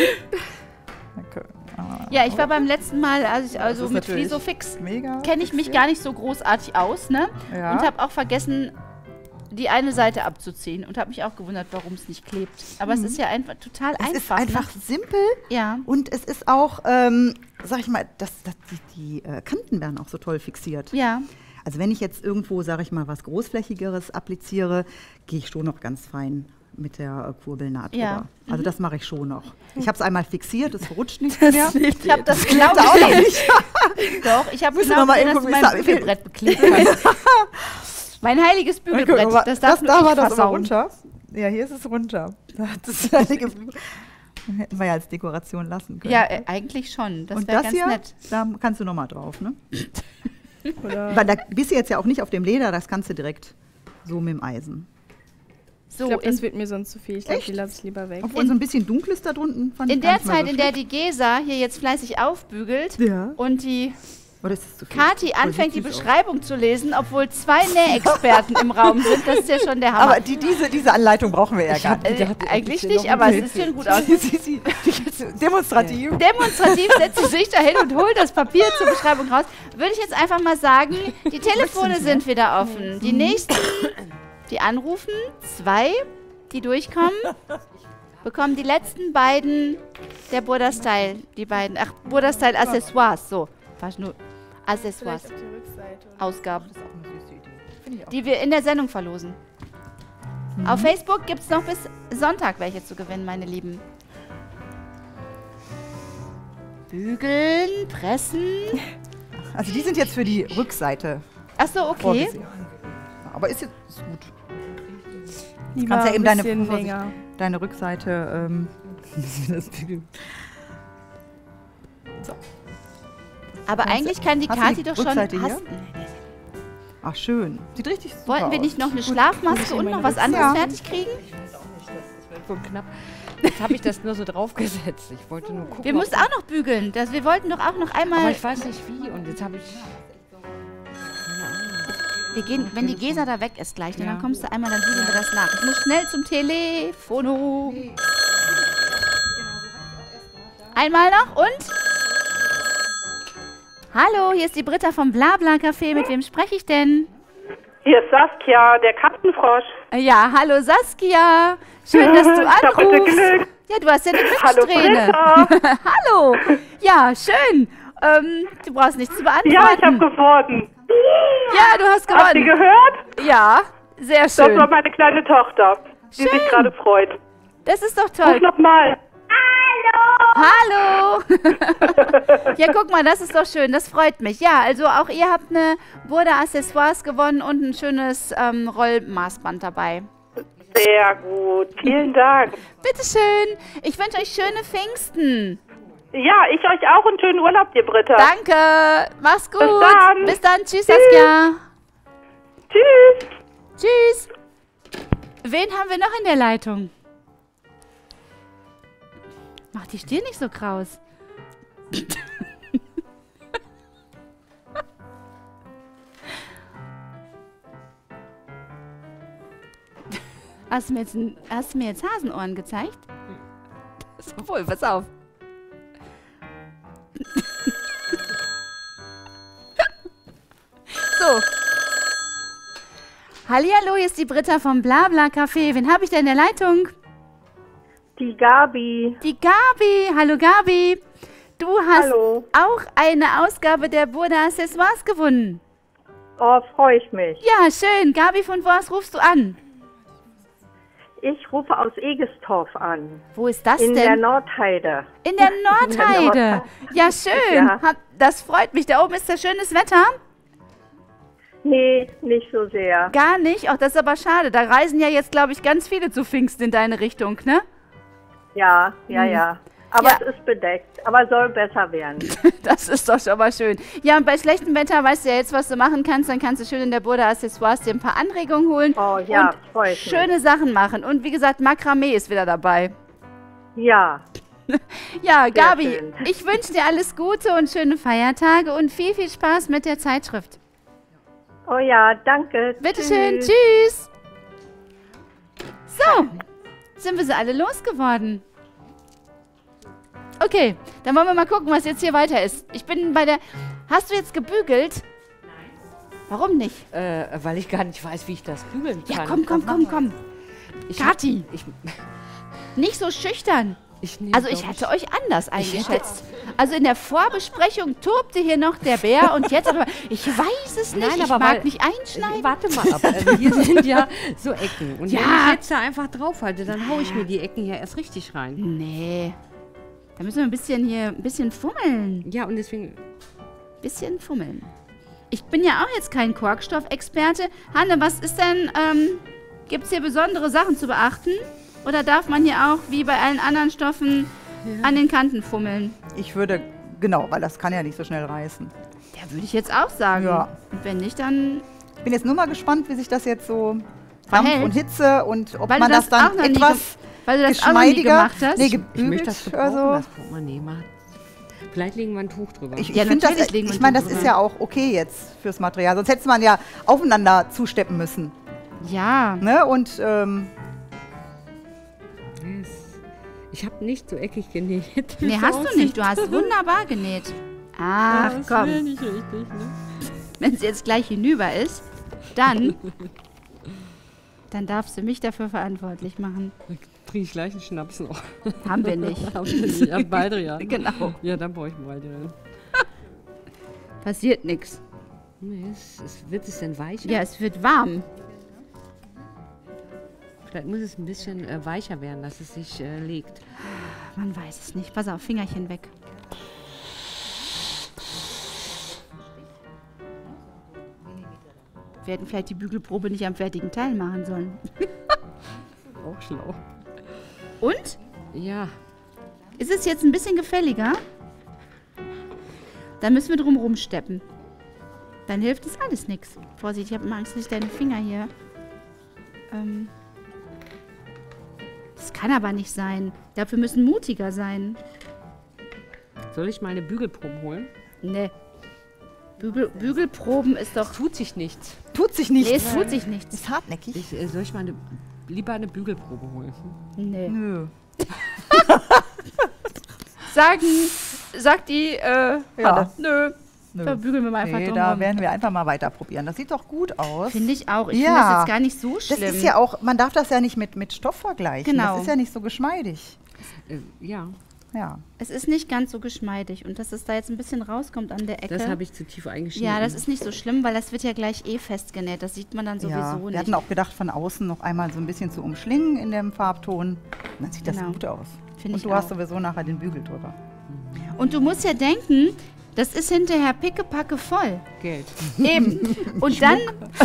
Danke. Ah, Ja, ich war beim letzten Mal, also ist mit natürlich Flisofix mega. kenne ich mich gar nicht so großartig aus, ne? Ja. Und habe auch vergessen, die eine Seite abzuziehen und habe mich auch gewundert, warum es nicht klebt. Aber es ist ja einfach total Es ist einfach. einfach Ne? simpel Ja. und es ist auch, sag ich mal, die Kanten werden auch so toll fixiert. Ja. Also wenn ich jetzt irgendwo, sag ich mal, was Großflächigeres appliziere, gehe ich schon noch ganz fein mit der Kurbelnaht Ja. drüber. Also das mache ich schon noch. Ich habe es einmal fixiert, es rutscht nicht mehr. Ich habe das genau auch noch gesehen. nicht. Doch, ich habe Müssen wir genau mal gesehen, eben dass du gucken, mein wie es- Bügelbrett beklebt hast. Mein heiliges Bügelbrett, Guck mal, das darf nur da ich war das aber versauen. runter. Ja, hier ist es runter. Das hätten wir ja als Dekoration lassen können. Ja, eigentlich schon. Das und wäre das ganz hier, nett. da kannst du nochmal drauf, ne? Oder Weil da bist du jetzt ja auch nicht auf dem Leder, das kannst du direkt so mit dem Eisen. ich So, glaube, in, das wird mir sonst zu viel. Ich glaube, Echt? die lasse ich lieber weg. Obwohl so ein bisschen dunkel ist da drunten. Fand in ich gar der nicht mal Zeit, so in der schlimm. die Gesa hier jetzt fleißig aufbügelt Ja. und die Oder ist das zu viel? Kati Voll anfängt, die süß aus. Beschreibung zu lesen, obwohl 2 Nähexperten im Raum sind, das ist ja schon der Hammer. Aber diese Anleitung brauchen wir ja gar nicht. Eigentlich nicht, aber es sieht schon gut aus. Demonstrativ. Demonstrativ setzt sie sich dahin und holt das Papier zur Beschreibung raus. Würde ich jetzt einfach mal sagen, die Telefone sind wieder offen. Die nächsten, die anrufen, 2, die durchkommen, bekommen die letzten beiden der Burda Style, die beiden, Burda Style Accessoires, so. War nur Vielleicht Accessoires, auf die Rückseite. Ausgaben, Das ist auch eine süße Idee. Finde ich auch. die wir in der Sendung verlosen. Auf Facebook gibt es noch bis Sonntag welche zu gewinnen, meine Lieben. Bügeln, pressen. Also die sind jetzt für die Rückseite Achso, okay. vorgesehen. Aber ist jetzt ist gut. Lieber Kannst ja eben ein bisschen Vorsicht, länger. deine Rückseite das bügeln. Aber eigentlich kann die hast du Kathi die doch schon... Rückseite hier? Hast, Ach, schön. Sieht richtig super wollten wir aus. nicht noch eine Schlafmaske und noch was anderes Ja. fertig kriegen? Das wird wohl knapp. Jetzt habe ich das nur so draufgesetzt. Ich wollte nur gucken. Wir mussten auch noch bügeln. Wir wollten doch auch noch aber einmal... ich weiß nicht wie. Und jetzt habe ich. Wir gehen, wenn die Gesa da weg ist gleich, dann kommst du einmal, dann bügeln wir das nach. Ich muss schnell zum Telefono. Einmal noch und? Hallo, hier ist die Britta vom Blabla Café. Mit wem spreche ich denn? Hier ist Saskia, der Katzenfrosch. Ja, hallo Saskia. Schön, dass du Ich hab heute anrufst. Glück. Ja, du hast ja eine Hallo Glückssträhne. Britta. Hallo. Ja, schön. Du brauchst nichts zu beantworten. Ja, ich habe gewonnen. Ja, du hast Habt ihr gewonnen. gehört? Ja, sehr Das schön. war meine kleine Tochter, die Schön. sich gerade freut. Das ist doch Ruf toll. nochmal. Hallo! Ja, guck mal, das ist doch schön, das freut mich. Ja, also auch ihr habt eine Burda Accessoires gewonnen und ein schönes Rollmaßband dabei. Sehr gut, vielen Dank. Bitteschön, ich wünsche euch schöne Pfingsten. Ja, ich euch auch einen schönen Urlaub, dir Britta. Danke, mach's gut. dann. Bis dann, tschüss Saskia. Tschüss. Tschüss. Wen haben wir noch in der Leitung? Mach die Stirn nicht so kraus. Hast du mir jetzt Hasenohren gezeigt? Obwohl, pass auf. So. Hallihallo, hier ist die Britta vom Blabla Café. Wen habe ich denn in der Leitung? Die Gabi. Die Gabi. Hallo Gabi. Du hast Hallo. auch eine Ausgabe der Burda Accessoires gewonnen. Oh, freue ich mich. Ja, schön. Gabi, von wo aus rufst du an? Ich rufe aus Egestorf an. Wo ist das In der denn? Nordheide. In der Nordheide. Ja, schön. Ja. Das freut mich. Da oben ist ja schönes Wetter. Nee, nicht so sehr. Gar nicht. Ach, das ist aber schade. Da reisen ja jetzt, glaube ich, ganz viele zu Pfingsten in deine Richtung, ne? Ja, ja. Aber Ja. es ist bedeckt. Aber soll besser werden. Das ist doch schon mal schön. Ja, und bei schlechtem Wetter weißt du ja jetzt, was du machen kannst. Dann kannst du schön in der Burda Accessoires dir ein paar Anregungen holen. Oh ja, und freut mich. schöne Sachen machen. Und wie gesagt, Makramee ist wieder dabei. Ja, Ja, Gabi, schön. ich wünsche dir alles Gute und schöne Feiertage und viel, viel Spaß mit der Zeitschrift. oh ja, danke. Bitteschön, tschüss. So, sind wir sie alle losgeworden. Okay, dann wollen wir mal gucken, was jetzt hier weiter ist. Ich bin bei der... Hast du jetzt gebügelt? Nein. Warum nicht? Weil ich gar nicht weiß, wie ich das bügeln Ja, kann. komm. Ich, Kathi. Ich, Nicht so schüchtern. nehm, Also ich glaub hatte euch anders eingeschätzt. Also in der Vorbesprechung tobte hier noch der Bär und jetzt aber... Ich weiß es nicht, Nein, ich aber mag weil- nicht einschneiden. Warte mal ab. Also hier sind ja so Ecken. Und Ja. wenn ich jetzt da einfach draufhalte, dann haue ich mir die Ecken ja erst richtig rein. Nee. Da müssen wir ein bisschen fummeln. Ja, und deswegen. Bisschen fummeln. Ich bin ja auch jetzt kein Korkstoff-Experte. Hanne, was ist denn, gibt es hier besondere Sachen zu beachten? Oder darf man hier auch, wie bei allen anderen Stoffen, an den Kanten fummeln? Ich würde, genau, weil das kann ja nicht so schnell reißen. Ja, würde ich jetzt auch sagen. Ja. Und wenn nicht, dann... Ich bin jetzt nur mal gespannt, wie sich das jetzt so Dampf Verhält. und Hitze und ob Weil man du das dann auch noch nie etwas weil du das auch noch nie geschmeidiger, gemacht hast. nee, Ich möchte gebügelt, das gebrauchen, also das Portemonnaie machen. Vielleicht legen wir ein Tuch drüber. ich Ja, finde das, natürlich legen wir ich meine, ein das Tuch ist drüber. ja auch okay jetzt fürs Material, sonst hätte man ja aufeinander zusteppen müssen, Ja. ne? Und Ich habe nicht so eckig genäht. Nee, hast du nicht. Du hast wunderbar genäht. Ach, Das komm. wäre nicht richtig, ne? Wenn sie jetzt gleich hinüber ist, dann darfst du mich dafür verantwortlich machen. Trinke ich gleich einen Schnaps noch. Haben wir nicht. Haben wir nicht. Ja, Baldrian. Genau. Ja, dann brauche ich Baldrian. Passiert nichts. Nee, wird es denn weicher? Ja, es wird warm. Vielleicht muss es ein bisschen weicher werden, dass es sich legt. Man weiß es nicht. Pass auf, Fingerchen weg. Wir hätten vielleicht die Bügelprobe nicht am fertigen Teil machen sollen. Auch schlau. Und? Ja. Ist es jetzt ein bisschen gefälliger? Dann müssen wir drum rumsteppen. Dann hilft es alles nichts. Vorsicht, ich habe immer Angst, dass ich deine Finger hier... Das kann aber nicht sein. Ich glaube, wir müssen mutiger sein. Soll ich mal eine Bügelprobe holen? Nee. Bügelproben ist doch... Tut sich nichts. Tut sich nichts. Nee, es tut sich nichts. Ist hartnäckig. Soll ich mal lieber eine Bügelprobe holen? Nee. Nö. Sagt die, Hanne. Nö. Nö. Da bügeln wir mal einfach drum da rum. werden wir einfach mal weiter probieren. Das sieht doch gut aus. Finde ich auch. Ich finde das jetzt gar nicht so schlimm. Das ist ja auch, man darf das ja nicht mit Stoff vergleichen. Genau. Das ist ja nicht so geschmeidig. Ja. Ja. Es ist nicht ganz so geschmeidig. Und dass es da jetzt ein bisschen rauskommt an der Ecke. Das habe ich zu tief eingeschnitten. Ja, das ist nicht so schlimm, weil das wird ja gleich festgenäht. Das sieht man dann sowieso Ja, nicht. wir hatten auch gedacht, von außen noch einmal so ein bisschen zu umschlingen in dem Farbton. Und dann sieht das gut aus. Find Und ich du hast auch. sowieso nachher den Bügel drüber. Und du musst ja denken, das ist hinterher pickepacke voll. Geld. Eben. Und dann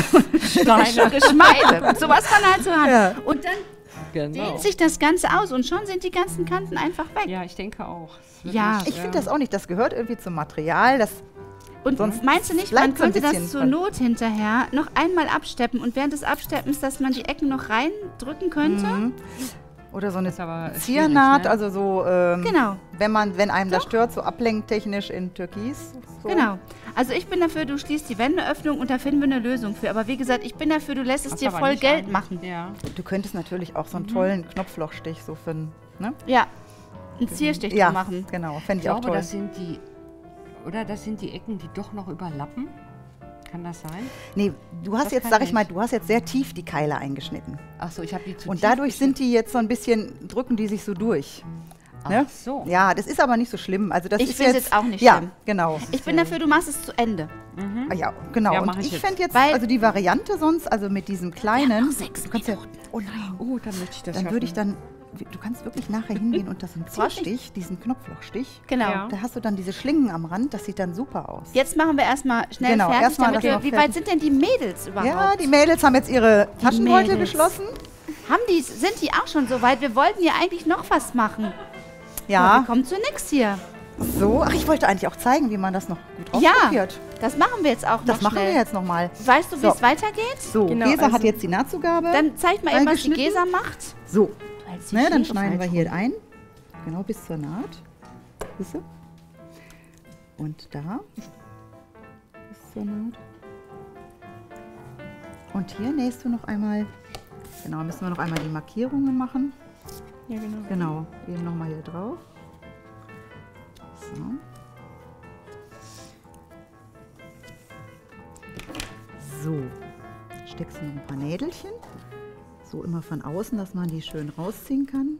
Geschmeide. So was man halt so hat. Ja. Und dann dehnt sich das Ganze aus und schon sind die ganzen Kanten einfach weg. Ja, ich denke auch. Ja. Ich finde das auch nicht. Das gehört irgendwie zum Material. Das Und sonst meinst du nicht, man bleibt so ein könnte das bisschen zur was. Not hinterher noch einmal absteppen und während des Absteppens, dass man die Ecken noch reindrücken könnte? Oder so eine Ist aber Ziernaht, schwierig, ne? also so, Genau. wenn einem das stört, so ablenktechnisch in Türkis. So. Genau. Also ich bin dafür, du schließt die Wendeöffnung und da finden wir eine Lösung für. Aber wie gesagt, ich bin dafür, du lässt es Hast dir aber voll nicht Geld einen. machen. Ja. Du könntest natürlich auch so einen tollen Knopflochstich so für einen, ne? Ja, einen Zierstich Ja, zu machen. genau, fände Ich ich auch glaube, toll. das sind die Ecken, die doch noch überlappen. Kann das sein? Nee, du hast Das jetzt, kann sag ich nicht. mal, du hast jetzt sehr tief die Keile eingeschnitten. Achso, ich habe die zu Und tief dadurch sind die jetzt so ein bisschen, drücken die sich so durch. Ne? Ach so. Ja, das ist aber nicht so schlimm. Also das Ich ist finde es jetzt auch nicht ja, schlimm. genau. Ich bin dafür, du machst es zu Ende. Ah, ja, genau. Ja, und mach ich ich jetzt. fände jetzt, Weil- also die Variante sonst, also mit diesem kleinen, noch 6 du kannst ja, Minuten. oh nein, Oh, dann möchte ich das dann würde ich dann, du kannst wirklich nachher hingehen und das im Brauchst Zierstich, diesen Knopflochstich, Genau. Ja. da hast du dann diese Schlingen am Rand, das sieht dann super aus. Jetzt machen wir erstmal schnell Genau, fertig, erstmal damit das wir, noch wie fertig. weit sind denn die Mädels überhaupt? Ja, die Mädels haben jetzt ihre Taschenbeutel Mädels. geschlossen. Sind die auch schon so weit? Wir wollten ja eigentlich noch was machen. Aber Ja, wir kommen zu nix hier. so. Ach, ich wollte eigentlich auch zeigen, wie man das noch gut Ja, rauskopiert. das machen wir jetzt auch Das noch machen schnell. wir jetzt nochmal. Weißt du, wie So. es weitergeht? So, Genau, Gesa also- hat jetzt die Nahtzugabe. Dann zeig mal eben, was die Eingeschnitten. Gesa macht. So, Du hältst die ne, dann Schere schneiden wir falsch hier rum. ein. Genau bis zur Naht. Siehst du? Und da. Bis zur Naht. Und hier nähst du noch einmal. Genau, müssen wir noch einmal die Markierungen machen. Ja, genau. Genau, eben nochmal hier drauf. So. So, steckst du noch ein paar Nädelchen. So immer von außen, dass man die schön rausziehen kann.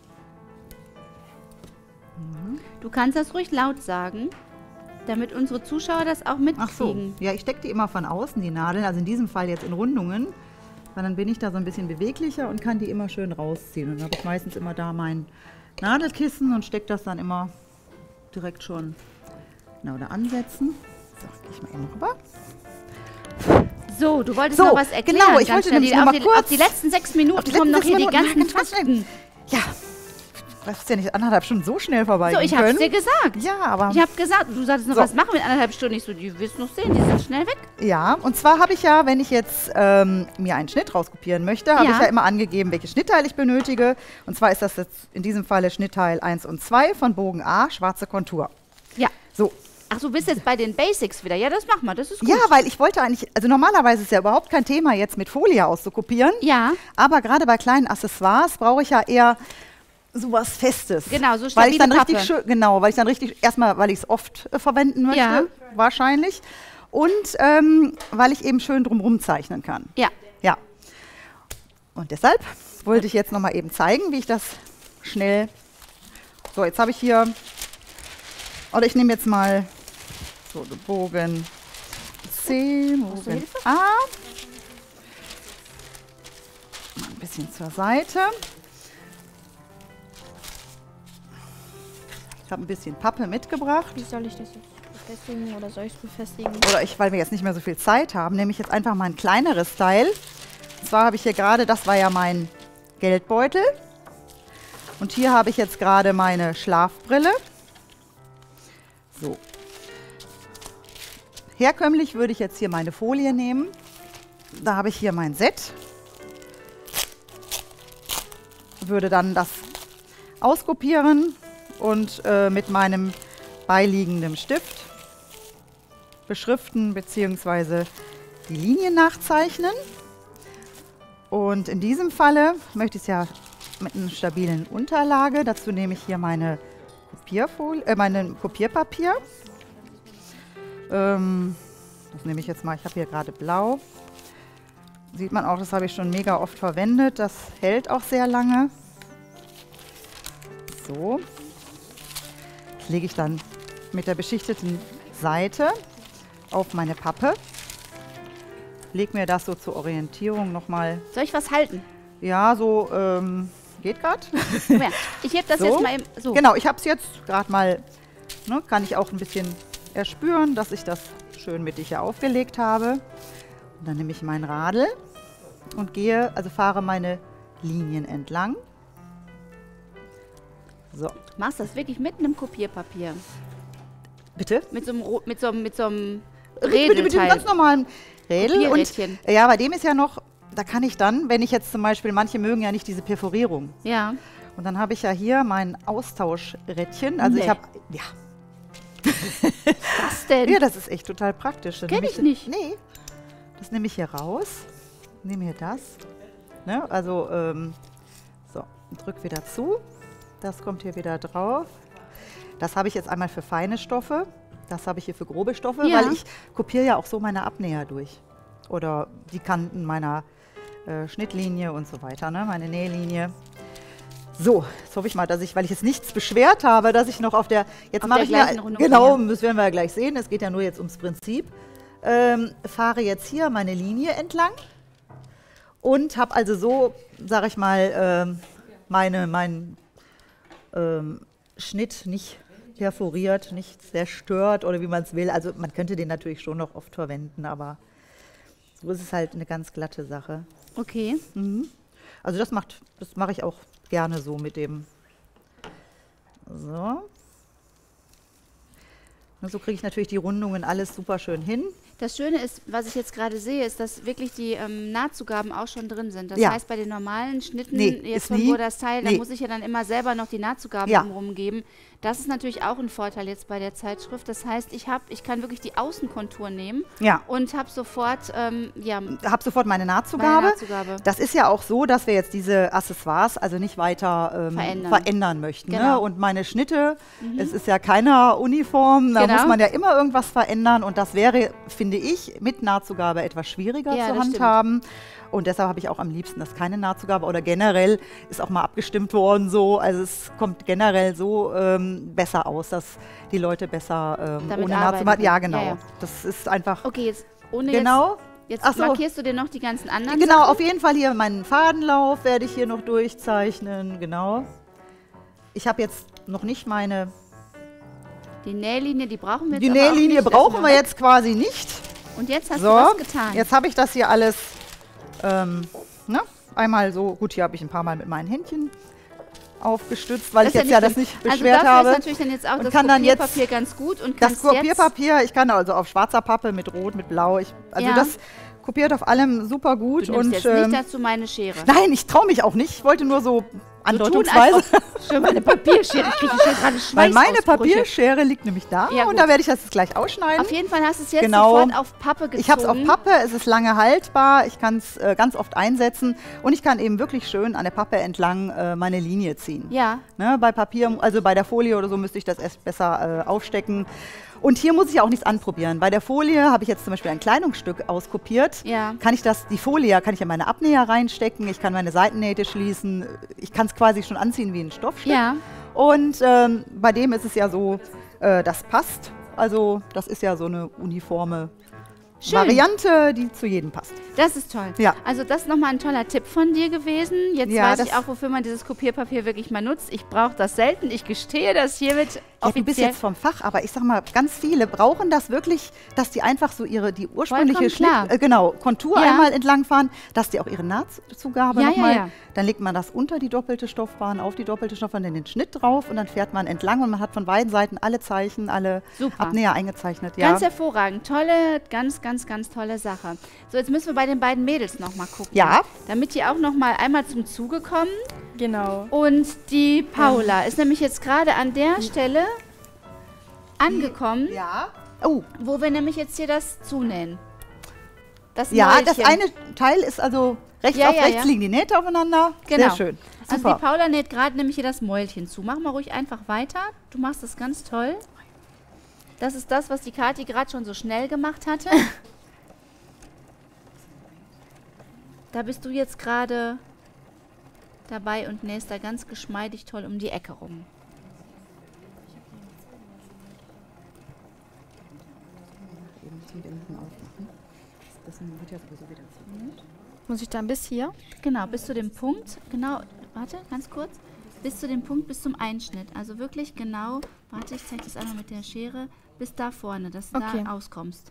Du kannst das ruhig laut sagen, damit unsere Zuschauer das auch Ach so, mitkriegen. ja, ich stecke die immer von außen, die Nadeln, also in diesem Fall jetzt in Rundungen. Weil dann bin ich da so ein bisschen beweglicher und kann die immer schön rausziehen. Und dann habe ich meistens immer da mein Nadelkissen und stecke das dann immer direkt schon genau da ansetzen. So, gehe ich mal eben rüber. So, du wolltest So, noch was erklären. genau, ich ganz wollte schnell. nämlich noch mal auf kurz- die letzten 6 Minuten auf die kommen noch letzten hier die 6 Minuten, ganzen ganz schnell. Fakten. Ja, das ist ja nicht 1,5 Stunden so schnell vorbei. So, ich hab's dir gesagt. Ja, aber Ich habe gesagt, du sagtest noch, So. was machen wir in 1,5 Stunden? Ich so, die wirst du noch sehen, die sind schnell weg. ja, und zwar habe ich ja, wenn ich jetzt mir einen Schnitt rauskopieren möchte, habe Ja. ich ja immer angegeben, welches Schnittteil ich benötige. Und zwar ist das jetzt in diesem Falle Schnittteil 1 und 2 von Bogen A, schwarze Kontur. Ja. So, Ach, du bist jetzt bei den Basics wieder. Ja, das mach mal, das ist gut. ja, weil ich wollte eigentlich, also normalerweise ist ja überhaupt kein Thema, jetzt mit Folie auszukopieren. Ja, Aber gerade bei kleinen Accessoires brauche ich ja eher sowas Festes. Genau, so weil ich stabile dann richtig Pappe. schön, genau, weil ich dann richtig, erstmal, weil ich es oft verwenden möchte, Ja. wahrscheinlich. Und weil ich eben schön drumherum zeichnen kann. ja. Ja. Und deshalb wollte ich jetzt nochmal eben zeigen, wie ich das schnell. So, jetzt habe ich hier. Oder ich nehme jetzt mal So, Bogen C, Bogen A. Mal ein bisschen zur Seite. Ich habe ein bisschen Pappe mitgebracht. Wie soll ich das jetzt befestigen oder soll ich es befestigen? Oder weil wir jetzt nicht mehr so viel Zeit haben, nehme ich jetzt einfach mal ein kleineres Teil. Und zwar habe ich hier gerade, das war ja mein Geldbeutel. Und hier habe ich jetzt gerade meine Schlafbrille. So. Herkömmlich würde ich jetzt hier meine Folie nehmen. Da habe ich hier mein Set. Würde dann das auskopieren und mit meinem beiliegenden Stift beschriften bzw. die Linien nachzeichnen. Und in diesem Falle möchte ich es ja mit einer stabilen Unterlage. Dazu nehme ich hier meine mein Kopierpapier. Das nehme ich jetzt mal, ich habe hier gerade blau. Sieht man auch, das habe ich schon mega oft verwendet. Das hält auch sehr lange. So. Das lege ich dann mit der beschichteten Seite auf meine Pappe. Lege mir das so zur Orientierung nochmal. Soll ich was halten? Ja, so geht gerade. Ja, ich hebe das so. jetzt mal eben so. Genau, ich habe es jetzt gerade mal, ne, kann ich auch ein bisschen erspüren, dass ich das schön mittig hier aufgelegt habe. Und dann nehme ich mein Radl und gehe, also fahre meine Linien entlang. So. Du machst das wirklich mit einem Kopierpapier. Bitte? Mit so einem Mit dem Rädelteil. ganz normalen Rädel. Und Kopierrädchen. ja, bei dem ist ja noch, da kann ich dann, wenn ich jetzt zum Beispiel, manche mögen ja nicht diese Perforierung. Ja. Und dann habe ich ja hier mein Austauschrädchen. Also ich habe, ja. Was denn? Ja, das ist echt total praktisch. Kenn ich nicht. Nee. Das nehme ich hier raus. Nehme hier das. Ne? Also, so, drück wieder zu. Das kommt hier wieder drauf. Das habe ich jetzt einmal für feine Stoffe. Das habe ich hier für grobe Stoffe, Ja. weil ich kopiere ja auch so meine Abnäher durch. Oder die Kanten meiner Schnittlinie und so weiter, ne? Meine Nählinie. So, jetzt hoffe ich mal, dass ich, weil ich jetzt nichts beschwert habe, dass ich noch auf der, jetzt Auf mache der ich mir, gleichen Rundung genau, hier. das werden wir ja gleich sehen, es geht ja nur jetzt ums Prinzip, fahre jetzt hier meine Linie entlang und habe also so, sage ich mal, meinen Schnitt nicht perforiert, nicht zerstört oder wie man es will. Also man könnte den natürlich schon noch oft verwenden, aber so ist es halt eine ganz glatte Sache. Okay. Mhm. Also das mache ich auch gerne so mit dem. So. Und so kriege ich natürlich die Rundungen alles super schön hin. Das Schöne ist, was ich jetzt gerade sehe, ist, dass wirklich die Nahtzugaben auch schon drin sind. Das Ja. heißt, bei den normalen Schnitten, Nee, jetzt ist von nie. Burda Style, da Nee. muss ich ja dann immer selber noch die Nahtzugaben Ja. drumherum geben. Das ist natürlich auch ein Vorteil jetzt bei der Zeitschrift. Das heißt, ich kann wirklich die Außenkontur nehmen Ja. und habe sofort, Habe sofort meine Nahtzugabe. Meine Nahtzugabe. Das ist ja auch so, dass wir jetzt diese Accessoires also nicht weiter verändern möchten. Genau. Ne? Und meine Schnitte, es ist ja keiner Uniform, da Genau. muss man ja immer irgendwas verändern. Und das wäre, finde ich, mit Nahtzugabe etwas schwieriger Ja, zu das handhaben. Und deshalb habe ich auch am liebsten, dass keine Nahtzugabe oder generell ist auch mal abgestimmt worden so. Also es kommt generell so besser aus, dass die Leute besser Damit ohne arbeiten Nahtzugabe. Ja, können. genau. Ja, ja. Das ist einfach. Okay, jetzt ohne Genau. jetzt Ach so. markierst du dir noch die ganzen anderen Genau, Sachen? auf jeden Fall hier meinen Fadenlauf werde ich hier noch durchzeichnen, genau. Ich habe jetzt noch nicht meine... Die Nählinie, die brauchen wir jetzt Die aber auch Nählinie nicht. brauchen Lassen wir weg. jetzt quasi nicht. Und jetzt hast So, du was getan. jetzt habe ich das hier alles, ne? Einmal so, gut, hier habe ich ein paar Mal mit meinen Händchen aufgestützt, weil ich Das jetzt ist ja nicht das schlimm. nicht beschwert also dafür habe. ist natürlich dann jetzt auch Und das kann dann jetzt Kopierpapier ganz gut und Das kannst Kopierpapier, ich kann also auf schwarzer Pappe mit Rot, mit Blau, also Ja. das kopiert auf allem super gut. jetzt, du nimmst Und, jetzt nicht dazu meine Schere. nein, ich traue mich auch nicht. Ich wollte nur so So tun, andeutungsweise. als ob schon meine Papierschere, ich kriege schon gerade Weil meine Schweißausbrüche. Papierschere liegt nämlich da Ja, und gut. da werde ich das jetzt gleich ausschneiden. Auf jeden Fall hast du es jetzt Genau. sofort auf Pappe gezogen. Ich habe es auf Pappe, es ist lange haltbar, ich kann es ganz oft einsetzen und ich kann eben wirklich schön an der Pappe entlang meine Linie ziehen. Ja. Ne, bei Papier, also bei der Folie oder so müsste ich das erst besser aufstecken. Und hier muss ich auch nichts anprobieren. Bei der Folie habe ich jetzt zum Beispiel ein Kleidungsstück auskopiert. Ja. Kann ich die Folie, kann ich in meine Abnäher reinstecken, ich kann meine Seitennähte schließen, ich kann es quasi schon anziehen wie ein Stoffstück. Ja. Und bei dem ist es ja so, das passt Also das ist ja so eine uniforme Schön. Variante, die zu jedem passt. Das ist toll. Ja. Also das ist nochmal ein toller Tipp von dir gewesen. Jetzt Ja, weiß ich das- auch, wofür man dieses Kopierpapier wirklich mal nutzt. Ich brauche das selten. Ich gestehe das hiermit Ja, du bist offiziell. jetzt vom Fach, aber ich sag mal, ganz viele brauchen das wirklich, dass die einfach so die ursprüngliche Vollkommen klar. Kontur Ja. einmal entlangfahren, dass die auch ihre Nahtzugabe Ja, nochmal, ja. dann legt man das unter die doppelte Stoffbahn, auf die doppelte Stoffbahn, dann den Schnitt drauf und dann fährt man entlang und man hat von beiden Seiten alle Zeichen, alle Super. Abnäher eingezeichnet. Ja. Ganz hervorragend. Tolle, ganz, ganz, ganz tolle Sache. So, jetzt müssen wir bei den beiden Mädels nochmal gucken. Ja. Damit die auch nochmal einmal zum Zuge kommen. Genau. Und die Paula ist nämlich jetzt gerade an der Stelle angekommen, Ja. Oh, wo wir nämlich jetzt hier das zunähen. Das ja, das Mäulchen. eine Teil ist also rechts Ja, auf ja, rechts ja. liegen die Nähte aufeinander. Genau. Sehr schön. Also Super. die Paula näht gerade nämlich hier das Mäulchen zu. Mach mal ruhig einfach weiter. Du machst das ganz toll. Das ist das, was die Kathi gerade schon so schnell gemacht hatte. Da bist du jetzt gerade dabei und nähst da ganz geschmeidig toll um die Ecke rum. Muss ich dann bis hier? Genau, bis zu dem Punkt. Genau, warte, ganz kurz. Bis zu dem Punkt, bis zum Einschnitt. Also wirklich genau, warte, ich zeige das einmal mit der Schere, bis da vorne, dass du Okay. da auskommst.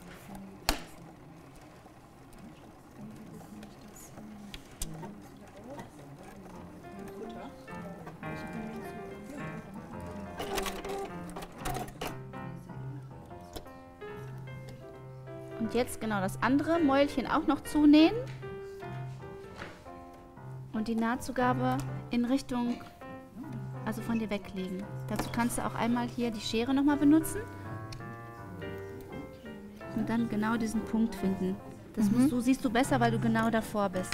Und jetzt genau das andere Mäulchen auch noch zunähen. Und die Nahtzugabe in Richtung, also von dir weglegen. Dazu kannst du auch einmal hier die Schere nochmal benutzen. Und dann genau diesen Punkt finden. Das siehst du besser, weil du genau davor bist.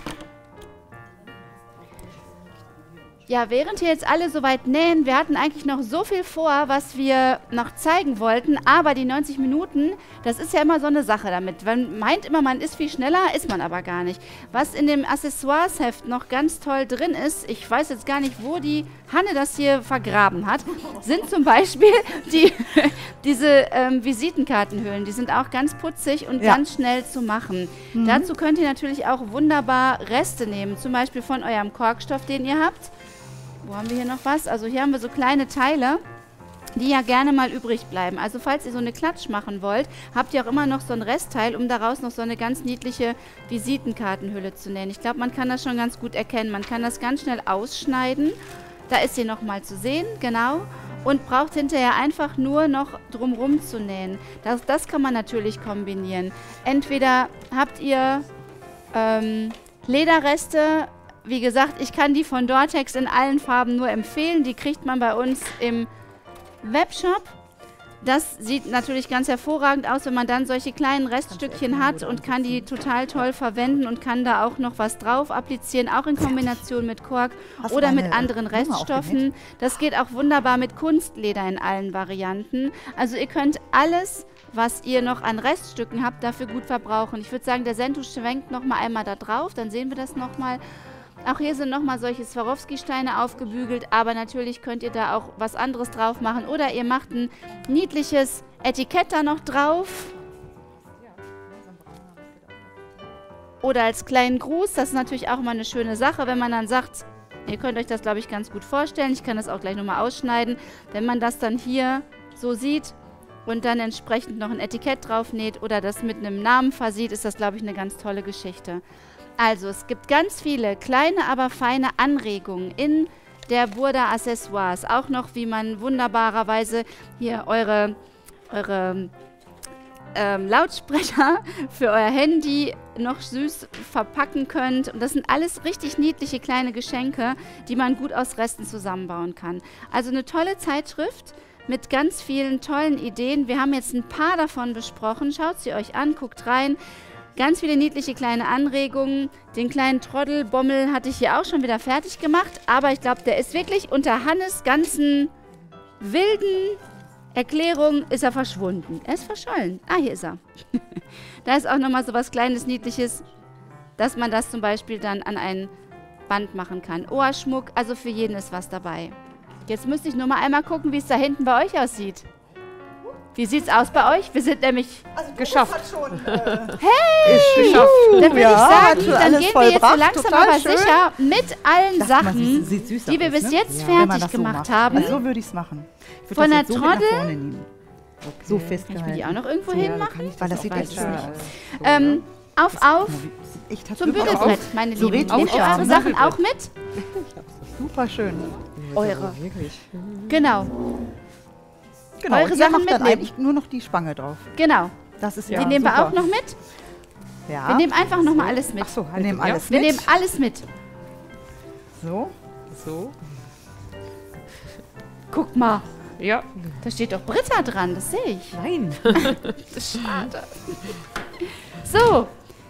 Ja, während hier jetzt alle soweit nähen, wir hatten eigentlich noch so viel vor, was wir noch zeigen wollten, aber die 90 Minuten, das ist ja immer so eine Sache damit. Man meint immer, man ist viel schneller, ist man aber gar nicht. Was in dem Accessoiresheft noch ganz toll drin ist, ich weiß jetzt gar nicht, wo die Hanne das hier vergraben hat, sind zum Beispiel diese Visitenkartenhüllen. Die sind auch ganz putzig und ganz schnell zu machen. Dazu könnt ihr natürlich auch wunderbar Reste nehmen, zum Beispiel von eurem Korkstoff, den ihr habt. Wo haben wir hier noch was? Also hier haben wir so kleine Teile, die ja gerne mal übrig bleiben. Also falls ihr so eine Klatsch machen wollt, habt ihr auch immer noch so ein Restteil, um daraus noch so eine ganz niedliche Visitenkartenhülle zu nähen. Ich glaube, man kann das schon ganz gut erkennen. Man kann das ganz schnell ausschneiden. Da ist sie nochmal zu sehen, genau. Und braucht hinterher einfach nur noch drumrum zu nähen. Das kann man natürlich kombinieren. Entweder habt ihr Lederreste. Wie gesagt, ich kann die von Dortex in allen Farben nur empfehlen. Die kriegt man bei uns im Webshop. Das sieht natürlich ganz hervorragend aus, wenn man dann solche kleinen Reststückchen hat und kann die total toll verwenden und kann da auch noch was drauf applizieren, auch in Kombination mit Kork oder mit anderen Reststoffen. Das geht auch wunderbar mit Kunstleder in allen Varianten. Also ihr könnt alles, was ihr noch an Reststücken habt, dafür gut verbrauchen. Ich würde sagen, der Sento schwenkt noch mal einmal da drauf, dann sehen wir das noch mal. Auch hier sind nochmal solche Swarovski-Steine aufgebügelt, aber natürlich könnt ihr da auch was anderes drauf machen. Oder ihr macht ein niedliches Etikett da noch drauf. Oder als kleinen Gruß, das ist natürlich auch mal eine schöne Sache, wenn man dann sagt, ihr könnt euch das, glaube ich, ganz gut vorstellen. Ich kann das auch gleich nochmal ausschneiden. Wenn man das dann hier so sieht und dann entsprechend noch ein Etikett drauf näht oder das mit einem Namen versieht, ist das, glaube ich, eine ganz tolle Geschichte. Also, es gibt ganz viele kleine, aber feine Anregungen in der Burda Accessoires. Auch noch, wie man wunderbarerweise hier eure Lautsprecher für euer Handy noch süß verpacken könnt. Und das sind alles richtig niedliche kleine Geschenke, die man gut aus Resten zusammenbauen kann. Also eine tolle Zeitschrift mit ganz vielen tollen Ideen. Wir haben jetzt ein paar davon besprochen. Schaut sie euch an, guckt rein. Ganz viele niedliche kleine Anregungen. Den kleinen Trottelbommel hatte ich hier auch schon wieder fertig gemacht. Aber ich glaube, der ist wirklich unter Hannes ganzen wilden Erklärungen ist er verschwunden. Er ist verschollen. Ah, hier ist er. Da ist auch nochmal so was Kleines, Niedliches, dass man das zum Beispiel dann an ein Band machen kann. Ohrschmuck, also für jeden ist was dabei. Jetzt müsste ich nur mal einmal gucken, wie es da hinten bei euch aussieht. Wie sieht's aus bei euch? Wir sind nämlich geschafft. Hey! Geschafft. Dann würde ich Ja, sagen, hat schon dann alles gehen wir jetzt so vollbracht, langsam total aber schön. sicher mit allen Dachte mal, Sachen, sieht süß die wir aus, bis ne? jetzt Wenn man fertig das so gemacht macht. haben. Also so würde ich es machen. Ich würd Von das der jetzt so mit nach Troddel? vorne nehmen. So Kann ich mir festgehalten. die auch noch irgendwo Ja, dann hinmachen? kann ich Weil das auch sieht echt weiter, süß aus. Auf Echt, hat zum wirklich Bügelbrett, auf. meine So Lieben. redlich Nehmt ihr warm, eure ne? Sachen auch mit? Super schön. Eure. Wirklich. Genau, Genau, Eure ihr Sachen macht dann mitnehmen. eigentlich nur noch die Spange drauf. genau. Das ist Die nehmen wir super. auch noch mit. Ja. Wir nehmen einfach noch mal alles mit. Ach so, Wir nehmen ja. alles Wir mit. nehmen alles mit. So. So. Guck mal, Ja. da steht doch Britta dran, das sehe ich. Nein. Schade. So,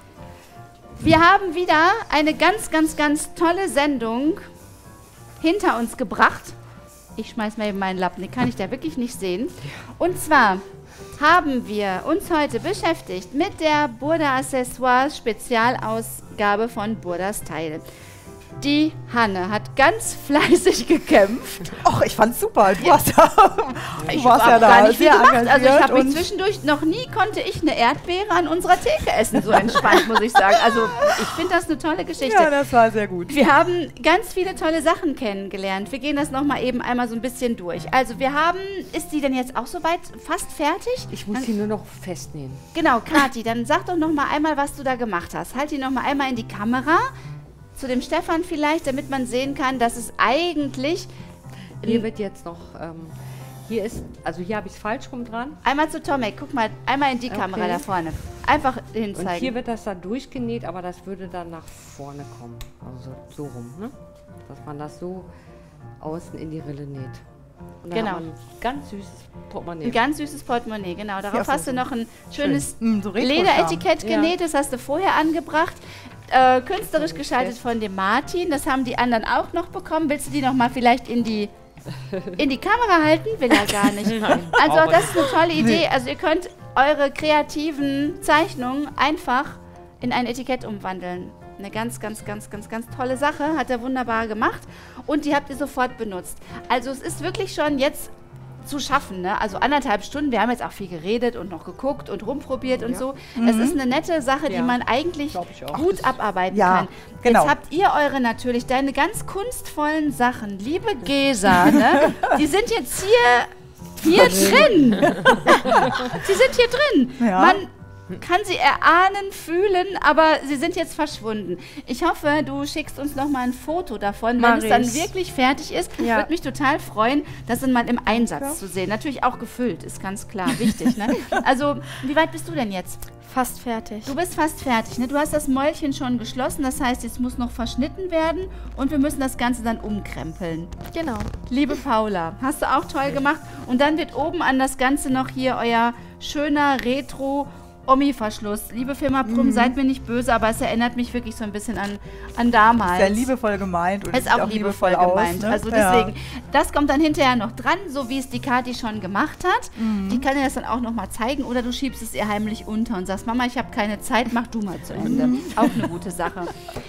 wir haben wieder eine ganz, ganz, ganz tolle Sendung hinter uns gebracht. Ich schmeiß mal eben meinen Lappen, den kann ich da wirklich nicht sehen. Und zwar haben wir uns heute beschäftigt mit der Burda Accessoires Spezialausgabe von Burda Style. Die Hanne hat ganz fleißig gekämpft. Och, ich fand's super. Du warst ja, Ich warst habe ja da gar nicht viel sehr gemacht. Also ich engagiert habe mich und- zwischendurch, noch nie konnte ich eine Erdbeere an unserer Theke essen, so entspannt, muss ich sagen. Also ich finde das eine tolle Geschichte. Ja, das war sehr gut. Wir haben ganz viele tolle Sachen kennengelernt. Wir gehen das nochmal eben einmal so ein bisschen durch. Also wir haben, ist die denn jetzt auch soweit fast fertig? Ich muss sie nur noch festnehmen. Genau, Kathi, dann sag doch nochmal einmal, was du da gemacht hast. Halt die nochmal einmal in die Kamera. Zu dem Stefan vielleicht, damit man sehen kann, dass es eigentlich... Hier wird jetzt noch, hier ist, also hier habe ich es falsch rum dran. Einmal zu Tomek, guck mal, einmal in die Kamera Okay. da vorne. Einfach Und hinzeigen. hier wird das dann durchgenäht, aber das würde dann nach vorne kommen. Also so rum, ne? Dass man das so außen in die Rille näht. Und dann Genau. hat man ein ganz süßes Portemonnaie. Ein ganz süßes Portemonnaie, genau. Darauf Ja, hast du noch ein schönes So Retro-Charme. Lederetikett Ja. genäht, das hast du vorher angebracht. Künstlerisch gestaltet von dem Martin, das haben die anderen auch noch bekommen. Willst du die noch mal vielleicht in die Kamera halten? Will er gar nicht. Also auch das ist eine tolle Idee. Also ihr könnt eure kreativen Zeichnungen einfach in ein Etikett umwandeln. Eine ganz, ganz, ganz, ganz, ganz tolle Sache. Hat er wunderbar gemacht. Und die habt ihr sofort benutzt. Also es ist wirklich schon jetzt zu schaffen, ne? Also 1,5 Stunden. Wir haben jetzt auch viel geredet und noch geguckt und rumprobiert und so. Es ist eine nette Sache, die man eigentlich Glaub ich auch. gut abarbeiten Ja, kann. genau. Jetzt habt ihr eure natürlich, deine ganz kunstvollen Sachen. Liebe Gesa, ne? Die sind jetzt hier drin. Sie sind hier drin. Ja. Man kann sie erahnen, fühlen, aber sie sind jetzt verschwunden. Ich hoffe, du schickst uns noch mal ein Foto davon, Mach wenn es dann ich. wirklich fertig ist. Ja. Würde mich total freuen, das dann mal im Einsatz zu sehen. Natürlich auch gefüllt, ist ganz klar wichtig. Ne? Also, wie weit bist du denn jetzt? Fast fertig. Du bist fast fertig, ne? Du hast das Mäulchen schon geschlossen, das heißt, jetzt muss noch verschnitten werden und wir müssen das Ganze dann umkrempeln. Genau. Liebe Paula, hast du auch toll gemacht. Und dann wird oben an das Ganze noch hier euer schöner Retro Omi-Verschluss. Liebe Firma Prum, seid mir nicht böse, aber es erinnert mich wirklich so ein bisschen an damals. Sehr liebevoll gemeint. Und Ist sieht auch liebevoll aus, gemeint. ne? Also Ja. deswegen, das kommt dann hinterher noch dran, so wie es die Kathi schon gemacht hat. Die kann dir das dann auch noch mal zeigen oder du schiebst es ihr heimlich unter und sagst, Mama, ich habe keine Zeit, mach du mal zu Ende. Auch eine gute Sache.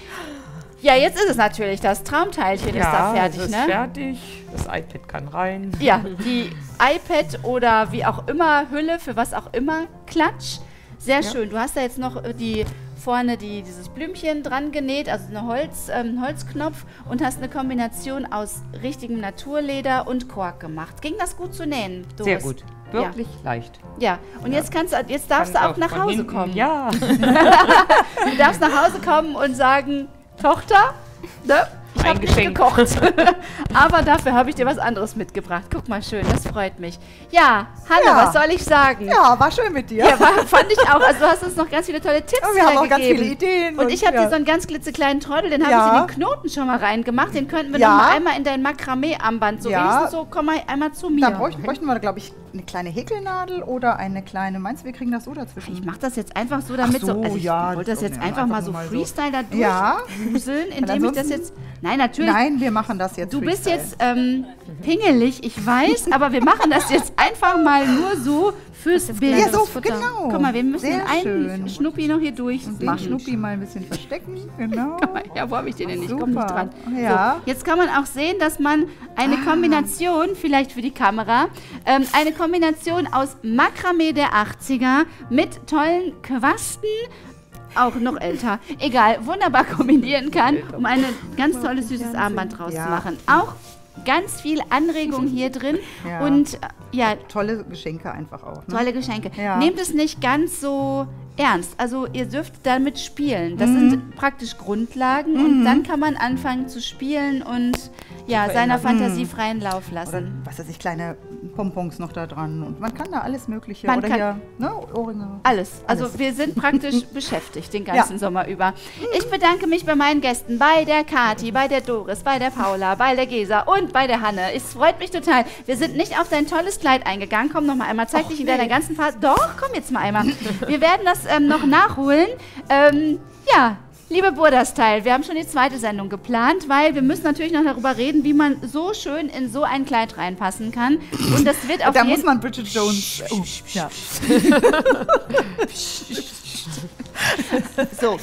Ja, jetzt ist es natürlich, das Traumteilchen ist da fertig, es ist ne? fertig. Das iPad kann rein. Ja, die iPad oder wie auch immer Hülle, für was auch immer, Klatsch. Sehr schön. Du hast da jetzt noch vorne dieses Blümchen dran genäht, also einen Holzknopf und hast eine Kombination aus richtigem Naturleder und Kork gemacht. Ging das gut zu nähen, Doris? Sehr gut. Wirklich leicht. Ja, und jetzt darfst du auch nach von Hause hinten- kommen. Ja. Du darfst nach Hause kommen und sagen, Tochter, ne? Ich habe Ein nicht Geschenk. gekocht. Aber dafür habe ich dir was anderes mitgebracht. Guck mal, schön, das freut mich. Ja, hallo, Ja. was soll ich sagen? Ja, war schön mit dir. Ja, fand ich auch. Also du hast uns noch ganz viele tolle Tipps Und wir haben auch ganz gegeben. viele Ideen. Und ich habe ja. dir so einen ganz klitzekleinen Trottel, den habe Ja. ich in den Knoten schon mal reingemacht. Den könnten wir Ja. noch mal einmal in dein Makramee-Armband. So Ja. wenigstens so, komm mal einmal zu mir. Da bräuchten wir, glaube ich, eine kleine Häkelnadel oder eine kleine. Meinst du, wir kriegen das so dazwischen? Ich mache das jetzt einfach so, damit Ach so, also ich ja, wollte das komm, jetzt ja, einfach mal so mal so. Freestyle da Ja. durchwuseln, indem ich das ansonsten- jetzt... Nein, natürlich. Nein, wir machen das jetzt. Du bist Freestyle. jetzt pingelig, ich weiß, aber wir machen das jetzt einfach mal nur so fürs Bild. Ja, so, Futter. genau. Guck mal, wir müssen Sehr einen schön. Schnuppi noch hier Und den durchmachen. Schnuppi mal ein bisschen verstecken. Genau. Ja, wo habe ich den denn nicht? Ich Super. komme nicht dran. Ja. So, jetzt kann man auch sehen, dass man eine Kombination, vielleicht für die Kamera, eine Kombination aus Makramee der 80er mit tollen Quasten, auch noch älter, egal, wunderbar kombinieren kann, um ein ganz tolles, süßes Armband draus zu machen. Auch ganz viel Anregung hier drin Ja. und ja, Tolle Geschenke einfach auch. Ne? tolle Geschenke. Ja. Nehmt es nicht ganz so ernst. Also ihr dürft damit spielen. Das sind praktisch Grundlagen und dann kann man anfangen zu spielen und ja, seiner Fantasie freien Lauf Oder, lassen. was weiß ich, kleine Pompons noch da dran. Und man kann da alles Mögliche. Man Oder kann- hier, ne, Ohrringe. Alles. Also Alles. wir sind praktisch beschäftigt den ganzen Sommer über. Ich bedanke mich bei meinen Gästen, bei der Kathi, bei der Doris, bei der Paula, bei der Gesa und bei der Hanne. Es freut mich total. Wir sind nicht auf dein tolles Kleid eingegangen. Komm noch mal einmal, zeig dich in deiner ganzen Phase. Doch, komm jetzt mal einmal. Wir werden das noch nachholen. Ja, liebe Burda-Style, wir haben schon die zweite Sendung geplant, weil wir müssen natürlich noch darüber reden, wie man so schön in so ein Kleid reinpassen kann. Und das wird auf Da jeden muss man Bridget Jones. Ja. So,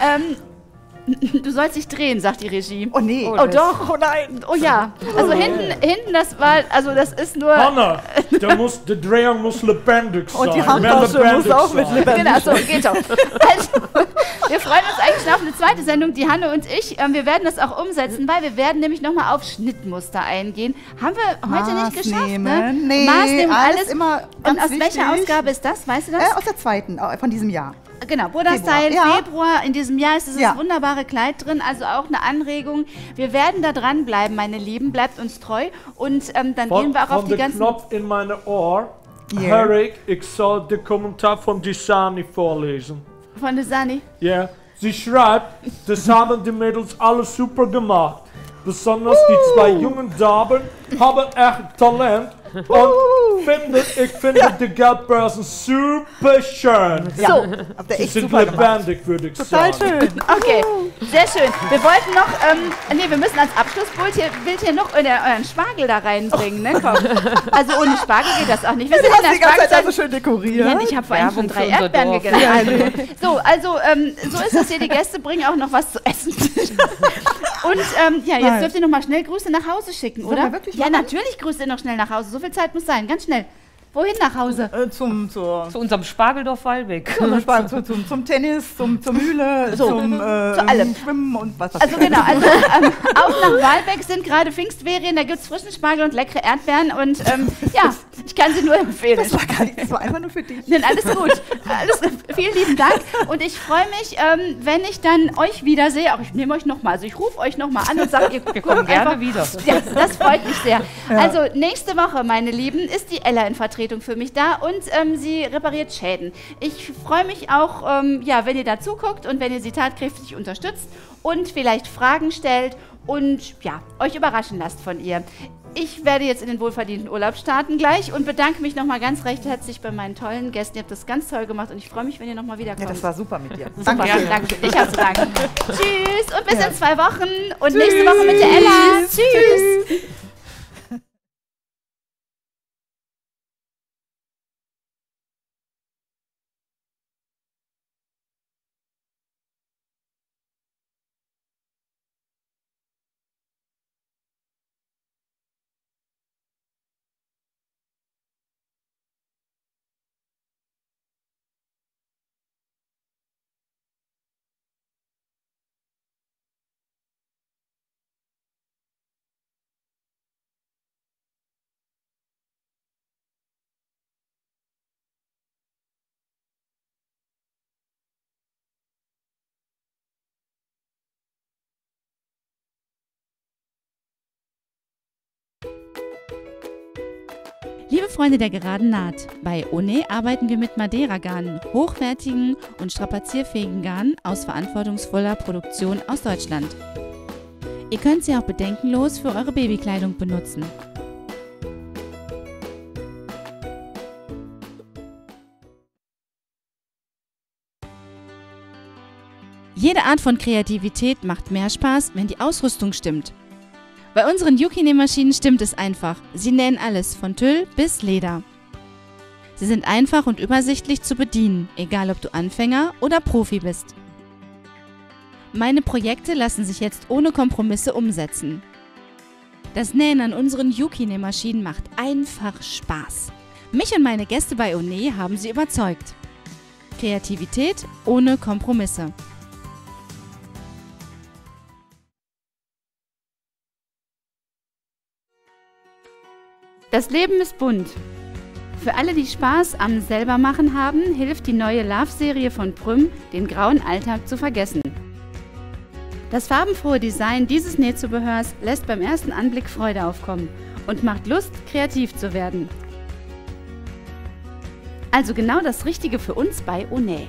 du sollst dich drehen, sagt die Regie. Oh nee. Oh doch. Oh nein. Oh ja. Also hinten, das war, also das ist nur... Hanna, der Drehung muss lebendig sein. Und die Mehr Handtasche lebendig muss auch mit sein. lebendig Genau, so, geht doch. Also, wir freuen uns eigentlich schon auf eine zweite Sendung, die Hanne und ich. Wir werden das auch umsetzen, weil wir werden nämlich nochmal auf Schnittmuster eingehen. Haben wir heute nicht geschafft, ne? Maßnehmen. Nee, Maßnehmen, alles immer ganz Und aus welcher wichtig. Ausgabe ist das? Weißt du das? Aus der zweiten, von diesem Jahr. Genau, Burda-Style, Februar, ja. Februar in diesem Jahr ist dieses Ja. wunderbare Kleid drin, also auch eine Anregung. Wir werden da dranbleiben, meine Lieben, bleibt uns treu und dann gehen wir auch auf Von die der ganzen... Knopf in meine Ohr. Ja. Hör ich soll den Kommentar von Disani vorlesen. Von der Sani. Ja, sie schreibt, das haben die Mädels alles super gemacht. Besonders die zwei jungen Damen haben echt Talent. Und ich finde die Geldbörsen super schön. Ja, So. habt ihr Sie echt sind super gemacht. lebendig, würde ich Total sagen. schön. Okay, sehr schön. Wir wollten noch, wir müssen als Abschlussbild hier noch euren Spargel da reinbringen, ne? Komm. Also ohne Spargel geht das auch nicht. Wir Du sind hast in die der ganze Zeit da Spargelzeit. so schön dekoriert. Ja, ich habe vorhin schon Werbung 3 für unser Erdbeeren Dorf. gegessen. So, also so ist das hier. Die Gäste bringen auch noch was zu essen. Und ja, jetzt Nein. dürft ihr noch mal schnell Grüße nach Hause schicken, Sollen oder? wir wirklich Ja, machen? natürlich grüßt ihr noch schnell nach Hause. So viel Zeit muss sein. Ganz schnell. Wohin nach Hause? Zu unserem Spargeldorf Walbeck. Zum Tennis, zur Mühle, So, zum zu allem. Schwimmen und was weiß Also ich. genau, also auch nach Walbeck sind gerade Pfingstferien, da gibt es frischen Spargel und leckere Erdbeeren und ja, ich kann sie nur empfehlen. Das war gar nicht, das war einfach nur für dich. Nein, alles gut. Vielen lieben Dank und ich freue mich, wenn ich dann euch wiedersehe, auch ich nehme euch nochmal, also ich rufe euch nochmal an und sage, ihr Wir kommen kommt gerne einfach wieder. Ja, das freut mich sehr. Also nächste Woche, meine Lieben, ist die Ella in Vertretung für mich da und sie repariert Schäden. Ich freue mich auch, ja, wenn ihr da zuguckt und wenn ihr sie tatkräftig unterstützt und vielleicht Fragen stellt und ja, euch überraschen lasst von ihr. Ich werde jetzt in den wohlverdienten Urlaub starten gleich und bedanke mich nochmal ganz recht herzlich bei meinen tollen Gästen. Ihr habt das ganz toll gemacht und ich freue mich, wenn ihr nochmal wiederkommt. Ja, das war super mit dir. Super, Danke. ja, danke schön. Ich habe zu danken. Tschüss und bis in 2 Wochen und nächste Woche mit der Ella. Tschüss. Liebe Freunde der geraden Naht, bei ONE arbeiten wir mit Madeira-Garnen, hochwertigen und strapazierfähigen Garnen aus verantwortungsvoller Produktion aus Deutschland. Ihr könnt sie auch bedenkenlos für eure Babykleidung benutzen. Jede Art von Kreativität macht mehr Spaß, wenn die Ausrüstung stimmt. Bei unseren Yuki-Nähmaschinen stimmt es einfach. Sie nähen alles, von Tüll bis Leder. Sie sind einfach und übersichtlich zu bedienen, egal ob du Anfänger oder Profi bist. Meine Projekte lassen sich jetzt ohne Kompromisse umsetzen. Das Nähen an unseren Yuki-Nähmaschinen macht einfach Spaß. Mich und meine Gäste bei One haben sie überzeugt. Kreativität ohne Kompromisse. Das Leben ist bunt. Für alle, die Spaß am Selbermachen haben, hilft die neue Love-Serie von Prüm, den grauen Alltag zu vergessen. Das farbenfrohe Design dieses Nähzubehörs lässt beim ersten Anblick Freude aufkommen und macht Lust, kreativ zu werden. Also genau das Richtige für uns bei One.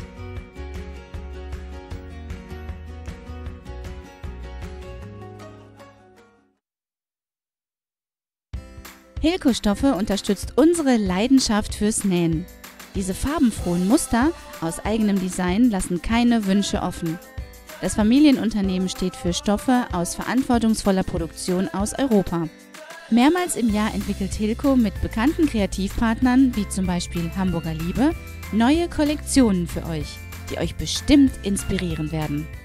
Hilco-Stoffe unterstützt unsere Leidenschaft fürs Nähen. Diese farbenfrohen Muster aus eigenem Design lassen keine Wünsche offen. Das Familienunternehmen steht für Stoffe aus verantwortungsvoller Produktion aus Europa. Mehrmals im Jahr entwickelt Hilco mit bekannten Kreativpartnern, wie zum Beispiel Hamburger Liebe, neue Kollektionen für euch, die euch bestimmt inspirieren werden.